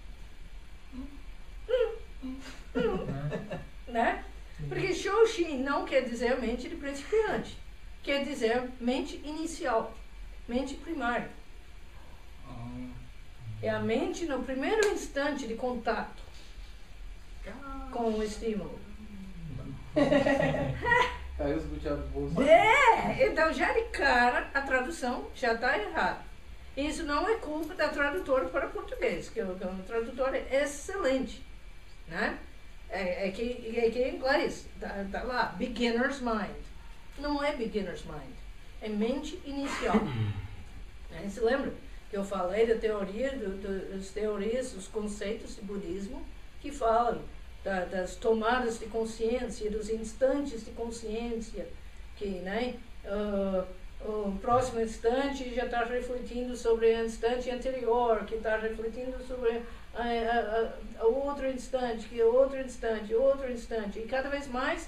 Speaker 1: Né? Porque Shoshin não quer dizer mente de principiante, quer dizer mente inicial, mente primária. É a mente no primeiro instante de contato com o estímulo.
Speaker 3: Caiu os buteados do bolso.
Speaker 1: Então já de cara a tradução já está errada. Isso não é culpa da tradutora para português, que o tradutor é excelente, né? É que em inglês tá lá, beginner's mind. Não é beginner's mind, é mente inicial. Você lembra que eu falei da teoria, das teorias, dos conceitos de budismo que falam das tomadas de consciência, dos instantes de consciência, que, né, o próximo instante já está refletindo sobre o instante anterior, que está refletindo sobre outro instante, que é outro instante, e cada vez mais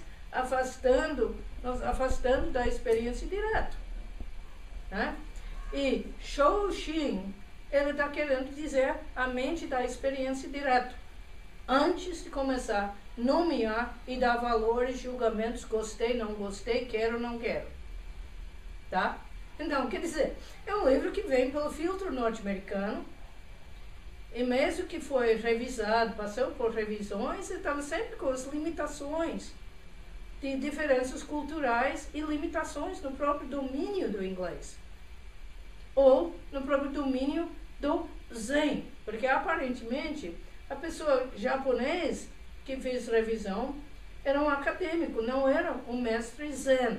Speaker 1: nos afastando da experiência direta. Né? E Shoshin, ele está querendo dizer a mente da experiência direta, antes de começar a nomear e dar valores, julgamentos, gostei, não gostei, quero, não quero. Tá? Então, quer dizer, é um livro que vem pelo filtro norte-americano, e mesmo que foi revisado, passou por revisões, estava sempre com as limitações de diferenças culturais e limitações no próprio domínio do inglês. Ou no próprio domínio do Zen. Porque aparentemente a pessoa japonesa que fez revisão era um acadêmico, não era um mestre Zen.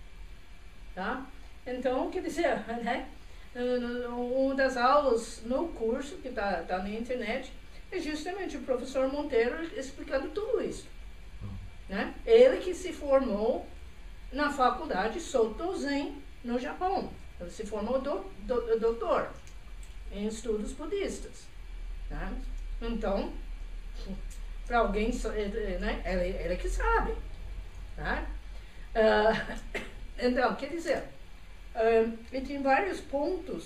Speaker 1: Tá? Então, quer dizer, né? Uma das aulas no curso, que está na internet, é justamente o professor Monteiro explicando tudo isso. Né? Ele que se formou na faculdade Soto Zen, no Japão. Ele se formou doutor em estudos budistas. Né? Então, para alguém, né? Ele que sabe. Né? Então, quer dizer, e tem vários pontos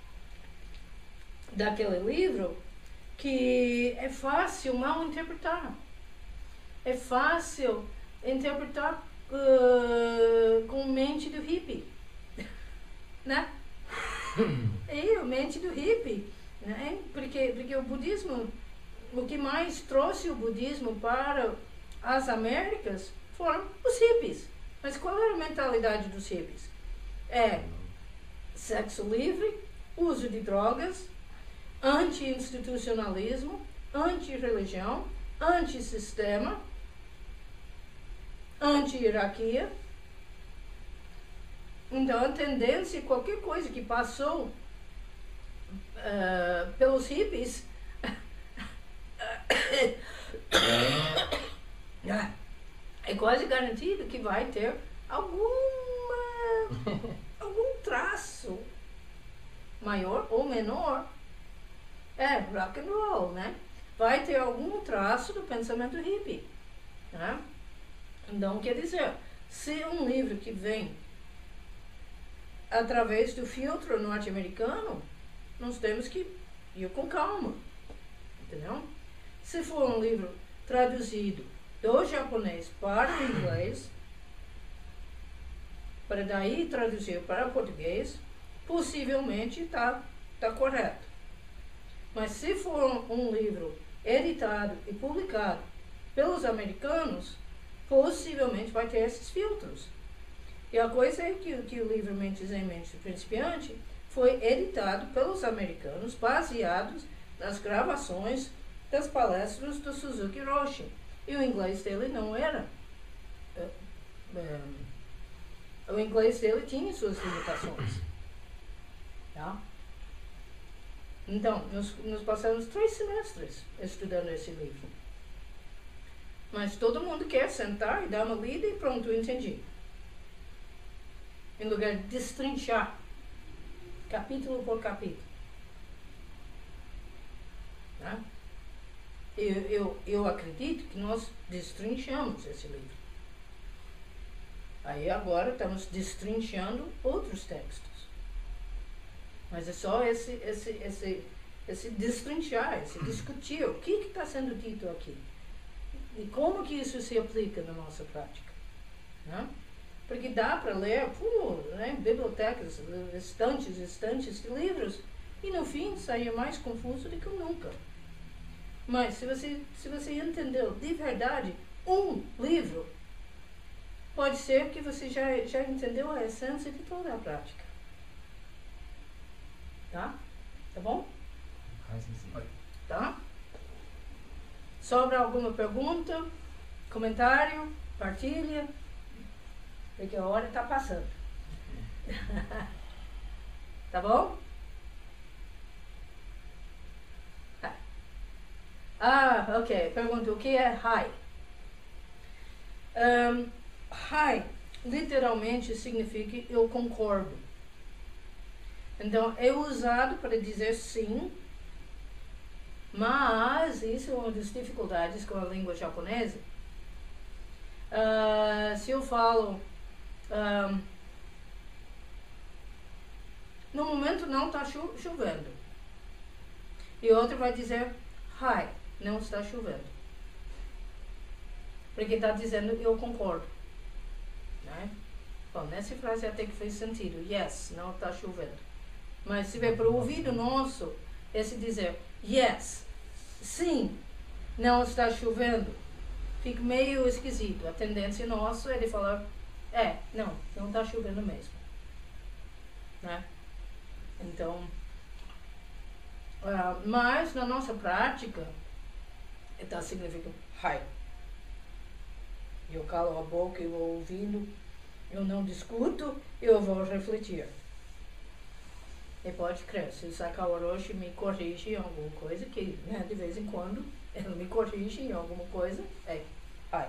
Speaker 1: daquele livro que é fácil mal interpretar. É fácil interpretar com mente do hippie. Né? E a mente do hippie. Né? Porque o budismo, o que mais trouxe o budismo para as Américas foram os hippies. Mas qual era a mentalidade dos hippies? É sexo livre, uso de drogas, anti-institucionalismo, anti-religião, anti-sistema, anti-hierarquia. Então, a tendência, qualquer coisa que passou pelos hippies é quase garantido que vai ter algum traço maior ou menor, rock and roll, né? Vai ter algum traço do pensamento hippie, né? Então, quer dizer, se um livro que vem através do filtro norte-americano, nós temos que E com calma. Entendeu? Se for um livro traduzido do japonês para o inglês, para daí traduzir para o português, possivelmente está correto. Mas se for um livro editado e publicado pelos americanos, possivelmente vai ter esses filtros. E a coisa é que o livro Mentes em Mente do Principiante foi editado pelos americanos, baseados nas gravações das palestras do Suzuki Roshi. E o inglês dele não era. O inglês dele tinha suas limitações. Tá? Então, nós passamos 3 semestres estudando esse livro. Mas todo mundo quer sentar e dar uma lida e pronto, eu entendi. Em lugar de destrinchar, capítulo por capítulo. Tá? Eu acredito que nós destrinchamos esse livro. Aí agora estamos destrinchando outros textos. Mas é só esse destrinchar, esse discutir o que está sendo dito aqui. E como que isso se aplica na nossa prática. Né? Porque dá para ler, né, bibliotecas, estantes de livros, e no fim sair mais confuso do que nunca. Mas se você entendeu de verdade um livro, pode ser que você já entendeu a essência de toda a prática. Tá? Tá bom? Tá? Sobra alguma pergunta, comentário, partilha? Porque a hora está passando. Tá bom? Ok. Pergunta, o que é hi? Hi literalmente significa eu concordo. Então, é usado para dizer sim, mas isso é uma das dificuldades com a língua japonesa. Se eu falo, no momento não está chovendo, e outro vai dizer, hi, não está chovendo. Porque está dizendo, eu concordo. Né? Bom, nessa frase até que fez sentido, yes, não está chovendo. Mas se vier para o ouvido nosso, esse dizer, yes, sim, não está chovendo, fica meio esquisito. A tendência nossa é de falar, não está chovendo mesmo. Né? Então, mas na nossa prática, está significando, hi. Eu calo a boca, eu vou ouvindo, eu não discuto, eu vou refletir. E pode crer, se o Sakao Roshi me corrige em alguma coisa, que né, de vez em quando ele me corrige em alguma coisa, hi.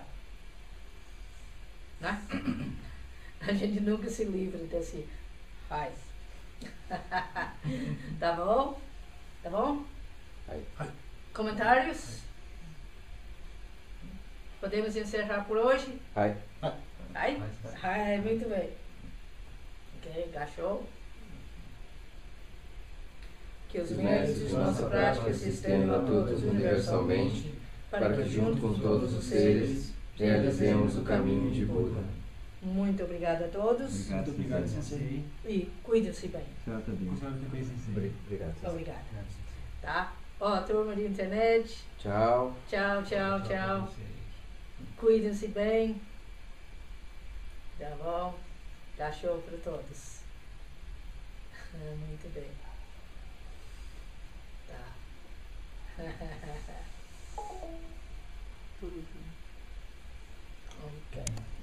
Speaker 1: Né? A gente nunca se livra desse hi. Tá bom? Tá bom?
Speaker 3: Hi.
Speaker 1: Comentários? Podemos encerrar por hoje?
Speaker 3: Hi.
Speaker 1: Hi, muito bem. Ok, gachou. Que os méritos de nossa prática se estendam a todos universalmente, para que junto com todos os seres realizemos o caminho de Buda. Muito obrigada a todos.
Speaker 4: Muito obrigado, Sensei.
Speaker 1: E cuidem-se bem.
Speaker 3: Obrigado.
Speaker 1: Obrigada. Tá? Turma de internet.
Speaker 3: Tchau.
Speaker 1: Tchau. Cuidem-se bem. Tá bom? Dá show para todos. Muito bem. Tá. Tudo bem. Ok.